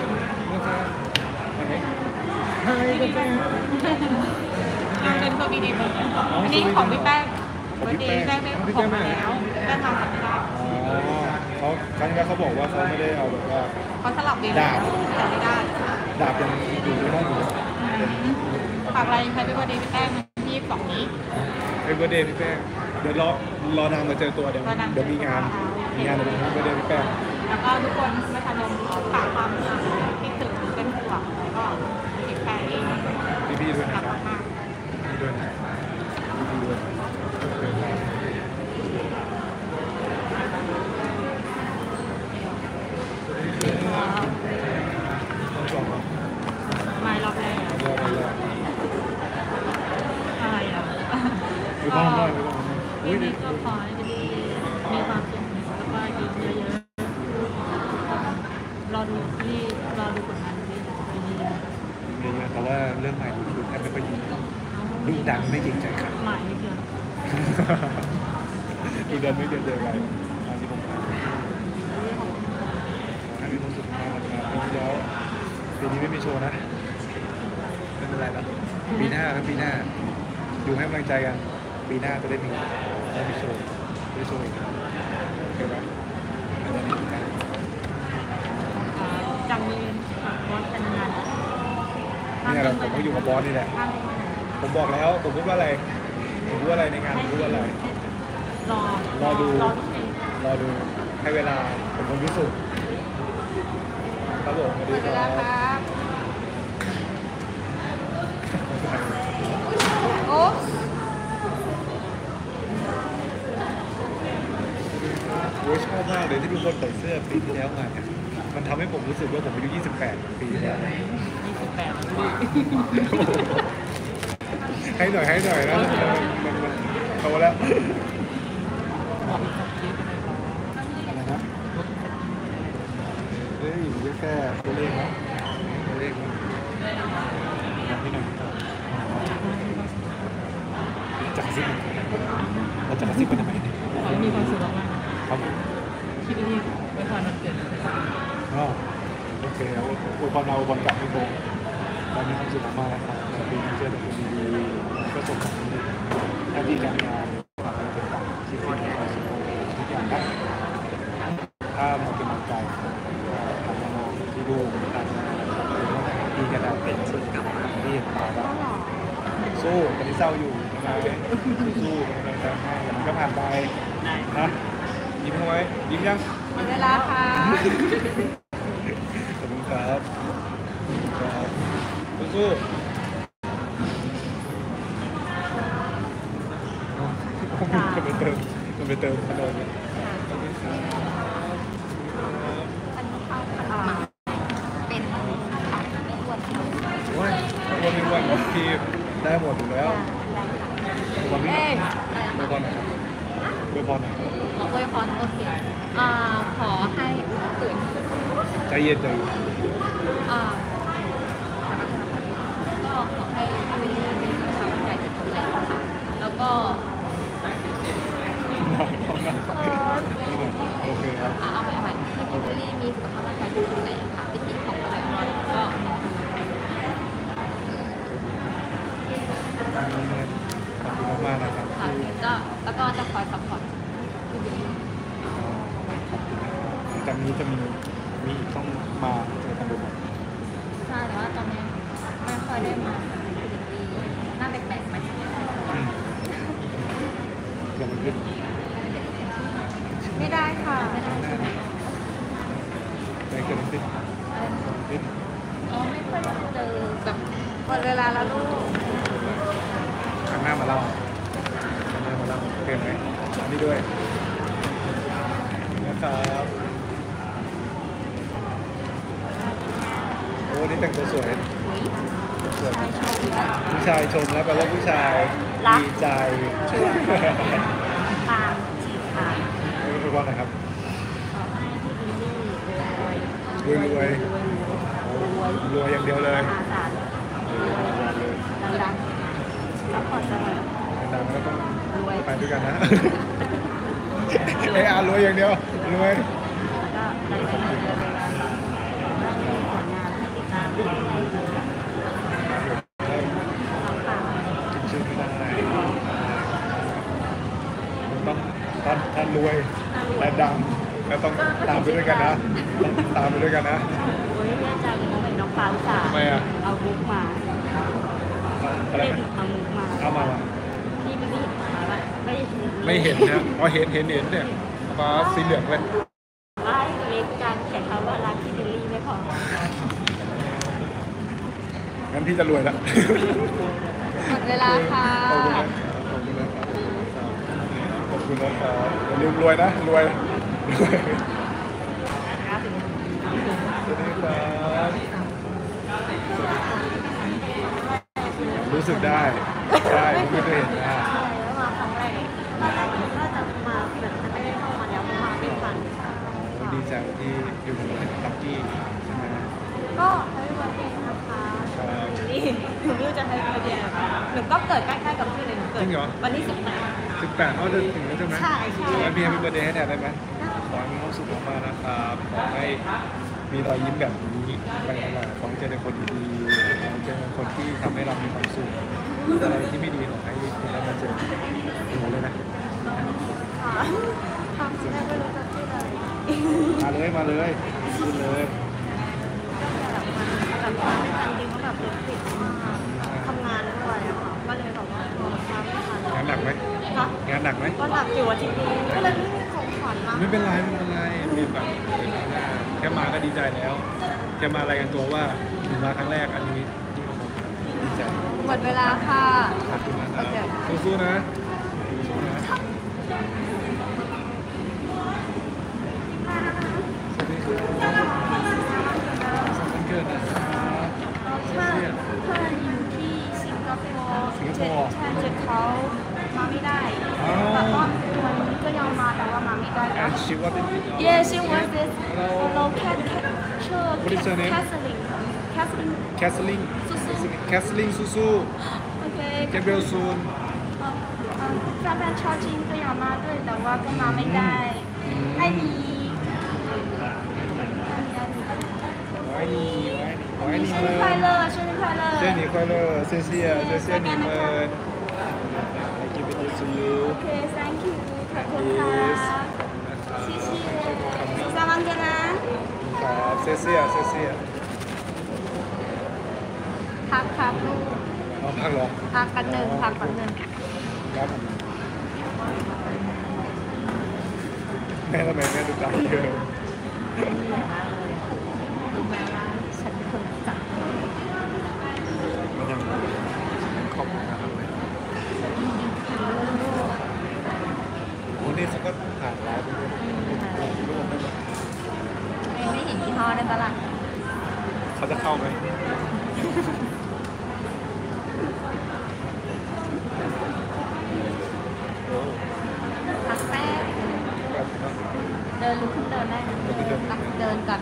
เป็นตัวบีดีอันนี้ของพี่แป้งวันนี้แป้งได้ของมาแล้วแป้งทำสัญญาเขาครั้งนี้เขาบอกว่าเขาไม่ได้เอาแบบว่าเขาสลับเวลาแต่ไม่ได้ดาบยังอยู่ในห้องอยู่ฝากอะไรใครเป็นวันดีพี่แป้งที่2นี้เป็นเบอร์เดย์พี่แป้งเดี๋ยวรอนางมาเจอตัวเดี๋ยวมีงานเดี๋ยวเบอร์เดย์พี่แป้งแล้วก็ทุกคนไม่ทันลมฝากความคิดถึงเป็นห่วงแล้วก็ติดแป้งเองพี่ด้วยนะรักครับมากพี่ด้วยนะพี่ด้วยต้องจองครับไม่รอบแรกอะไรอ่ะไม่ต้องไม่ต้องปีนี้ก็ขอให้ดีมีความสุขแล้วก็ยิ้มเยอะๆรอดูผลงานที่ปีนี้ดีนะแต่ว่าเรื่องใหม่ดูแทบไม่ค่อยยินดูดังไม่เก่งใจครับหมายไม่เกี่ยวดูเดินไม่เดินเจอกันตอนที่ผมมาให้มีความสุขมากนะครับปีนี้ไม่มีโชว์นะไม่เป็นไรแล้วปีหน้าครับปีหน้าอยู่ให้กำลังใจกันปีหน้าจะได้มีโชว์ได้โชว์อีกโอเคไหมจังมีบอสเป็นงานเนี่ยผมก็อยู่กับบอสนี่แหละผมบอกแล้วผมพูดว่าอะไรในงานผมพูดว่าอะไร รอดูให้เวลาผมคนพิสูจน์ครับผมสวัสดีครับโอ้โอ้ยชอบมากเลยที่ทุกคนใส่เสื้อปีที่แล้วมาเนี่ยมันทำให้ผมรู้สึกว่าผมอายุ28 ปีแล้ว 28แล้วพี่ให้หน่อยนะมันโตแล้วบอกอีกสักทีเป็นไรบ้างอะไรนะเฮ้ยแค่ตัวเลขนะตัวเลขนะอยากให้หน่อยจะกระซิบเราจะกระซิบกันทำไมเนี่ยขอให้มีความสุขมากครับๆที่นี่ไว้พรวันเกิดอ๋อโอเคแล้วอวยพรเราอวยพรกลับพี่โบตอนนี้ความสุขมากนะครับปีนี้เจอแต่คนดีๆก็สมหวังในหน้าที่การงานความเป็นต่างๆที่เป็นความสุขทุกอย่างครับถ้ามาเป็นกำลังใจทำน้องที่ดูทำดีกันแล้วเป็นส่วนกลับมาที่ของเราสู้ตอนนี้เศร้าอยู่ทำไมสู้กำลังใจให้มันก็ผ่านไปนะยิ้มเข้าไว้ยิ้มยังหมดเวลาค่ะขอบคุณครับครับสู้ๆมันไปเติมขนมอันนี้เข้าขนมเป็นไม่อ้วนโอ้ยวันนี้วันที่ได้หมดอยู่แล้ววันนี้เบอร์บอลไหนครับเบอร์บอลไหนขออวยพรโอเคขอให้ตื่นใจเย็นใจก็ขอให้ทำเป็นความใจที่ดีค่ะแล้วก็โอเคครับเอาใหม่ให้พี่วิลลี่มีสุขภาพร่างกายที่ดีเลยค่ะไปกินของอร่อยๆก็ขอบคุณมากนะครับค่ะแล้วก็จะคอยซัพพอร์ตพี่วิลลี่จากนี้จะมีอีกต้องมาเจอกันบ่อยใช่แต่ว่าตอนนี้ไม่ค่อยได้มาพี่วิลลี่หน้าแปลกๆไปๆอย่ามาขึ้นไม่ได้ค่ะไม่ได้ใจเกินขึ้นขึ้นอ๋อไม่ค่อยได้เจอแบบหมดเวลาแล้วลูกครั้งหน้ามาเล่าครั้งหน้ามาเล่าโอเคไหมนี่ด้วยนะครับโอ้นี่แต่งตัวสวยสวยผู้ชายชมแล้วแปลว่าผู้ชายดีใจตามจีบค่ะเป็นวันไหนครับขอให้พี่วิลลี่รวยรวยรวยอย่างเดียวเลยมหาศาลดังๆซัพพอร์ตเสมอดังๆแล้วต้องรวยไปด้วยกันนะรวยอย่างเดียวรวยแล้วก็รายได้เยอะเลยว่ามีผลงานให้ติดตามได้ในของฝากชื่อไม่ได้ต้องท่านรวยและดังก็ต้องตามไปด้วยกันนะต้องตามไปด้วยกันนะโอ้ยแม่ใจเลยเป็นน้องฟ้าอุตส่าห์ทำไมอ่ะเอามุกมาอะไรเล่นนะเอามุกมาเอามาละที่ไม่เห็นมาว่าไม่เห็นไม่เห็นนะอ๋อเห็นเนี่ยฟ้าสีเหลืองเลยว่าเล็กการแข่งเขาว่ารักที่เดลี่ไม่พองั้นพี่จะรวยละหมดเวลาค่ะขอบคุณนะครับขอบคุณนะครับอย่าลืมรวยนะรวยสวัสดีครับรู้สึกได้ผมไม่เคยเห็นหน้าแล้วมาครั้งแรกก็จะมาแบบจะไม่ได้เข้ามาแล้วมาเป็นฝันดีใจที่อยู่ในลักกี้ใช่ไหมก็ให้วันเองนะคะนี่หนูไม่รู้จะให้วันเองหนูก็เกิดใกล้ๆกับพี่เลยหนูเกิดวันที่ 18เขาจะถึงแล้วใช่ไหมใช่งั้นพี่ให้พี่เบอร์เดย์ให้แทนได้ไหมขอให้มีความสุขมากๆนะครับขอให้มีรอยยิ้มแบบนี้ไปตลอดขอให้เจอในคนดีๆขอให้เจอในคนที่ทำให้เรามีความสุขอะไรที่ไม่ดีขอให้คุณได้มาเจอหนูเลยนะค่ะทำแรกไม่รู้จะพูดอะไรมาเลยพูดเลยแบบว่าจริงๆก็แบบรถติดมากทำงานด้วยอะค่ะก็เลยแบบว่ามาไม่ทันงานหนักไหมค่ะงานหนักไหมก็หนักอยู่อาทิตย์นี้ก็เลยไม่มีของขวัญมาไม่เป็นไรมีแบบแค่มาก็ดีใจแล้วแค่มารายงานตัวว่าถึงมาครั้งแรกอันนี้ดีใจหมดเวลาค่ะขอบคุณนะครับสู้ๆนะสู้ๆนะสวัสดีครับ And she what did it? Yeah, she was this. Hello, What is her name? Kathleen. Kathleen. Susu. Kathleen Susu. Okay. Gabriel Soon. แฟนๆชอบจีนก็อยากมาด้วยแต่ว่าก็มาไม่ได้ให้ดี怀你生日快乐生日快乐生日快乐谢谢你们 I give it to you Okay thank you ขอบคุณค่ะ谢谢สุขสันต์วันเกิดนะครับ谢谢พักครับลูกเอาพักเหรอพักกันหนึ่งพักกันหนึ่งครับแม่ทำไมแม่ดูตาเยอะฉันคนจัดมันยังขอบคุณนะครับโอ้นี่เขาก็ผ่านไลฟ์ไปด้วยไม่เห็นยี่ห้อได้ปะล่ะเขาจะเข้าไหมพักแป๊บเดินลุกขึ้นเดินได้นะเดินก่อน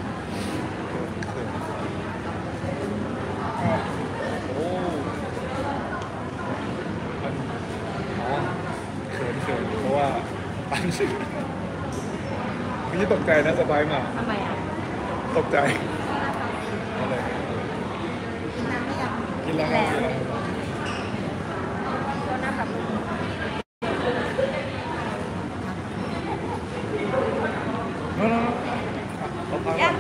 โอ้เขินเพราะว่าปั้นชื่อนี่ตกใจนะสบายมากทำไมอ่ะตกใจอะไรกินน้ำไม่ยังกินแล้วครับกินแล้วโดนน้ำแบบยัง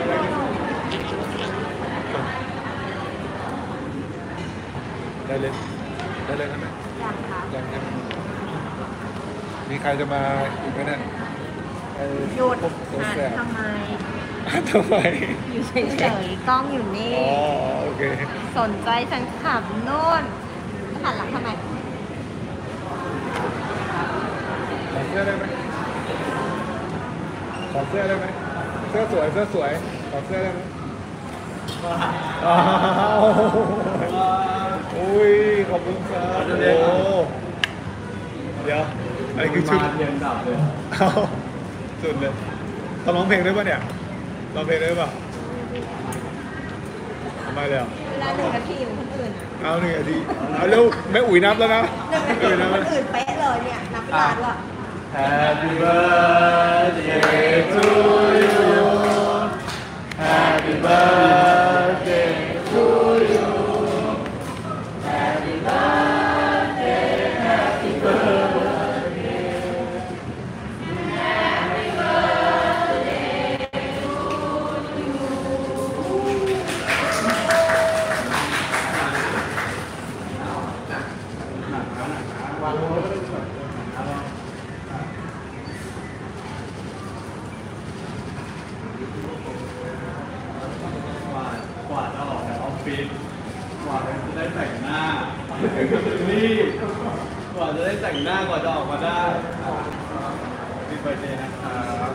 ได้เลยนะแม่ยังค่ะยังมีใครจะมาอีกไหมเนี่ยหยุดพวกตัวแสบทำไมทำไมอยู่เฉยๆกล้องอยู่นี่อ๋อโอเคสนใจฉันขับโน่นหันหลังทำไมถอดเสื้อได้ไหมถอดเสื้อได้ไหมเสื้อสวยถอดเสื้อได้ไหมอ้าวอุ้ยขอบคุณครับโอ้เดี๋ยวอะไรคือชุดเรียนดับเลยเอาสุดเลยต้องร้องเพลงด้วยป่ะเนี่ยร้องเพลงด้วยป่ะทำไมเลยอ่ะเวลา1 นาทีเหมือนคนอื่นเอา1 นาทีเอาเร็วแม่อุ๋ยนับแล้วนะ 1 นาทีเหมือนคนอื่นเป๊ะเลยเนี่ยนับเวลาด้วย Happy birthday to you Happy birthday to you Happy birthday Happy birthday Happy birthday to you กว่าจะออกจากออฟฟิศกว่าจะได้แต่งหน้ารีบกว่าจะได้แต่งหน้ากว่าจะออกมาได้มีเบอร์เดย์นะครับ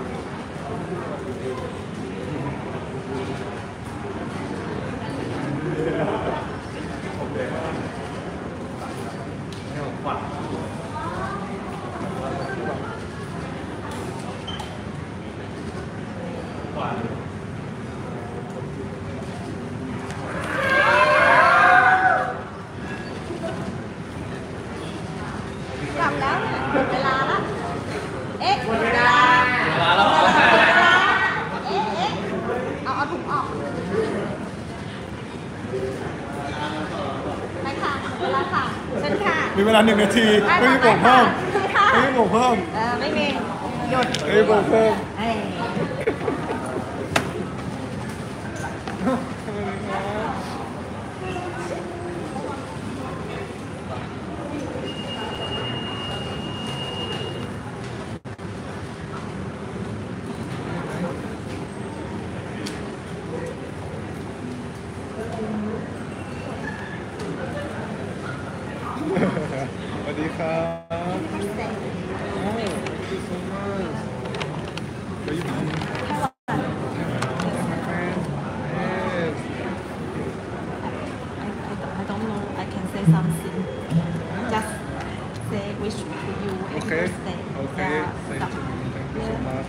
นี่ของขวัญขวัญกลับแล้วเนี่ยหมดเวลาละเอ๊ะหมดเวลาแล้วเอ๊ะเอาถุงออกไปค่ะเวลาค่ะเชิญค่ะมีเวลา1 นาทีไม่มีบอกเพิ่มค่ะไม่มีบอกเพิ่มไม่มีหยุดไม่มีบอกเพิ่มเอ้ยสวัสดีครับโอ้ thank you so much Where you from? My friend. Yes. I don't know I can say something just say wish to you happy Okay. birthday Okay. Yeah, Thank you. Thank you. so much.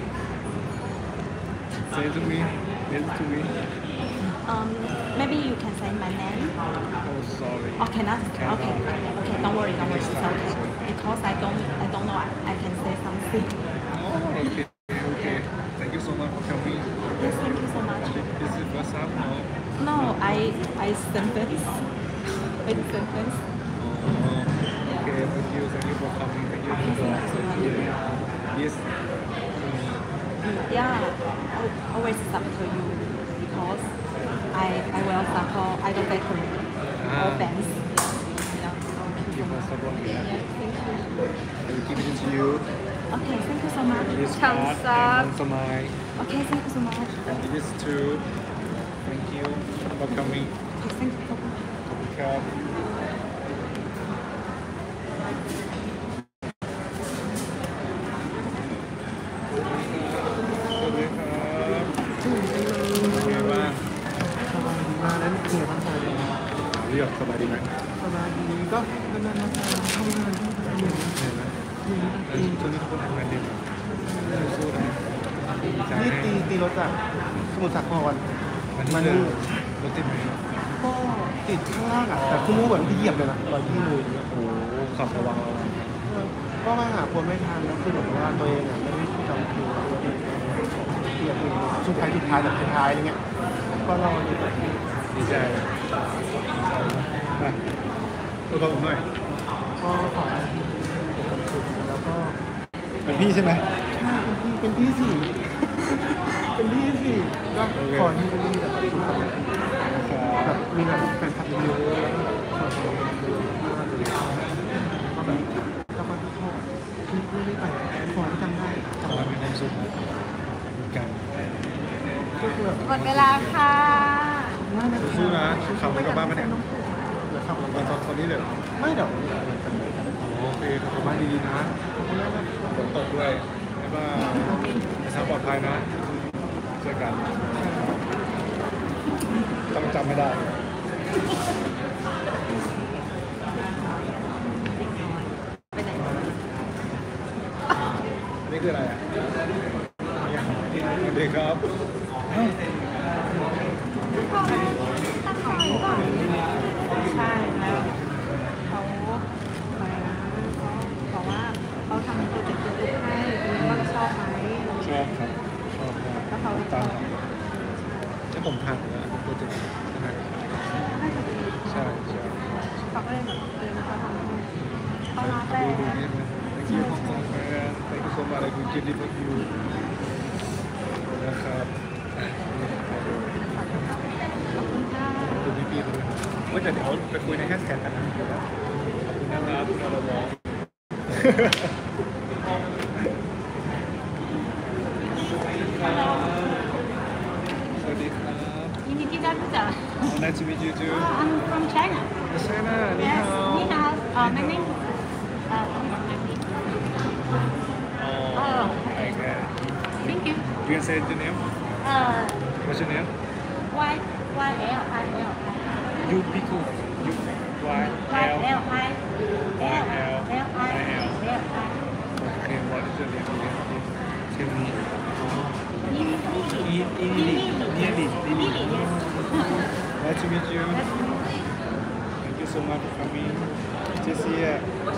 Say to me, listen to me. Maybe you can say my name. Oh, sorry. Oh, cannot. Okay. Okay. Don't worry. Don't worry. It's okay. Because I don't know. I can say something. Oh, okay. Okay. Thank you so much for coming. Yes. Thank you so much. Is it first time? No. No, I sentence. It's sentence. Oh, okay. Thank you. Thank you for coming. Thank you for yes. Yeah, always support you because I will support either better or fans. Yeah. Thank you for supporting me. Yeah, thank you. I will give it to you. Okay, thank you so much. This card and one smile. Okay, thank you so much. And this too. Thank you for coming. Okay, thank you so much. ขอบคุณครับ สวัสดีครับเป็นไงบ้างสบายดีมากแล้วเป็นไงบ้างคะเรียกสบายดีไหมสบายดีก็นานๆมาทำงานที่ทำอยู่เห็นไหมช่วงนี้ทุกคนทำงานดีสู้ๆนะดีใจนี่ให้ตีรถจากสมุทรสาครมันนี่รถติดไหมก็ติดข้างล่างอ่ะแต่คุณรู้เหมือนที่เหยียบเลยนะรอยที่มือโอ้โหขับระวังก็มาหาคนไม่ทันแล้วคือแบบว่าตัวเองอ่ะไม่ได้จองคิวเกียบเองสุดท้ายแบบท้ายอะไรเงี้ยก็รออยู่ดีใจมาตัวกับผมหน่อยก็ขอให้มีความสุขแล้วก็เป็นพี่ใช่ไหมเป็นพี่สิเป็นพี่สิก็ขอให้เป็นพี่แบบสุขภาพแบบมีแบบแฟนคลับเยอะๆแล้วก็ขอให้เยอะมากเลยก็แบบแล้วก็ชอบไม่ได้ไปขอให้จำได้ขอให้มีความสุขกันก็คือแบบหมดเวลาค่ะสู้นะขับรถกลับบ้านมาเนี่ยเดี๋ยวขับรถตอนนี้เลยไม่เดี๋ยวโอเคขับกลับบ้านดีๆนะฝนตกด้วยแล้วก็ทางปลอดภัยนะเจอกันต้องจำไม่ได้อันนี้คืออะไรอ่ะสวัสดีครับใช่แล้วเขาอะไรนะเขาบอกว่าเขาทำโปรเจกต์ยูทูบให้คุณว่าชอบไหมชอบครับชอบมากแล้วเขาชตาอมบถ้าผมผ่านแล้วโปรเจกต์ใช่น่าจะดีใช่ใช่เขาก็เลยแบบเขาทำให้เขารับแรดูกนี่นะ Thank you Hong Kong man Thank you so much I will give it to you นะครับขอบคุณค่ะขอบคุณพี่ๆด้วยว่าจะเดี๋ยวไปคุยในแฮชแท็กกันนะขอบคุณนะครับคุณอาบอสวัสดีครับยินดีที่ได้รู้จัก Nice to meet you too I'm from China China 你 Yes 好你好my name is Oh okay thank you You can say the name What's your name Y Y L I L You Pico You Y Y L L I Y L L I I L L I Okay what is your name Tell me Lily Lily Nice to meet you Thank you so much for coming Jessia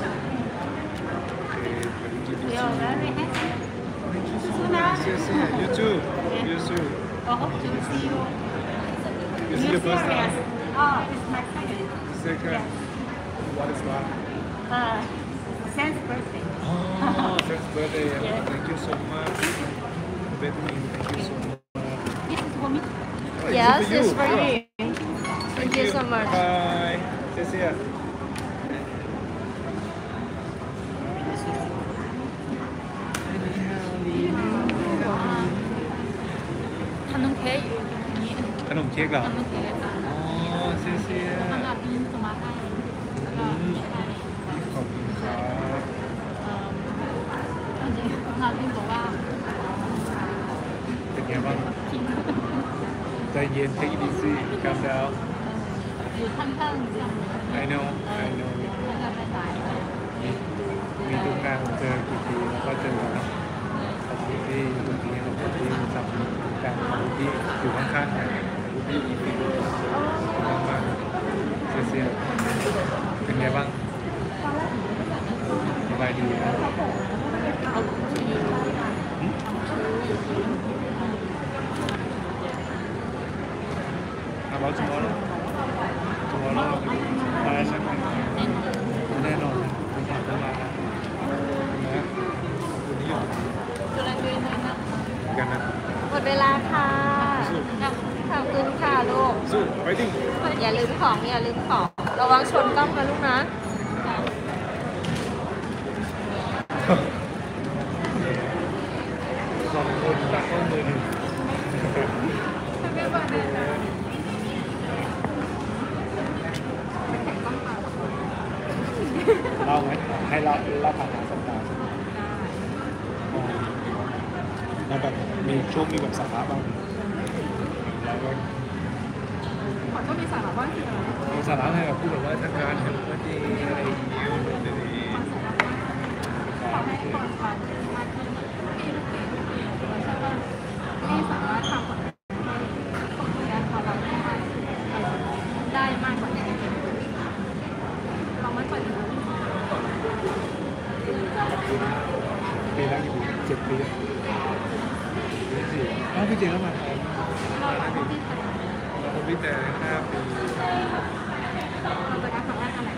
Okay let me give it You're to very you happy Jessia you too You too I hope to see you This is your first time Oh it's my second Second What is that Sam's birthday Oh, thanks birthday. Yeah. Thank you so much. Bethany, thank you so much. This is for me Oh, Yes, it's it's for you. you. Thank you so much. Bye. Jessia. ขนมเค้กอยู่ตรงนี้ขนมเค้กเหรอขนมเค้กค่ะอ๋อเซียขนาดนี้สมาร์ทให้แล้วก็ใช่ขอบคุณครับจริงๆขนาดนี้บอกว่าเป็นไงบ้างใจเย็น take it easy calm down อยู่ข้างๆอยู่ I know ข้างๆไปสายมีทุกงานเจอกี่ปีแล้วก็เจอกันนะขอบคุณทีากรูบี้อีฟีเวอร์มากเสียเป็นไงบ้างสบายดีนะabout tomorrowมาใช่ไหมแน่นอนผมผ่านเข้ามานะวันนี้อยู่กันนะหมดเวลาค่ะขอบคุณค่ะลูกสู้ไปดิ้งอย่าลืมของระวังชนกล้องนะลูกนะสองคนตักข้อมือหนึ่งเล่าไหมให้เล่าผ่านทางสัปดาห์แล้วแบบมีช่วงมีแบบสาระบ้างแล้วก็ก็มีสาระบ้างคืออะไรมีสาระอะไรแบบพูดแบบว่าทำงานเห็นว่าดีอะไรอย่างเงี้ยทำให้คนฟังมากขึ้นไม่สามารถทำผลงานของเราได้มากกว่านี้เราไม่ปล่อยมือปีแรกอยู่7 ปีอ้าวพี่เจแล้วมาเราพี่แต่5 ปีเราจะการทำงานอะไร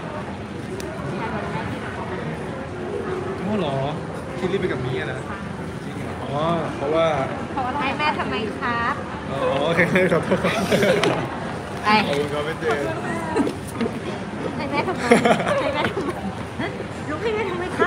อ๋อเหรอที่รีบไปกับนี้นะจริงเหรออ๋อเพราะว่าให้แม่ทำไมครับอ๋อโอเคขอโทษครับไอ้ขอบคุณครับพี่เจให้แม่ทำไมลูกให้แม่ทำไมครับ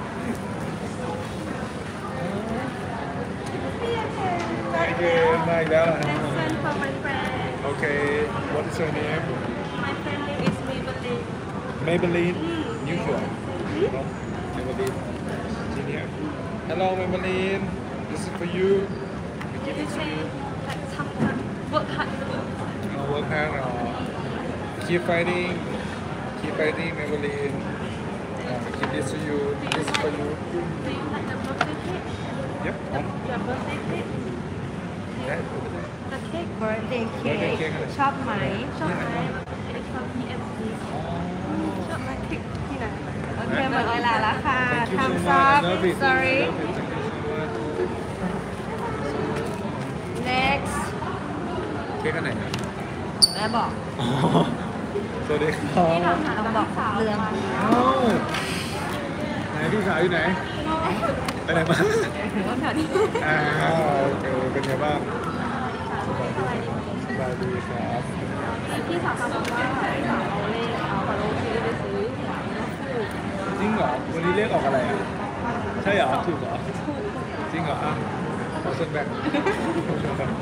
โอเคมาอีกแล้วนะ Send for my friend โอเค what is your name my friend name is Maybelline Maybelline New York no Maybelline Junior Hello Maybelline this is for you we give it to you work hard work hard keep fighting Maybelline keep this to you this is for you do you like the birthday cake yep on the birthday cake that the cake birthday Birthday cake cake อะไรชอบไหมชอบไหม it's from PFC ชอบไหมที่ไหนโอเคหมดเวลาแล้วค่ะ Thank you so Thumbs much. up Love it. sorry Love it. Thank you so much. next เค้กอันไหนนะแม่บอกอ๋อสวัสดีครับต้องบอกเรื่องอ้าวไหนพี่สาวอยู่ไหน ไปไหนมาว่าแถวนี้อ้าวโอเคเป็นไงบ้างสบายดีครับที่สาวบอกว่าสาวเอาเลขเอาปลาโลชีไปซื้อจริงเหรอวันนี้เลขออกอะไรอ่ะใช่เหรอถูกเหรอจริงเหรออ่ะขอส่วนแบ่งแล้วก็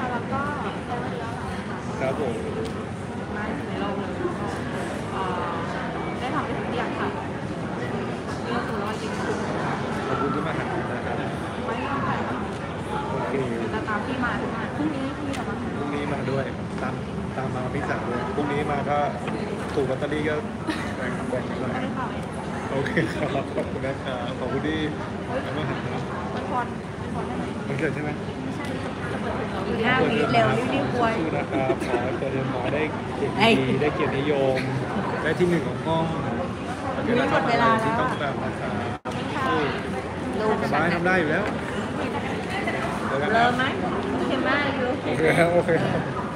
ครับผมมาในโลกเลยได้ทำได้ทุกอย่างค่ะนี่ก็คือว่าจริงคือขอบคุณที่มาหานะครับไม่ต้องถ่ายโอเคจะตามที่มาทุกงานพรุ่งนี้จะมาพรุ่งนี้มาด้วยตามมาพี่สาวด้วยพรุ่งนี้มาก็ถูกลอตเตอรี่ก็แบ่งกันหน่อยไม่ได้ข่าวโอเคครับขอบคุณนะครับขอบคุณที่มาหาครับมันพรได้ไหมมันเกิดใช่ไหมอีก5 วิเร็วรีบๆควรสู้นะครับขอให้เปิดเทอมมาได้เกียรติดีได้เกียรตินิยมได้ที่ 1ของห้องแล้วก็ได้ทำอะไรที่ต้องแบบนะครับสู้ลูกสบายทำได้อยู่แล้วเดี๋ยวกันเลนะยไหมโอเคมากอยู่โอเคครับโอเคครับ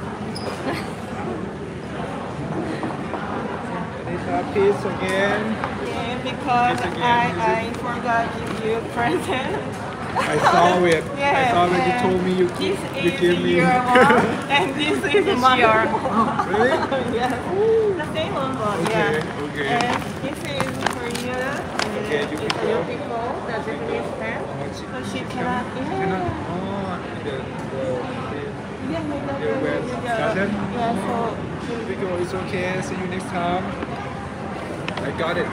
สวัสดีครับ peace again Because Yes, again. I forgot give you present. I saw it I saw when you Yes, told me you This give is me your one, and this is my your one. really Yes, the same one. Okay, Yeah. okay. And this is for you. Okay, you It's can your go. people, the Japanese stand. So she cannot. cannot Yeah. oh Yeah, the west garden Yeah, so because it's okay see you next time I got it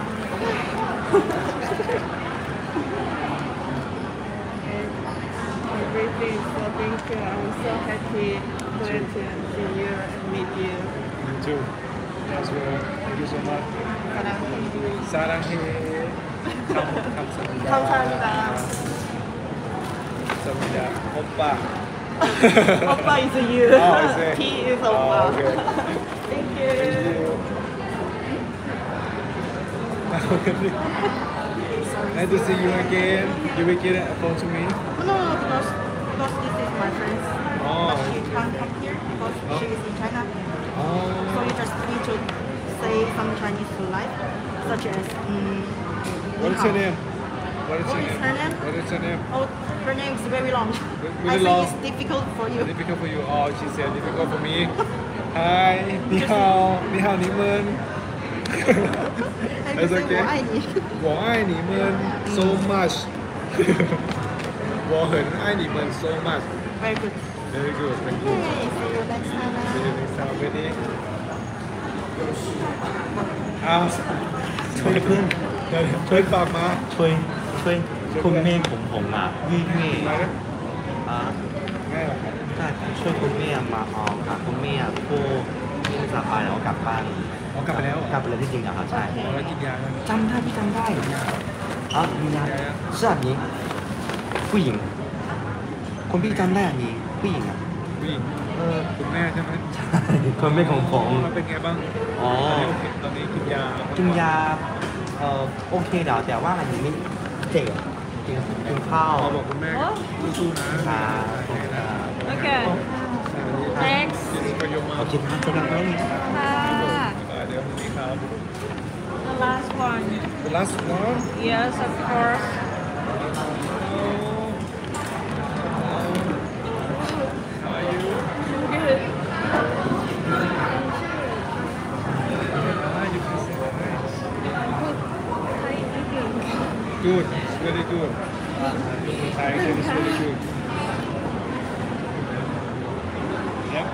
everything. So thank you. I'm so happy to see you and meet you. you too as well thank you so much 사랑해 감사합니다 감사합니다. 감사합니다 오빠 Oppa is you. Oh, I see. He is Oppa. Oh, okay. Thank you. Nice to see you again. You will get a phone to me. No, because this is my friend. Oh. But she can't come here because she is in China. So Oh. you just need to say some Chinese life, such as What is your name? What is What your is name? her name? What is your name? Oh, her name is very long. Very I long. think it's difficult for you. Difficult for you. Oh, she said difficult for me. Hi, 你好，你好，你们。 And That's you say okay. 我爱你。 我爱你们 so much. 我很爱你们 so much. Very good. Very good. Thank you. Okay, see you next time. See you next time. Ready? อ้าวช่วยเพื่อนช่วยฝากมาช่วยคุณแม่ของผมอ่ะวิ่งมาแล้วอ่าแม่เหรอครับใช่ช่วยคุณแม่มาออกกับคุณแม่ผู้ที่ไม่สบายแล้วกลับบ้านอ๋อกลับไปแล้วกลับไปเลยที่จริงอะครับใช่อ๋อแล้วกินยาไหมจำได้พี่จำได้อ่ะมีนะ是啊你ผู้หญิงคนพี่จำได้อ่ะมีผู้หญิงอ่ะผู้หญิงคุณแม่ใช่ไหมใช่คนแม่ของผมแล้วเป็นไงบ้างอ๋อตอนนี้กินยากินยาโอเคเดี๋ยวแต่ว่าอันนี้ไม่เจ็บกินข้าวเราบอกคุณแม่สู้ๆนะครับโอเคนะ Okay. Thanks ขอบคุณครับสำหรับวันนี้ค่ะเดี๋ยวนี้ครับ The last one. The last one Yes, of course. How are you? Good. Good, it's very good. Thai is very good. Yep.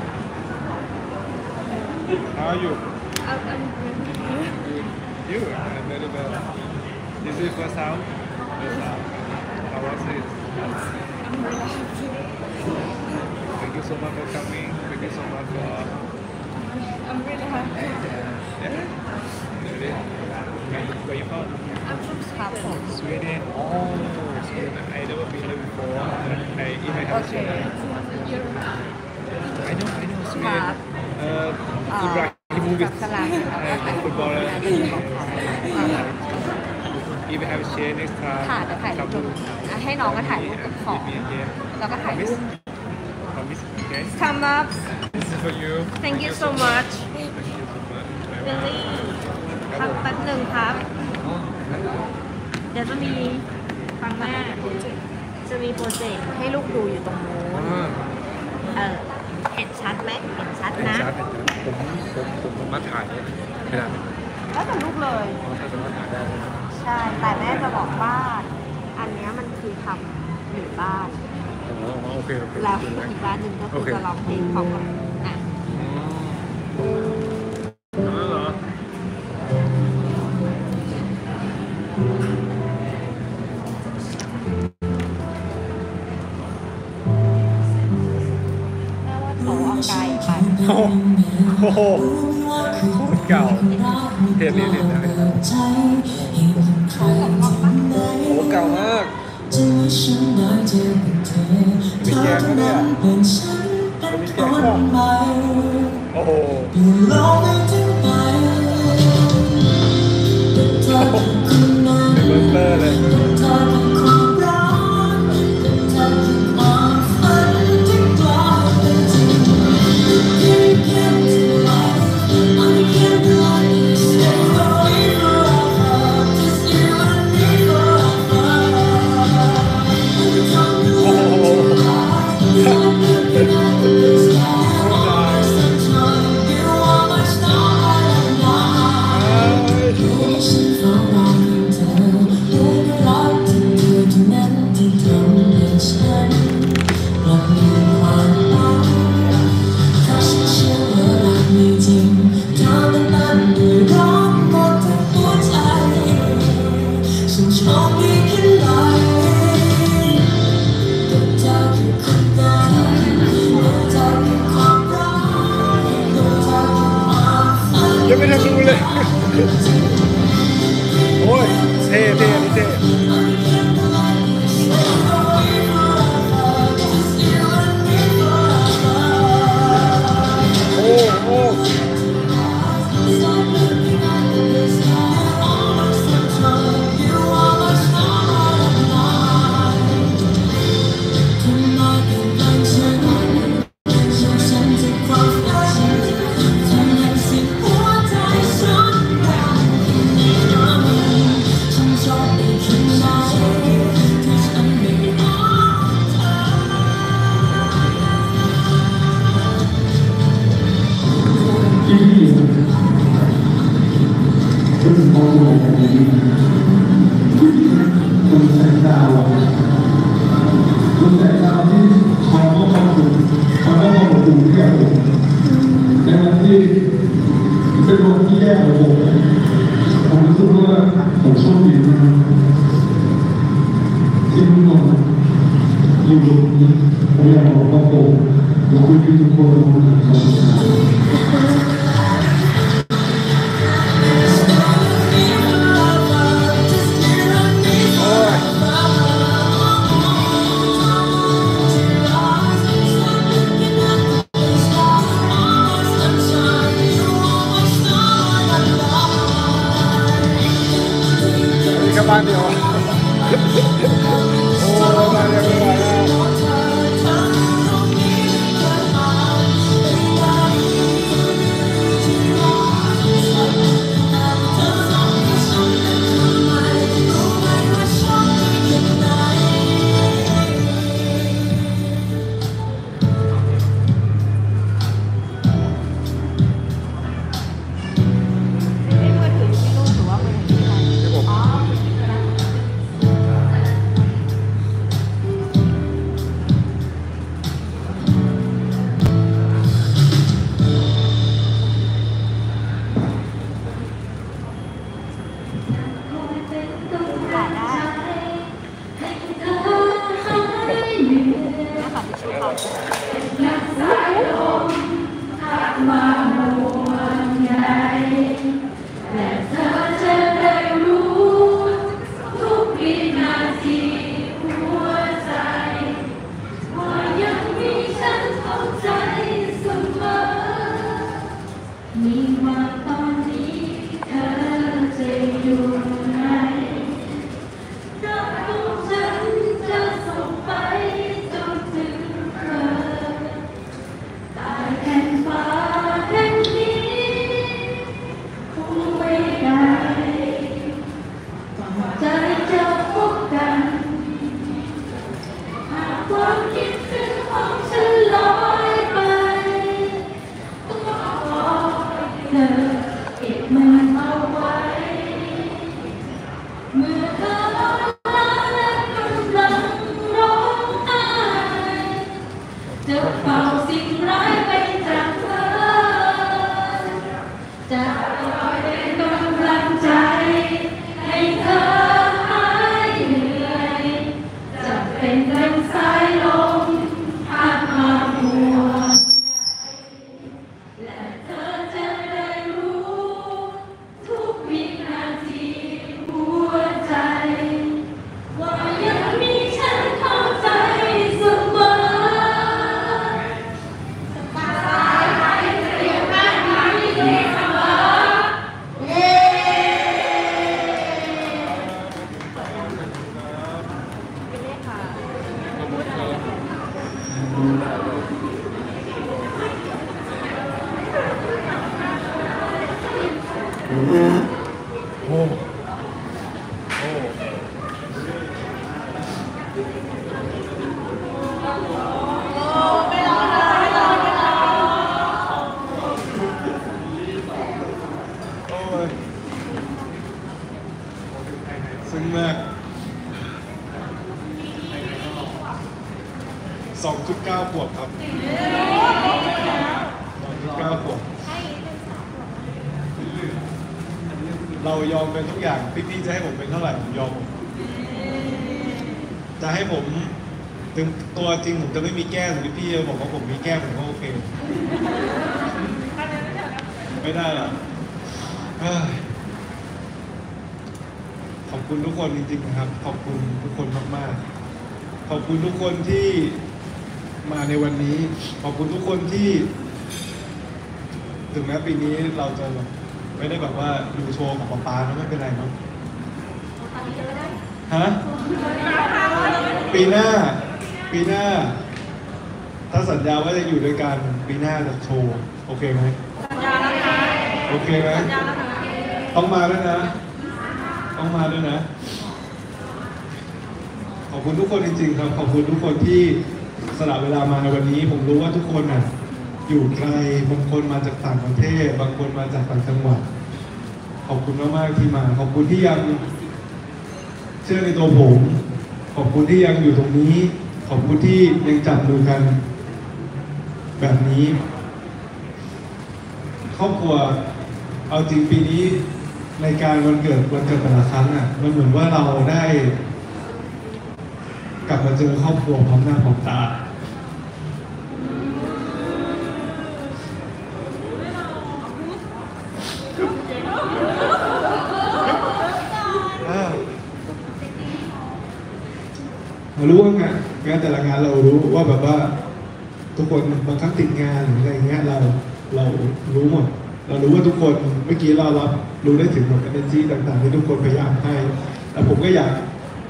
How are you? Good. You? I'm very well. This is first time? First time. How was it? Thank you so much for coming. Thank you so much for... I'm really happy. Yeah? Really? Where you from? I'm from Scotland. Sweden. Oh, Sweden. I never been there before. I even have Okay. I know Sweden. Mark. Ibrahimovic. สลาม Footballer. If you have a chance next time. ค่ะเดี๋ยวถ่ายรูปให้น้องมาถ่ายรูปกับของ แล้วก็ถ่ายรูป Promise. Okay. Come up This is for you. Thank you so much Thank you so much. บิลลี่พักแป๊บหนึ่งครับ เดี๋ยวจะมีฟังแม่ จะมีโปรเจกต์ให้ลูกดูอยู่ตรงนู้นเห็นชัดไหมเห็นชัดนะผมมาถ่ายไม่ได้แล้วแต่ลูกเลยถ้าจะมาถ่ายได้ใช่ แต่แม่จะบอกว่า อันเนี้ยมันคือทำหนึ่งบ้านโอเคแล้วอีกบ้านหนึ่งก็คือจะร้องเพลงพร้อมกับอ่ะเหรอแม่ว่าเขาเอาไกลไปโอ้โหเก่าเห็นได้โอ้เก่ามากมีแกงด้วยเนี่ยมีแกงป่ะโอ้โหเป็นเบอร์เลยที่อยู่ตรงนี้พยายามบอกผมขอบคุณทุกคนขอบคุณบ้านเดียวโอ้บ้านเดียวไม่ไหวแล้วนี่มือถือที่ลูกหรือว่ามือถือที่ใครอ๋อ ถ่ายได้นะคะที่ชื่อเขามีว่าตอนนี้เธอจะอยู่ไหนรักของฉันจะส่งไปจนถึงเธอใต้แผ่นฟ้าแห่งนี้คงไม่ได้หวังใจจะพบกันหากความคิดถึงของฉันลอยไปเธอเก็บมันเอาไว้เมื่อเธอร้องไห้และกำลังร้องไห้จะเป่าสิ่งร้ายไปจากเธอจะคอยเป็นกำลังใจให้เธอหายเหนื่อยจะเป็นดังสายลมพัดมาหัวและเธอจะได้รู้ทุกวินาทีหัวใจว่ายังมีฉันเข้าใจเสมอสายไปเรียกกันมาดีเสมอเย้โอ้โอ้โอ้ยซึ้งมาก 2.9 ขวบครับ 2.9 ขวบ เรายอมเป็นทุกอย่างพี่ๆจะให้ผมเป็นเท่าไหร่ผมยอมหมดจะให้ผมถึงตัวจริงผมจะไม่มีแก้มหรือพี่ๆบอกว่าผมมีแก้มผมก็โอเคไม่ได้หรอเอ้ยขอบคุณทุกคนจริงๆนะครับขอบคุณทุกคนมากๆขอบคุณทุกคนที่มาในวันนี้ขอบคุณทุกคนที่ถึงแม้ปีนี้เราจะไม่ได้แบบว่าดูโชว์ของป๊าๆนะไม่เป็นไรเนาะฮะปีหน้าถ้าสัญญาว่าจะอยู่ด้วยกันปีหน้าจะโชว์โอเคไหมสัญญาแล้วนะโอเคไหมต้องมาด้วยนะต้องมาด้วยนะขอบคุณทุกคนจริงๆครับขอบคุณทุกคนที่สละเวลามาในวันนี้ผมรู้ว่าทุกคนน่ะอยู่ไกลบางคนมาจากต่างประเทศบางคนมาจากต่างจังหวัดขอบคุณมากๆที่มาขอบคุณที่ยังเชื่อในตัวผมขอบคุณที่ยังอยู่ตรงนี้ขอบคุณที่ยังจับมือกันแบบนี้ครอบครัวเอาจริงปีนี้ในการวันเกิดแต่ละครั้งอ่ะมันเหมือนว่าเราได้กลับมาเจอครอบครัวพร้อมหน้าพร้อมตาเรารู้ว่างานแต่ละงานเรารู้ว่าแบบว่าทุกคนบางครั้งติดงานหรืออะไรเงี้ยเรารู้หมดเรารู้ว่าทุกคนเมื่อกี้เรารับรู้ได้ถึงแบบ energy ต่างๆที่ทุกคนพยายามให้แต่ผมก็อยาก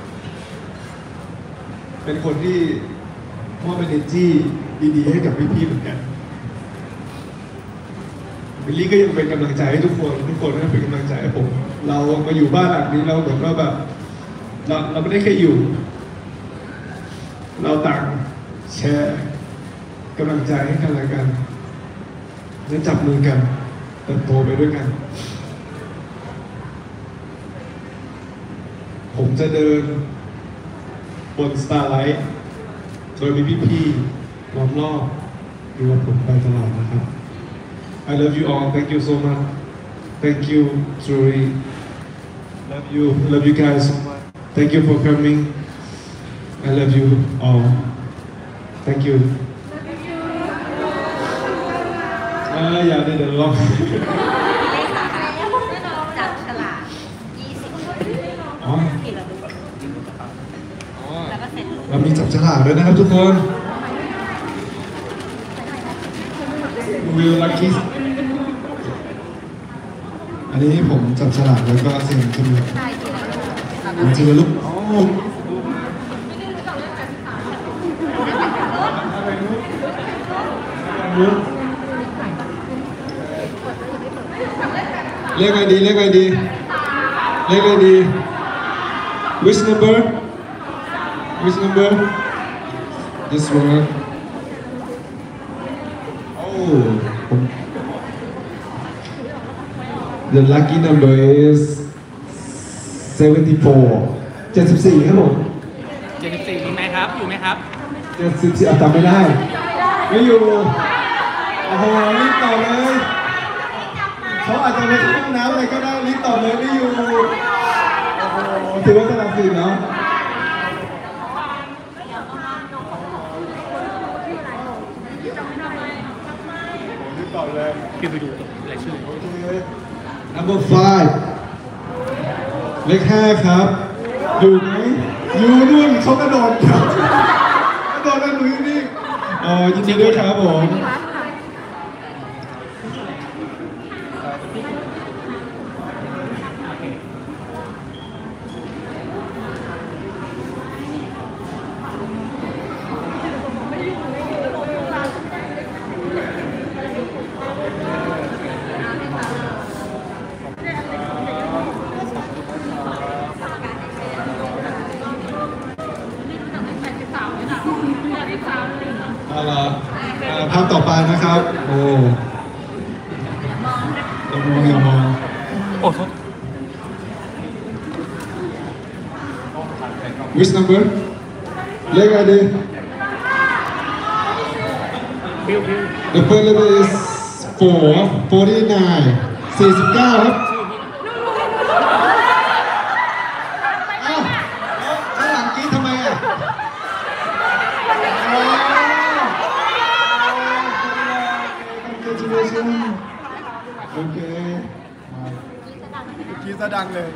เป็นคนที่มอบ energy ดีๆให้กับพี่ๆเหมือนกันวิลลี่ก็ยังเป็นกำลังใจให้ทุกคนก็เป็นกำลังใจให้ผมเรามาอยู่บ้านหลังนี้เราเหมือนว่าแบบเราไม่ได้แค่อยู่เราต่างแชร์กำลังใจให้กันและกันและจับมือกันเติบโตไปด้วยกันผมจะเดินบนสตาร์ไลท์โดยมีพี่ๆล้อมรอบอยู่กับผมไปตลอดนะครับ I love you all thank you so much thank you truly love you guys so much thank you for coming I love you all thank you อย่าได้เดี๋ยวร้องจับฉลาก20 อ๋อที่เราดูแล้วก็เสร็จเรามีจับฉลากด้วยนะครับทุกคน Will Lucky อันนี้ผมจับฉลากแล้วก็เซ็นขึ้นมาจริงๆลูกอ๋อเลขไอดีwhich number this one oh the lucky number is 74ครับผม 74มีไหมครับ อยู่ไหมครับ 74จำไม่ได้ไม่อยู่โอ้โหรีบต่อเลยเขาอาจจะไปเข้าห้องน้ำอะไรก็ได้รีบต่อเลยไม่อยู่โอ้โหถือว่าสลับสิเนาะรีบต่อเลยพี่ไปดูรายชื่อ Number 5เลข5ครับอยู่ไหมอยู่นู่นเขากระโดดครับกระโดดแล้วหนูอยู่นี่อ๋อยินดีด้วยครับผมเอาล่ะภาพต่อไปนะครับโอ้อย่ามองโอ้โห which number เลขอะไรดี The first letter is 49 ครับอ้าวข้างหลังกี้ทำไมอ่ะโอเคกี้ซะดังเลย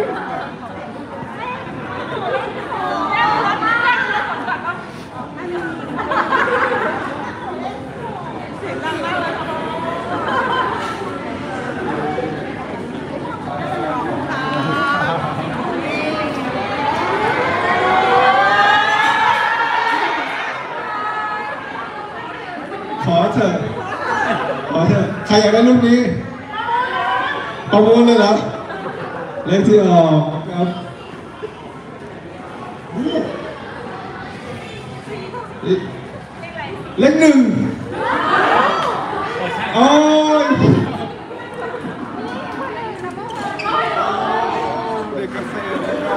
ขอเถอะใครอยากได้รูปนี้ประมูลเลยเหรอเลขที่ออกครับเลข1โอ้ยเด็กเกษตร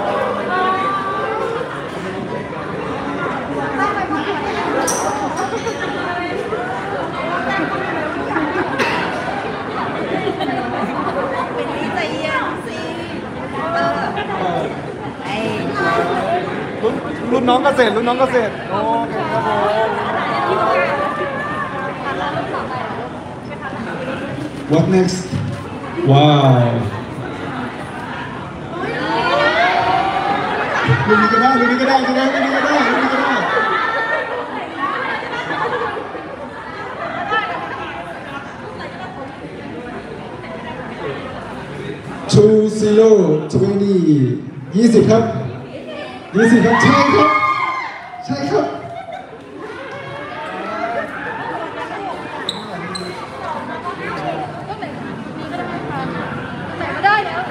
เป็นที่ใจเย็นสิรุ่นน้องเกษตรรุ่นน้องเกษตรโอเคครับผม What next ว้าวรุ่นนี้ก็ได้รุ่นนี้ก็ได้ใช่ไหมรุ่นนี้ก็ได้รุ่นนี้ก็ได้ 20 ครับ 20 ครับ ใช่ครับ ใช่ครับแต่ไม่ได้แล้ว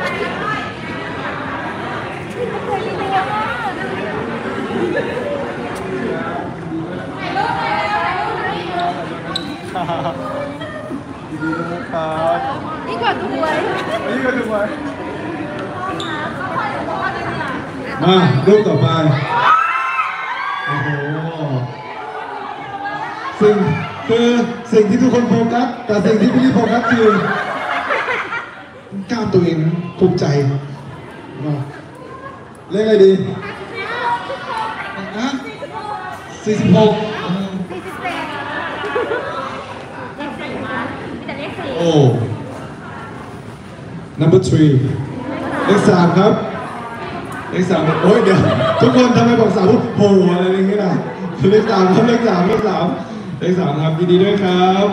ดีๆนะครับนี่กว่าดูไว้นี่ก็ถือว่ามารูปต่อไป โอ้โหสิ่งที่ทุกคนโฟกัสแต่สิ่งที่พี่ลี่โฟกัสคือกล้ามตัวเองภูมิใจเลขอะไรดีนะ46โอ้ number 3เลข3ครับเลข3โอ้ยเดี๋ยวทุกคนทำไมบอก3ปุ๊บโหอะไรอย่างเงี้ยนะเลข3ครับเลข3ครับยินดีด้วยครับ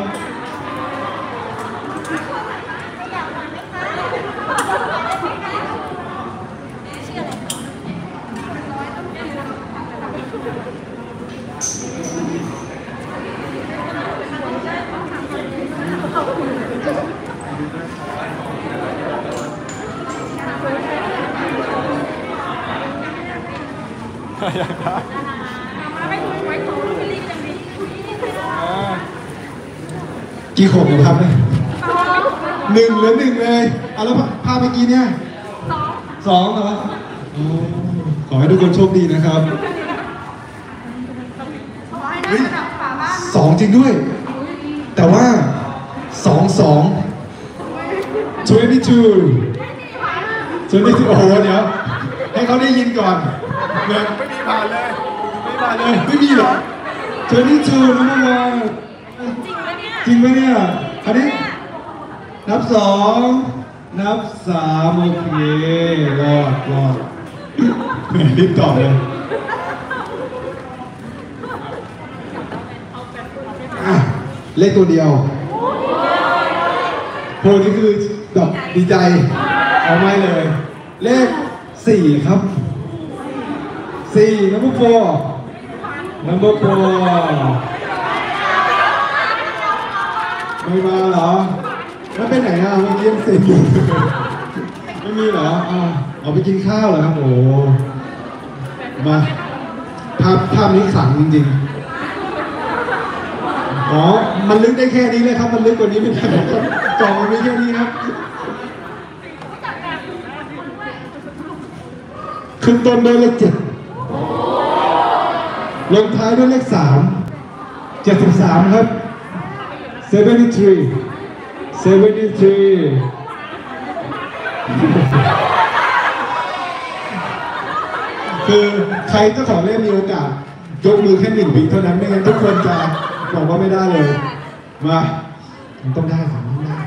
อยากได้กี่ขวบเนี่ยครับเนี่ย1เหลือ1เลยเอาแล้วภาพเมื่อกี้เนี่ย2เหรอโอ้ขอให้ทุกคนโชคดีนะครับเฮ้ย2จริงด้วย แต่ว่า22 โอ้โหเดี๋ยวให้เขาได้ยินก่อนเนี่ยไม่มีผ่านเลยไม่ผ่านเลยไม่มีเหรอ22นะเมื่อวานจริงไหมเนี่ยอันนี้นับ2นับ3โอเครอดรีบตอบเลยเลขตัวเดียวโพลนี้คือแบบดีใจเอาไม่เลยเลข4ครับ4 number 4 ไม่มาเหรอแล้วไปไหนอ่ะเมื่อกี้ยัง4อยู่ไม่มีเหรอออกไปกินข้าวเหรอครับโอ้มาภาพนี้ขังจริงๆอ๋อมันลึกได้แค่นี้เลยครับมันลึกกว่านี้ไม่ได้ครับจอมันมีแค่นี้ครับขึ้นต้นด้วยเลข7ลงท้ายด้วยเลข73ครับ73คือใครเจ้าของเลขมีโอกาสยกมือแค่1 วิเท่านั้นไม่งั้นทุกคนจะบอกว่าไม่ได้เลยมาต้องได้ครับต้องได้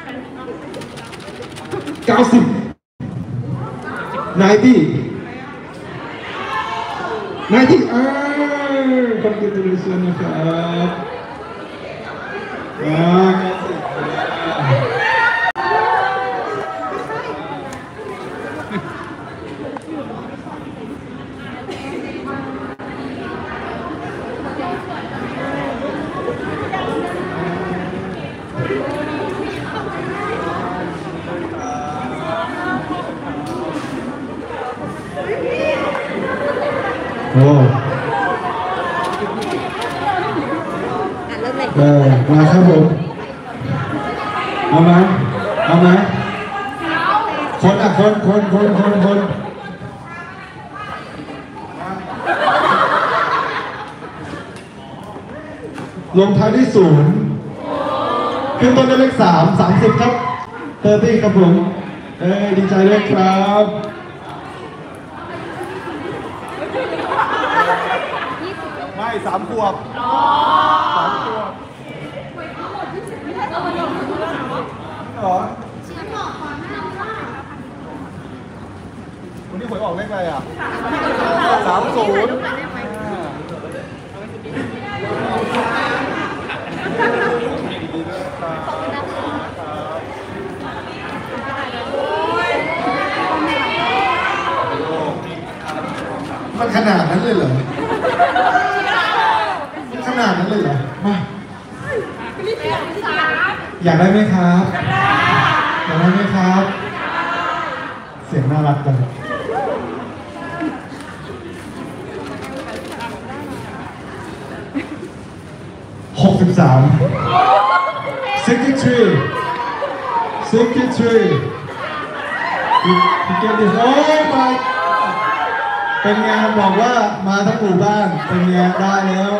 90 congratulations นะครับโอ้มาครับผมเอาไหมคนลงท้ายด้วย0ขึ้นต้นด้วยเลข30ครับ30ครับผมดีใจด้วยครับไม่3 ขวบ3 ขวบเหรอวันนี้หวยออกเลขอะไรอ่ะ30 มันขนาดนั้นเลยเหรอขนาดนั้นเลยเหรอมาอยากได้ไหมครับอยากได้ไหมครับ เสียงน่ารักจัง63 you get this oh my เป็นไงบอกว่ามาทั้งหมู่บ้านเป็นไงได้แล้ว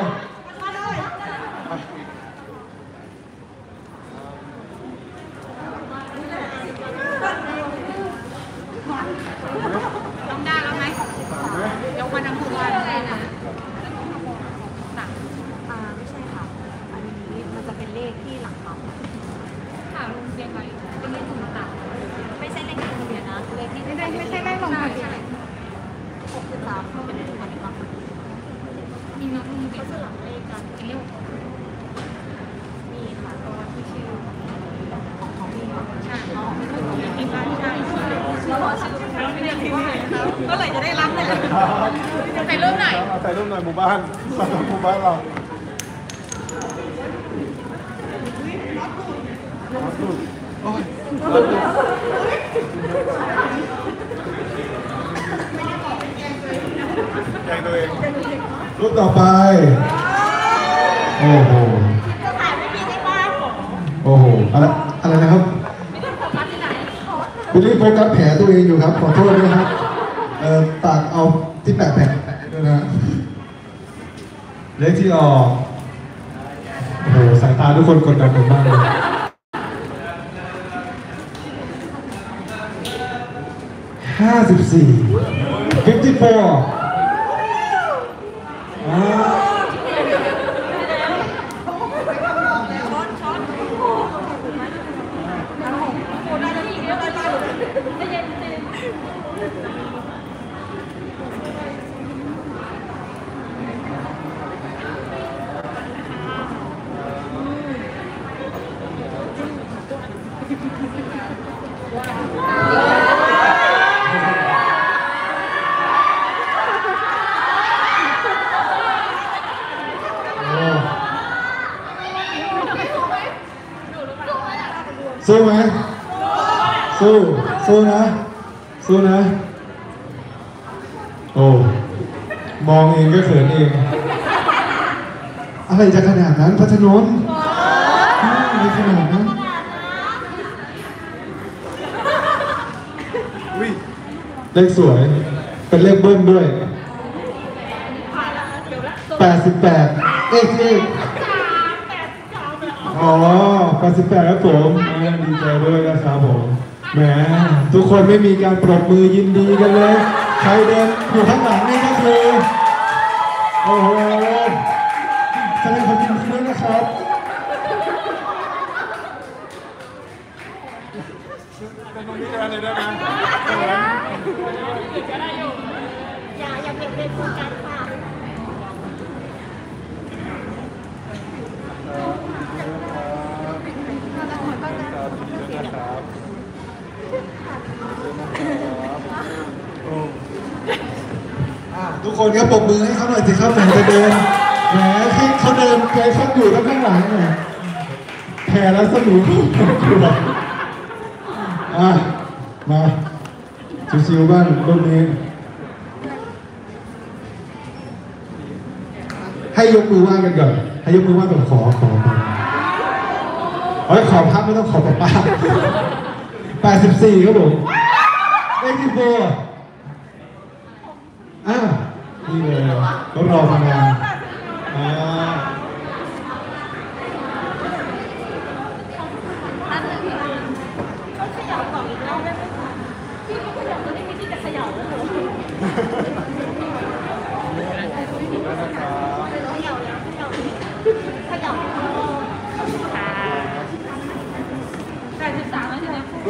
ต้องได้แล้วไหมยกมาทั้งตัวเลยนะไม่ใช่ค่ะ อันนี้มันจะเป็นเลขที่หลังปั๊มค่ะลงเรียนอะไรเป็นเลขถุงต่างไม่ใช่เลขทะเบียนนะเลขที่ไม่ใช่เลขลงทะเบียน 63เขาเป็นเลขพันธุ์มีน้องมีเด็เขากสลับเลขกันเป็นเลขมีค่ะตัวที่ชื่อของมีใช่ของมีที่บ้านใช่แล้วพอชื่อเราไม่ได้พิมพ์เลยนะคะก็เลยจะได้รับเลยใส่รูปไหนใส่รูปหน่อยหมู่บ้านหมู่บ้านเราโอ้ยแกงตัวเองรูปต่อไปโอ้โหจะถ่ายไม่มีในบ้านโอ้โหอะไรนะครับบิลลี่โฟกัสแผลตัวเองอยู่ครับขอโทษด้วยครับตากเอาที่แปะด้วยนะเลขที่ออกโอ้โหสายตาทุกคนกดดันผมมากเลย54สู้ไหมสู้นะโอ้มองเองก็เขินเองอะไรจะขนาดนั้นพัชนนท์อะไรขนาดนั้นเลขสวยเป็นเลขเบิ้ลด้วย88เลขอ๋อ88ครับผมดีใจด้วยนะครับผมแหมทุกคนไม่มีการปรบมือยินดีกันเลยใครเดินอยู่ข้างหลังนี่ก็คือโอ้โหแสดงความยินดีด้วยนะครับเป็นตรงนี้แทนเลยได้ไหมอย่าเปลี่ยนเป็นโครงการค่ะทุกคนครับปรบมือให้เขาหน่อยสิครับแหมจะเดินแหมให้เขาเดินไกลเขาอยู่ข้างหลังหน่อยแผ่แล้วสนุกมาชิวๆบ้างรูปนี้ให้ยกมือไหว้กันก่อนให้ยกมือไหว้ก่อนขอขอพักไม่ต้องขอป้า84ครับผมเลขที่4นี่เลยเขารอมานาน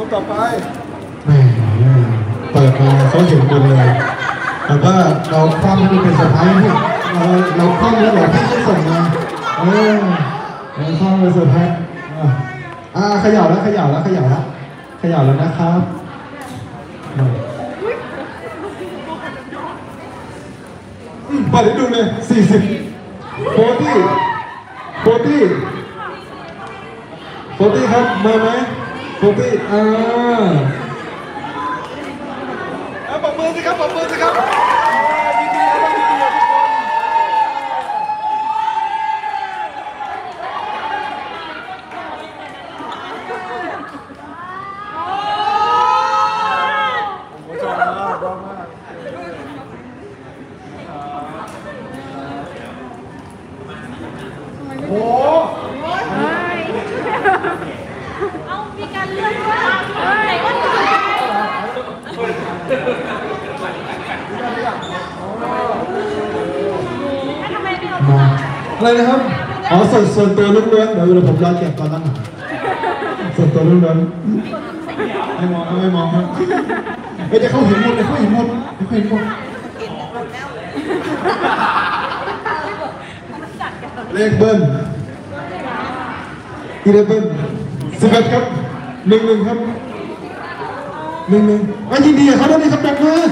ต่อไปแหมเปิดมาเขาเห็นหมดเลยแต่ว่าเราคว่ำให้มันเป็นเซอร์ไพรส์นี่เราคว่ำแล้วเดี๋ยวพี่จะส่งมาเราคว่ำเป็นเซอร์ไพรส์เขย่าแล้วนะครับเปิดให้ดูเลย40 40ครับมาไหม40 ปรบมือสิครับดีๆแล้วต้องดีๆทุกคนชอบมากโอ้เอามีการเลื่อนด้วยไหนว่าทำไมไม่เอาอะไรนะครับส่วนตัวล้วนๆเดี๋ยวผมรอเก็บตอนนั้นส่วนตัวล้วนๆไม่มองครับเดี๋ยวเขาเห็นหมดเลขเบิ้ล11ครับ11ครับ11ยินดีกับเขาด้วยครับดังมือ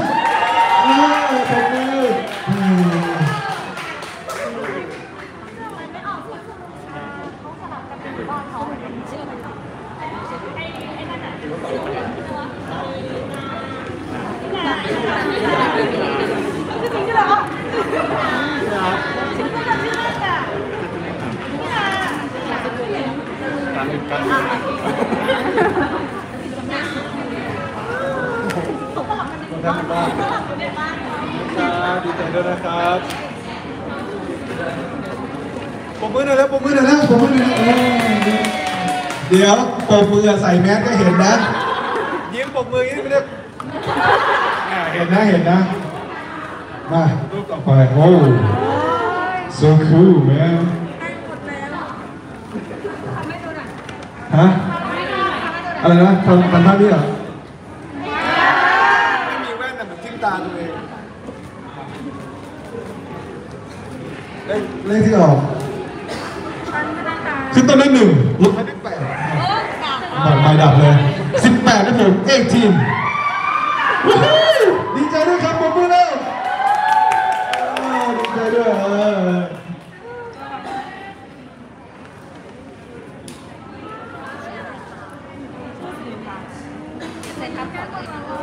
ดีใจด้วยนะครับปรบมือหน่อยแล้วเดี๋ยวปมมือใส่แมสก็เห็นนะยิ้มปรบมืออย่างนี้ไม่ได้เห็นนะมารูปต่อไปโอ้ so cool man ฮะอะไรนะทำท่านี้เหรอไม่มีแว่นแต่เหมือนจิ้มตาตัวเองเลขที่ออกขึ้นต้นด้วย1ลบไปด้วย8ไม่ดับเลย18นะผม18ดีใจด้วยครับผมมือแล้วดีใจด้วยเสร็จครับขอเลย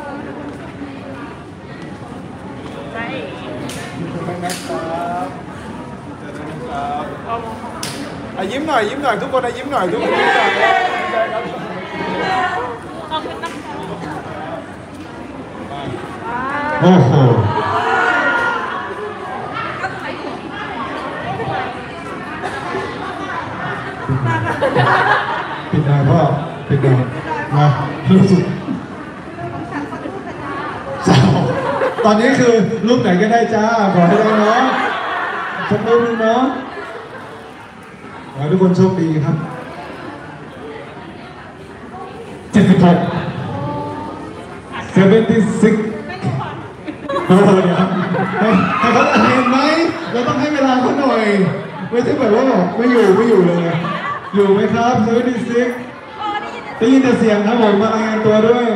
ยิ้มหน่อยทุกคนยิ้มหน่อยทุกคนยิ้มหน่อยโอ้โหปิดหน้าพ่อปิดหน้ามารู้สึกตอนนี้คือรูปไหนก็ได้จ้าขอให้ได้เนาะสักรูปนึงเนาะขอให้ทุกคนโชคดีครับ76 โอ้เดี๋ยวให้เขาเห็นไหมเราต้องให้เวลาเขาหน่อยไม่ใช่แบบว่าไม่อยู่เลยอยู่ไหมครับ76ได้ยินแต่เสียงครับผมมารายงานตัวด้วย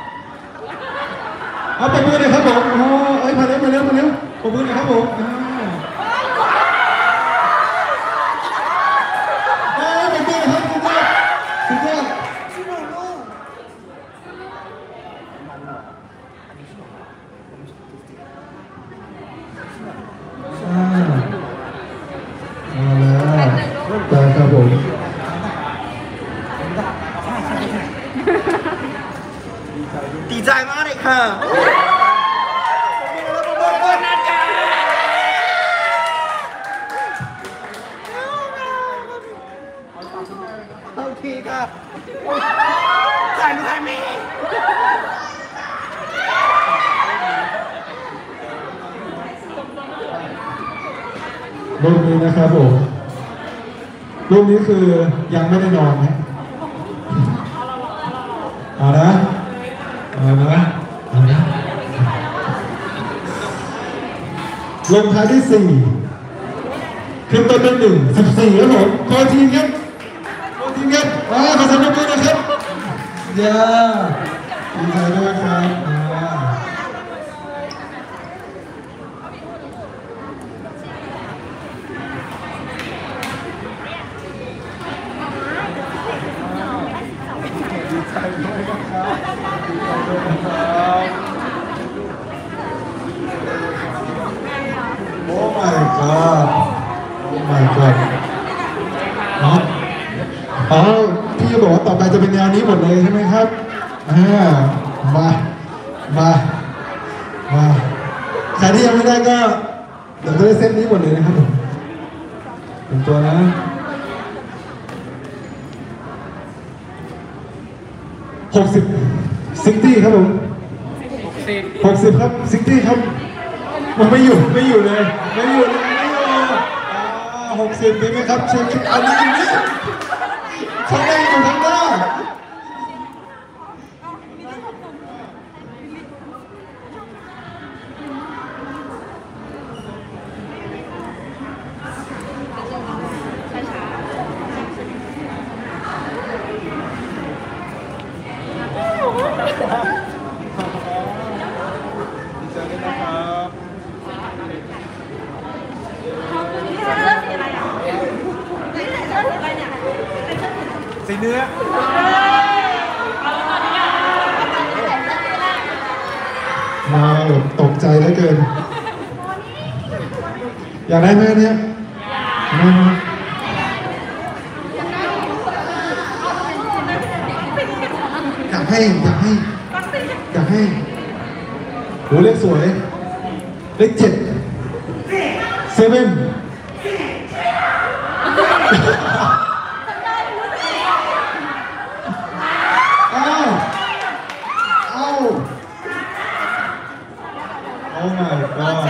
เอาปรบมือเลยครับผมเอ้ยมาเร็วปรบมือเลยครับผมปรบมือครับสุดยอดได้ครับผมดีใจมากเลยค่ะโอเคค่ะถ่ายมีรูปนี้นะครับผมรูปนี้คือยังไม่ได้นอนนะเอานะลงท้ายที่4ขึ้นต้นด้วย1 14ครับผมโคทีมครับขอเสียงปรบมือนะครับดีใจด้วยครับโอ้ my god อ๋อพี่จะบอกว่าต่อไปจะเป็นแนวนี้หมดเลยใช่ไหมครับมาใครที่ยังไม่ได้ก็เดี๋ยวจะได้เซตนี้หมดเลยนะครับผมเป็นตัวนะ60 60ครับผม60ครับ60ครับมันไม่อยู่เลย60เป็นไหมครับเช็คอันนี้ข้างในอยู่ข้างหน้าสีเนื้อมาตกใจแล้วเกินอยากได้ไหมเนี่ยอยากให้โหเลขสวยเลข7 Oh my god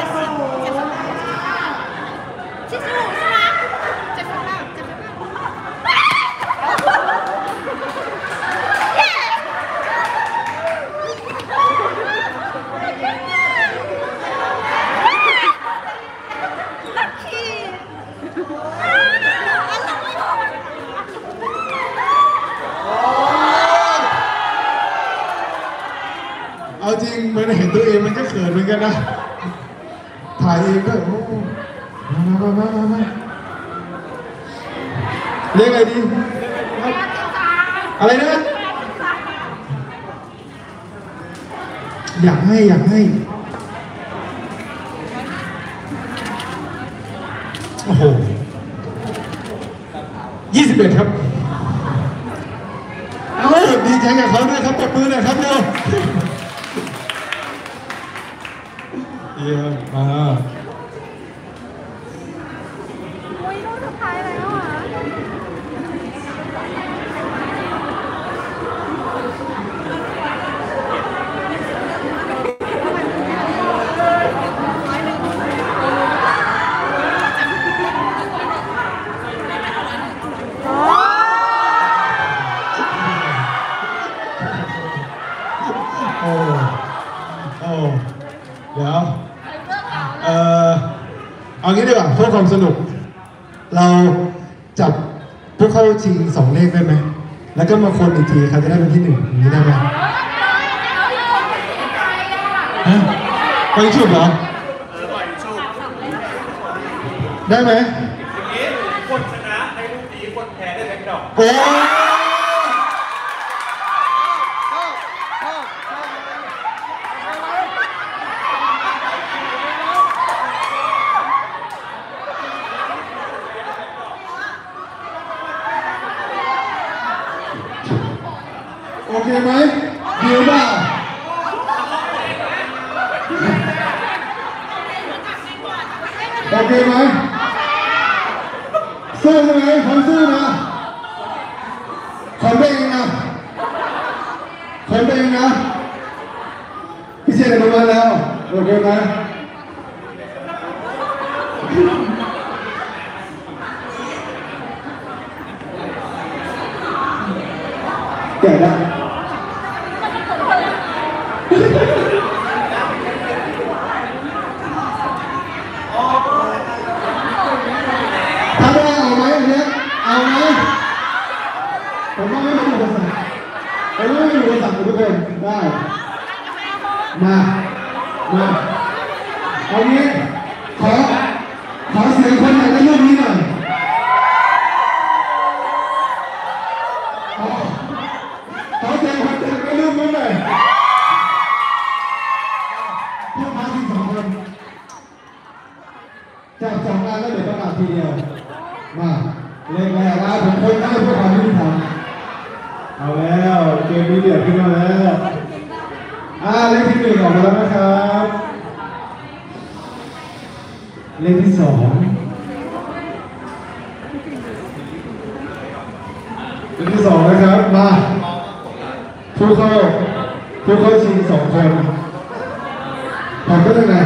เอาจริงมันเห็นตัวเองมันก็เขินเหมือนกันนะถ่ายเองก็โอ้มาเรียกอะไรดีอะไรนะอยากให้โอ้โห21ครับเอาดีใจกับเขาด้วยครับปรบมือหน่อยครับเร็วเยี่ยมมารูปสุดท้ายแล้วอ่ะเดี๋ยวเอางี้ดีกว่าเพื่อความสนุกเราจับพวกเข้าชิง2เลขได้ไหมแล้วก็มาคนอีกทีใครจะได้เป็นที่1อย่างนี้ได้ไหมไปชุบเหรอได้ไหมคนชนะให้ลูกดีคนแพ้ได้แบงค์ดอกโอ้โอเคไหมดีป่ะโอเคไหมสู้ใช่ไหมผมสู้นะคนเองนะพี่เชษฐ์อนุมัติแล้วโอเคไหมแก่ได้มีอุปสรรคทุกคนได้มาเอางี้ขอเสียงคนอยากได้รูปนี้หน่อยขอเสียงคนอยากได้รูปนี้หน่อยผู้ท้าชิง2 คนจับ2 งานแล้วเดี๋ยวประกาศทีเดียวมาเลขแรกนะผมคนได้เพื่อความยุติธรรมเอาแล้วเกมนี้เดือดขึ้นมาแล้วเลขที่ 1ออกมาแล้วนะครับเลขที่ 2เลขที่ 2นะครับมาผู้เข้าชิง2 คนผมก็ได้ไง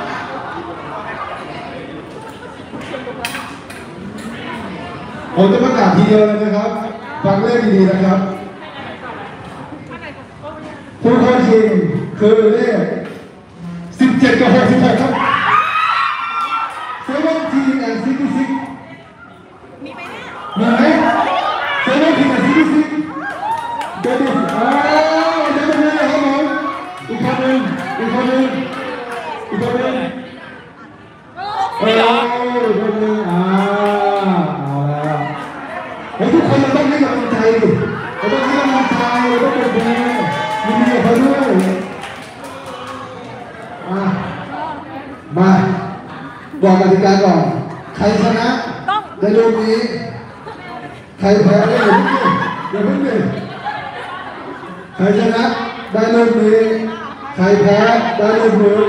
ผมจะประกาศทีเดียวเลยนะครับฟังเลขดีๆนะครับผู้เข้าชิงคือเลข17 กับ 66 ครับ17 and 66มีไหม17 and 66เดี๋ยวดิเดี๋ยวเป็นไงครับผมอีกคนหนึ่งอีกคนหนึ่งเอาแล้วเฮ้ยทุกคนเราต้องให้กำลังใจเราต้องให้กำลังใจเราต้องเป็นแรงมีเดียวเขาด้วยมาบอกกติกาก่อนใครชนะในรูปนี้ใครแพ้ได้อย่าเพิ่งดิใครชนะได้รูปนี้ใครแพ้ได้รูปนี้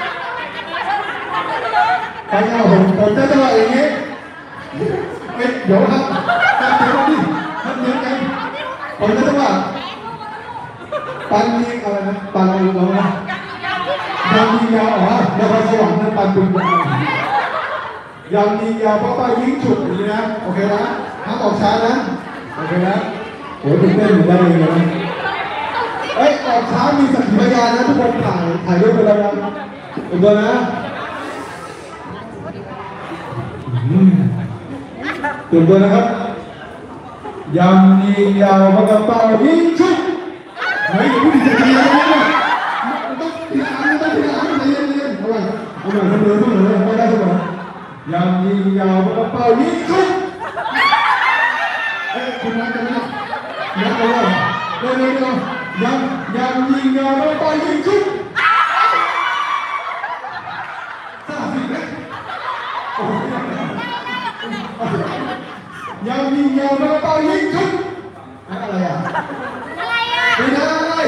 ใครเอาผมจะจังหวะอย่างนี้เดี๋ยวครับท่านเดียวกันผมจะจังหวะปันยิงอะไรนะปันอะไรเรานะยังยิงยาวแล้วพอสว่างนั้นปันปืนยังยิงยาวเพราะไปยิงฉุดอย่างนี้นะโอเคนะห้ามออกช้านะโอเคนะโอ้ยตื่นเต้นได้เลยนะออกช้ามีสักขีพยานนะทุกคนถ่ายรูปไปแล้วนะเดี๋ยวนะตื่นตัวนะครับยังยิงยาวปากกระเป๋ายิงชุบเฮ้ยผู้ดีจะดีนะต้องทีละอันใจเย็นๆเอาใหม่เสมอไม่ได้เสมอยังยิงยาวปากกระเป๋ายิงชุบคุณนัดกันไหมนัดกันเลยเร็วยังยิงยาวปากกระเป๋ายิงชุบยังยิงยาวมาต่อยิงชุดอะไรอ่ะไม่ได้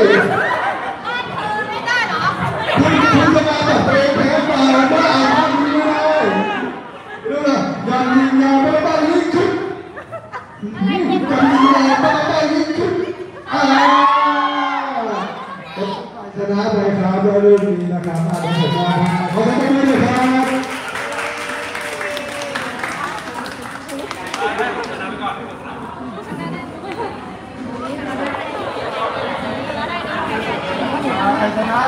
เหรอคุณจะมาแบบแพ้เปล่าบ้าไม่ได้ดูนะยังยิงยาวมาต่อยิงชุดยังยิงยาวมาต่อยิงชุดชนะไปครับด้วยเรื่องนี้นะครับผมว่าเขาจะไม่ได้เลยครับใครชนะ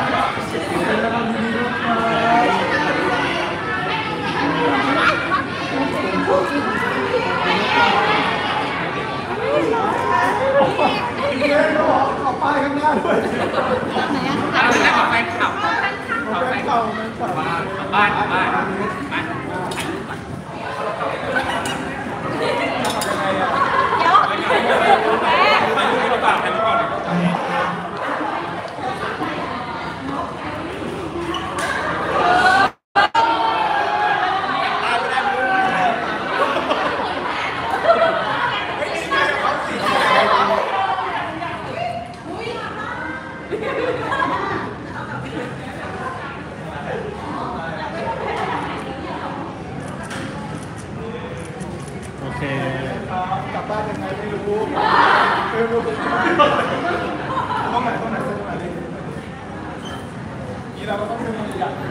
ขอป้ายข้างหน้าด้วยขอไปขับบ้านกลับบ้านยังไงไม่รู้ต้องไหนเส้นไหนนี่เราก็ต้องเป็นตัวอย่าง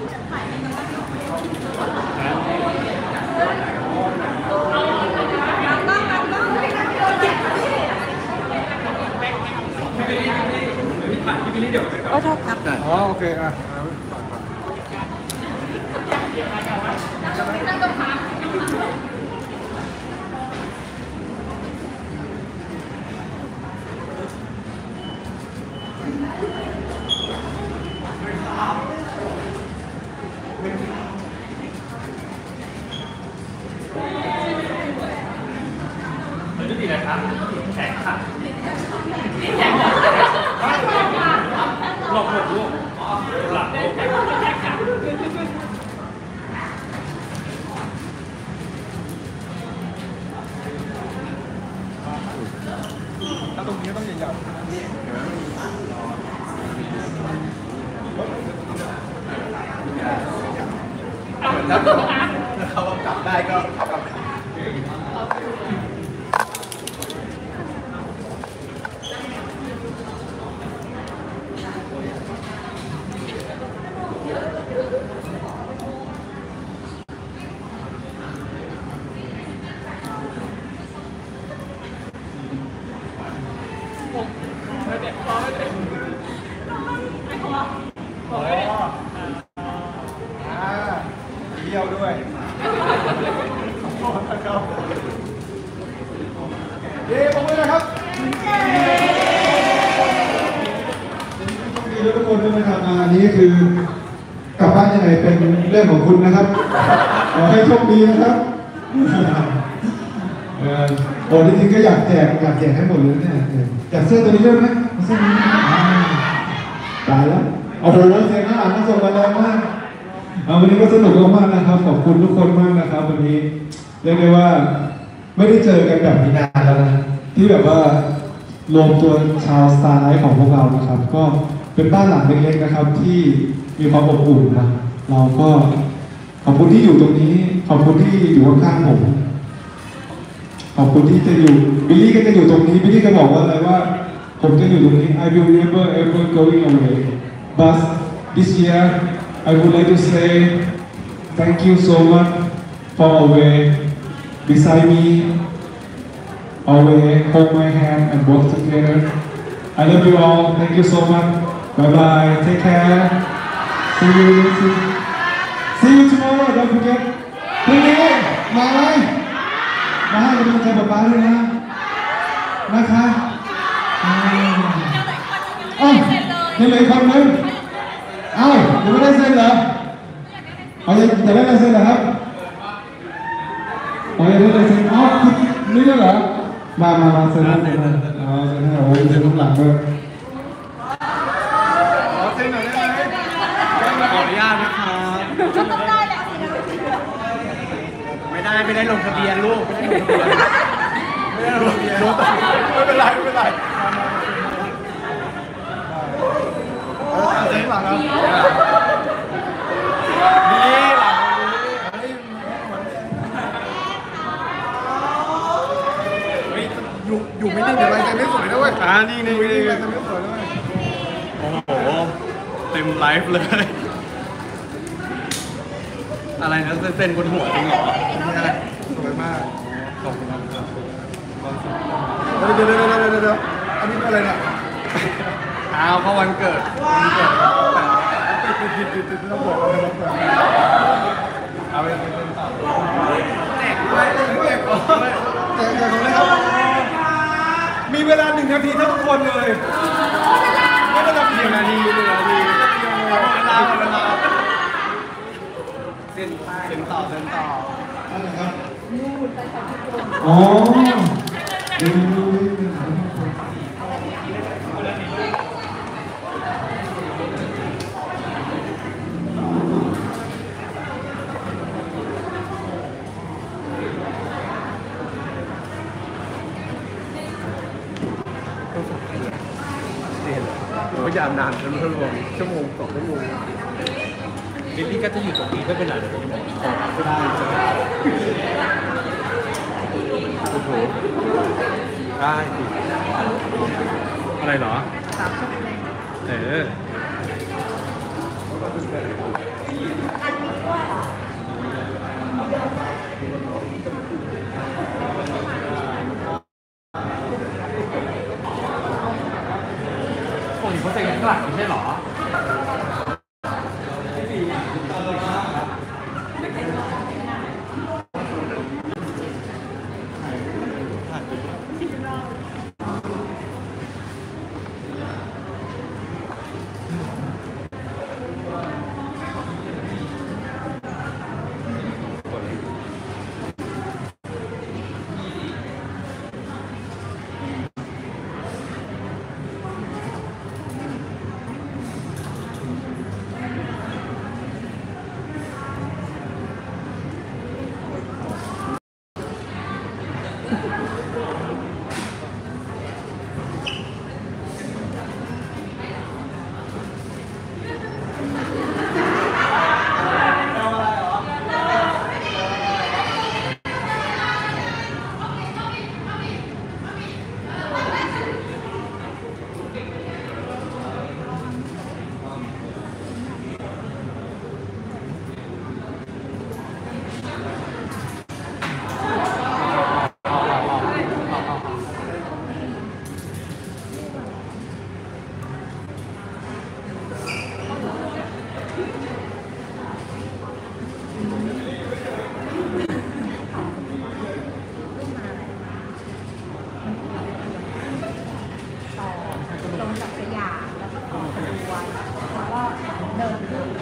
โอเคอ่ะดีนะครับแข็งค่ะหลบลูกหลังลูกถ้าตรงนี้ต้องใหญ่ๆแล้วเขากลับได้ก็กลับเที่ยวด้วยเย้ขอบคุณนะครับดีทุกคนด้วยนะครับอันนี้คือกลับบ้านยังไงเป็นเรื่องของคุณนะครับขอให้โชคดีนะครับโอ้จริงๆก็อยากแจกให้หมดเลยเนี่ยอยากเสื้อตัวนี้ด้วยไหมเสื้อนี้ตายแล้วโอ้โหเสียงหน้าอ่านมาส่งมาแรงมากวันนี้ก็สนุกมากๆนะครับขอบคุณทุกคนมากนะครับวันนี้เรียกได้ว่าไม่ได้เจอกันแบบนี้นานแล้วนะที่แบบว่ารวมตัวชาวสตาร์ไลท์ของพวกเรานะครับก็เป็นบ้านหลังเล็กๆนะครับที่มีความอบอุ่นนะเราก็ขอบคุณที่อยู่ตรงนี้ขอบคุณที่อยู่ข้างๆผมขอบคุณที่จะอยู่บิลลี่ก็จะอยู่ตรงนี้บิลลี่ก็บอกว่าอะไรว่าผมจะอยู่ตรงนี้ I will never ever going away but this year I would like to say thank you so much for always beside me always hold my hand and work together I love you all thank you so much bye bye take care see you tomorrow don't forget พรุ่งนี้มาเลยมาให้กำลังใจป๊าด้วยนะคะยังเหลือคนนึงยังไม่ได้เซ็นเหรอจะได้เซ็นเหรอครับยังไม่ได้เซ็นนี่ด้วยเหรอมาเซ็นเซ็นโอ้ยเซ็นทุกหลังเลยเซ็นหน่อยได้ไหมขออนุญาตนะครับต้องได้แหละสินะไม่ได้ลงทะเบียนลูกไม่ได้ลงทะเบียนไม่เป็นไรเซ็นหลังครับนี่หลังอยู่ไม่นิ่งเดี๋ยวลายเซ็นไม่สวยนะเว้ยนี่ลายเซ็นไม่สวยด้วยโอ้โหเต็มไลฟ์เลยอะไรนะเซ็นบนหัวจริงเหรอสวยมากขอบคุณครับเดี๋ยวอันนี้อะไรเนี่ยเพราะวันเกิดติดต้องบอกเลยเอาไปแจกด้วยแจกของเลยครับมีเวลา1 นาทีทั้งคนเลยไม่ต้องทำ1 นาที1 นาทีเวลาเซ็นต่ออ๋อพยายามนานจนรวมชั่วโมง2 ชั่วโมงบิลลี่ก็จะอยู่ตรงนี้ไม่เป็นไรเดี๋ยวผมก็ได้โอ้โหได้อะไรเหรอเขาจะยังกลับไม่ใช่หรอลงจากสยามแล้วก็ต่อขบวนแล้วก็เดินขึ้น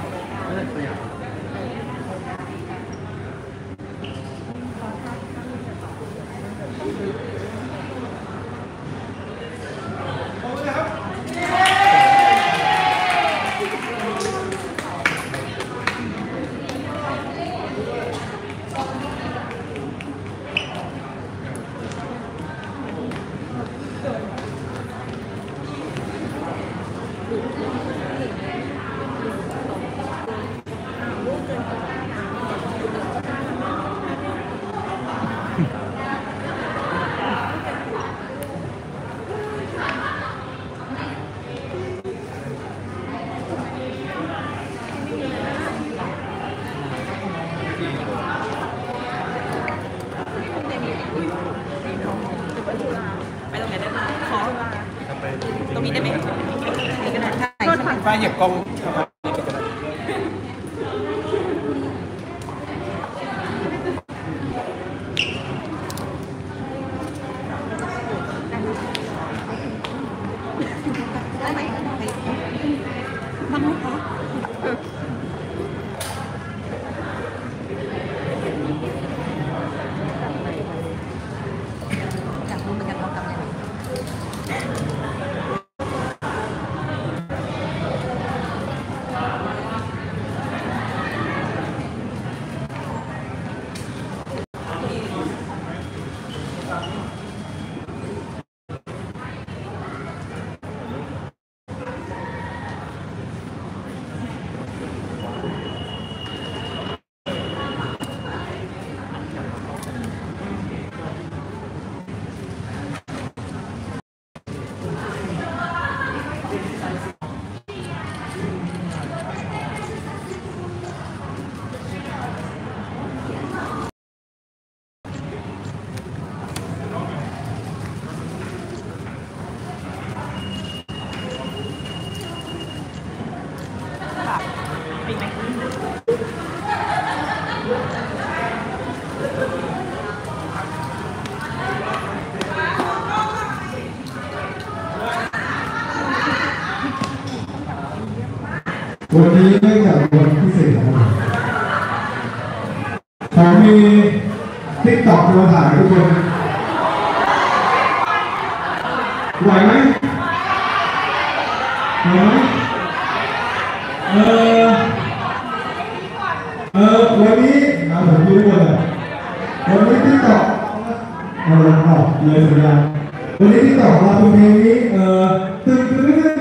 ตรงนี้ได้ไหมนี่ก็ได้ใช่เหยียบกล้องได้ไหมทำไหมคะอยากรู้เหมือนกันว่าทำยังไงวันนี้เนื่องจากวันพิเศษนะครับผมมีติ๊กต็อกมาถ่ายทุกคนไหวไหมไหวไหมวันนี้ผมดูทุกคนเลยวันนี้ติ๊กต็อกเลยสัญญาวันนี้ติ๊กต็อกเราเป็นเพลงนี้ตึ้ง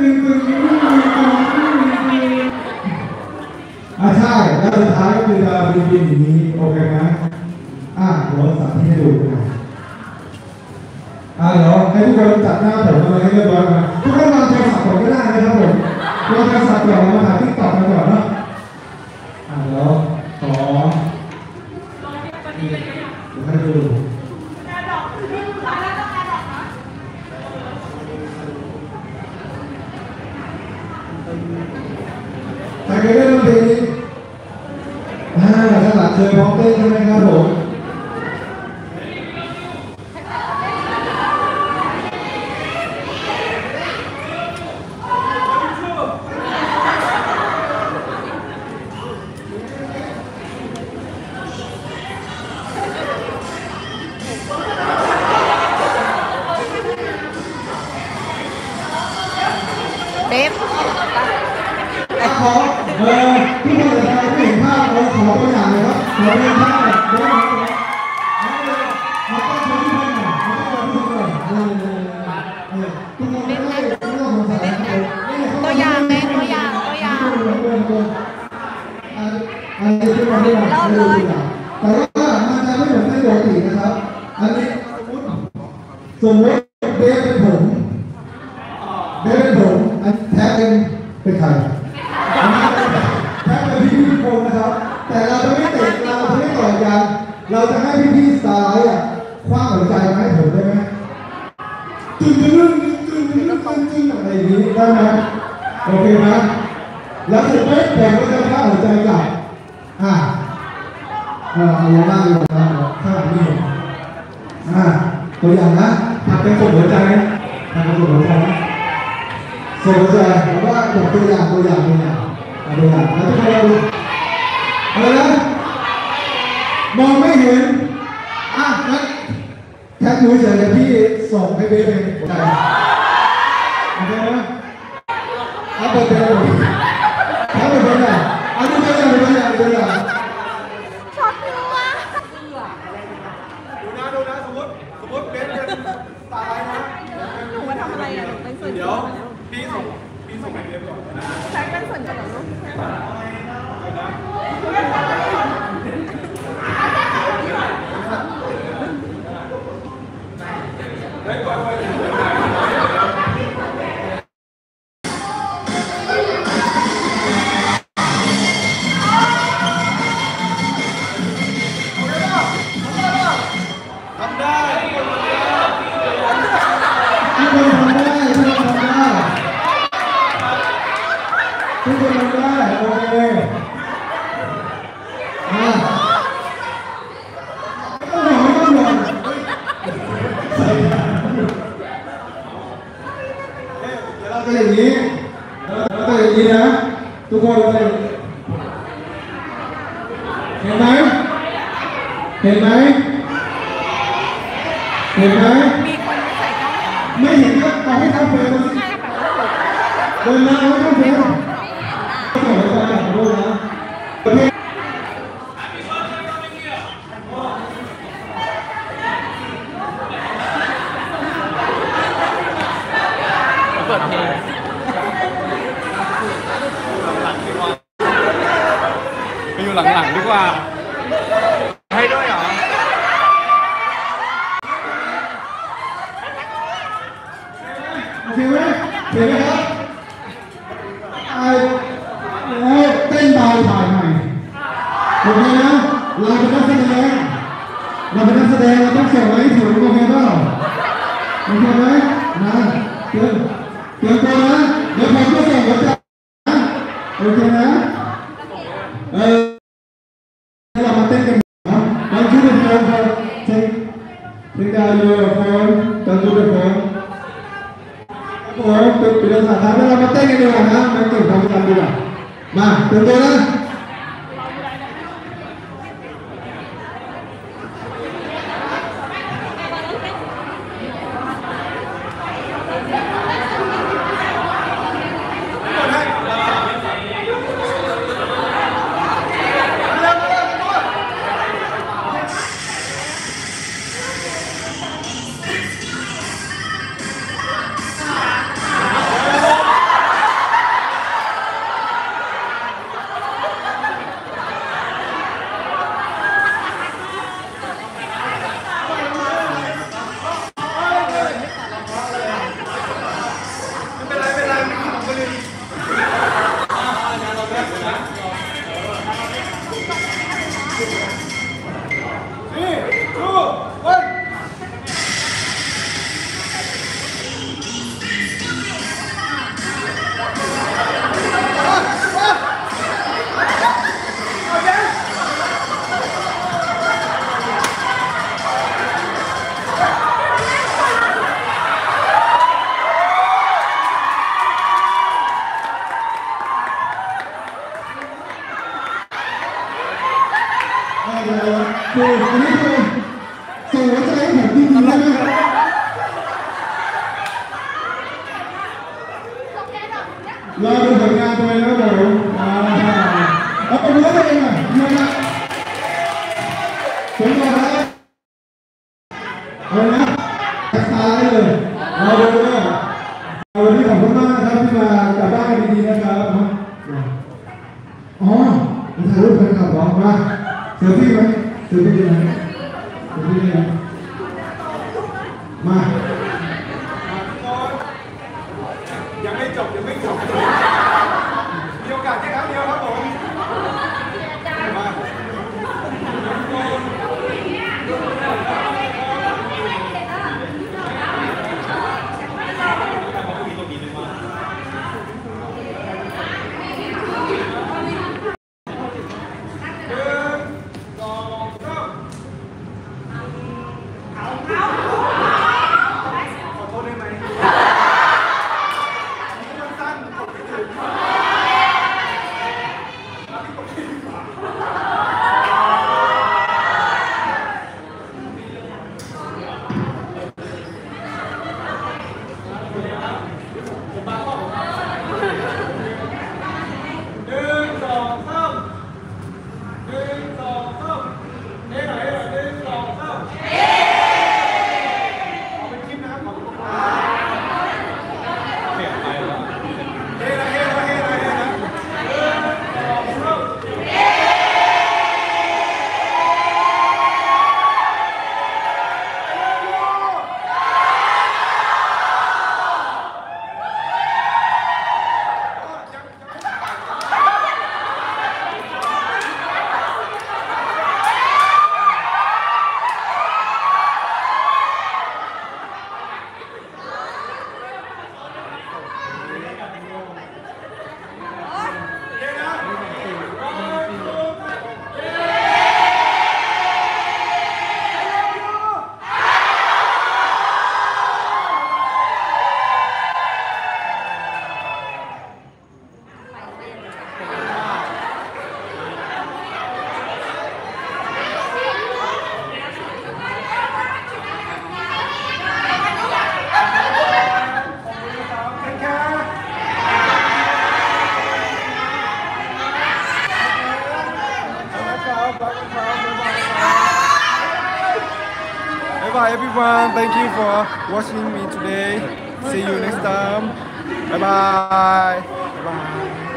ใช่แล้วสุดท้ายก็คือจะบินอย่างนี้โอเคไหมเดี๋ยวสาธิตให้ดูนะเดี๋ยวให้ทุกคนจัดหน้าผมอะไรให้เรียบร้อยนะทุกคนวางโทรศัพท์ก่อนก็ได้นะครับผมวางโทรศัพท์ก่อนมาหาติ๊กต็อกกันก่อนนะเดี๋ยวขอให้ดูใครเคยเล่นเพลงนี้ข้างหลังเคยร้องเต้นใช่ไหมครับผมเดฟขอที่คนจะได้เห็นภาพขอตัวอย่างเลยครับขอเป็นภาพขอต้องอบเลยแต่ว่ามันจะไม่เหมือนในปกตินะครับอันนี้สมมติเบสเป็นผมอันแท็กเป็นใครแท็กเป็นพี่ทุกคนนะครับแต่เราจะไม่เตะเราจะไม่ต่อยกันเราจะให้พี่สไตล์อ่ะคว้างหัวใจมาให้ผมได้ไหมตึ้งอะไรอย่างนี้ได้ไหมโอเคไหมแล้วเสร็จปุ๊บผมก็จะคว้างหัวใจกลับเอาลงมาข้างหลังนี่ตัวอย่างนะทำเป็นส่งหัวใจทำเป็นส่งหัวใจนะส่งหัวใจแล้วว่าบอกตัวอย่างแล้วทุกคนอะไรนะมองไม่เห็นงั้นแค่ดูเฉยๆพี่ส่งให้เบสเองหัวใจโอเคไหมเอาเปิดเพลงดูตัวอย่างช็อตดูว่าดูนะสมมติเบสเป็นตายนะหนูมาทำอะไรอ่ะหนูเป็นส่วนเดี๋ยวพี่ส่งให้เบสก่อนนะแท็กเป็นส่วนกับหนูทำได้ทุกคนทำได้โอเคไม่ต้องห่วงเราจะอย่างนี้นะทุกคนเลยเห็นไหมมีคนไม่ใส่กล้องไม่เห็นก็เอาให้ทำเพลงเดินมาเอาให้ทำเพลงขอให้ทำแบบนี้นะเพลงเปิดเพลงไปอยู่หลังๆดีกว่าให้ด้วยเหรอโอเคไหมครับเต้นเบาถ่ายใหม่โอเคนะเราเป็นนักแสดงเราต้องส่งไว้ถึงโอเคเปล่าโอเคไหมนะเตรียมตัวนะเดี๋ยวผมจะส่งหัวใจนะโอเคนะเรามาเต้นกันนะมันคือเป็นการเช็คดาวโยนโฟนตั้งตัวเป็นโฟนเป็นภาษาไทยเรามาเต้นกันดีกว่านะมันเก่งทำกันดีกว่ามาเตรียมตัวนะคืออันนี้คือส่งหัวใจให้ผมจริงๆได้ไหมเราดูผลงานตัวเองนะครับผมเอาไปดูตัวเองหน่อยนะผมบอกแล้วเอานะแอคตาได้เลยเราดูว่าวันนี้ขอบคุณมากนะครับที่มากลับบ้านกันดีๆนะครับอ๋อถ่ายรูปกันครับน้องมาเซลฟี่ไหมเซลฟี่ไหมเซลฟี่ไหมมายังไม่จบยังไม่จบมีโอกาสแค่ครั้งเดียวครับผมมาBye everyone. Thank you for watching me today. See you next time. Bye bye. Bye bye.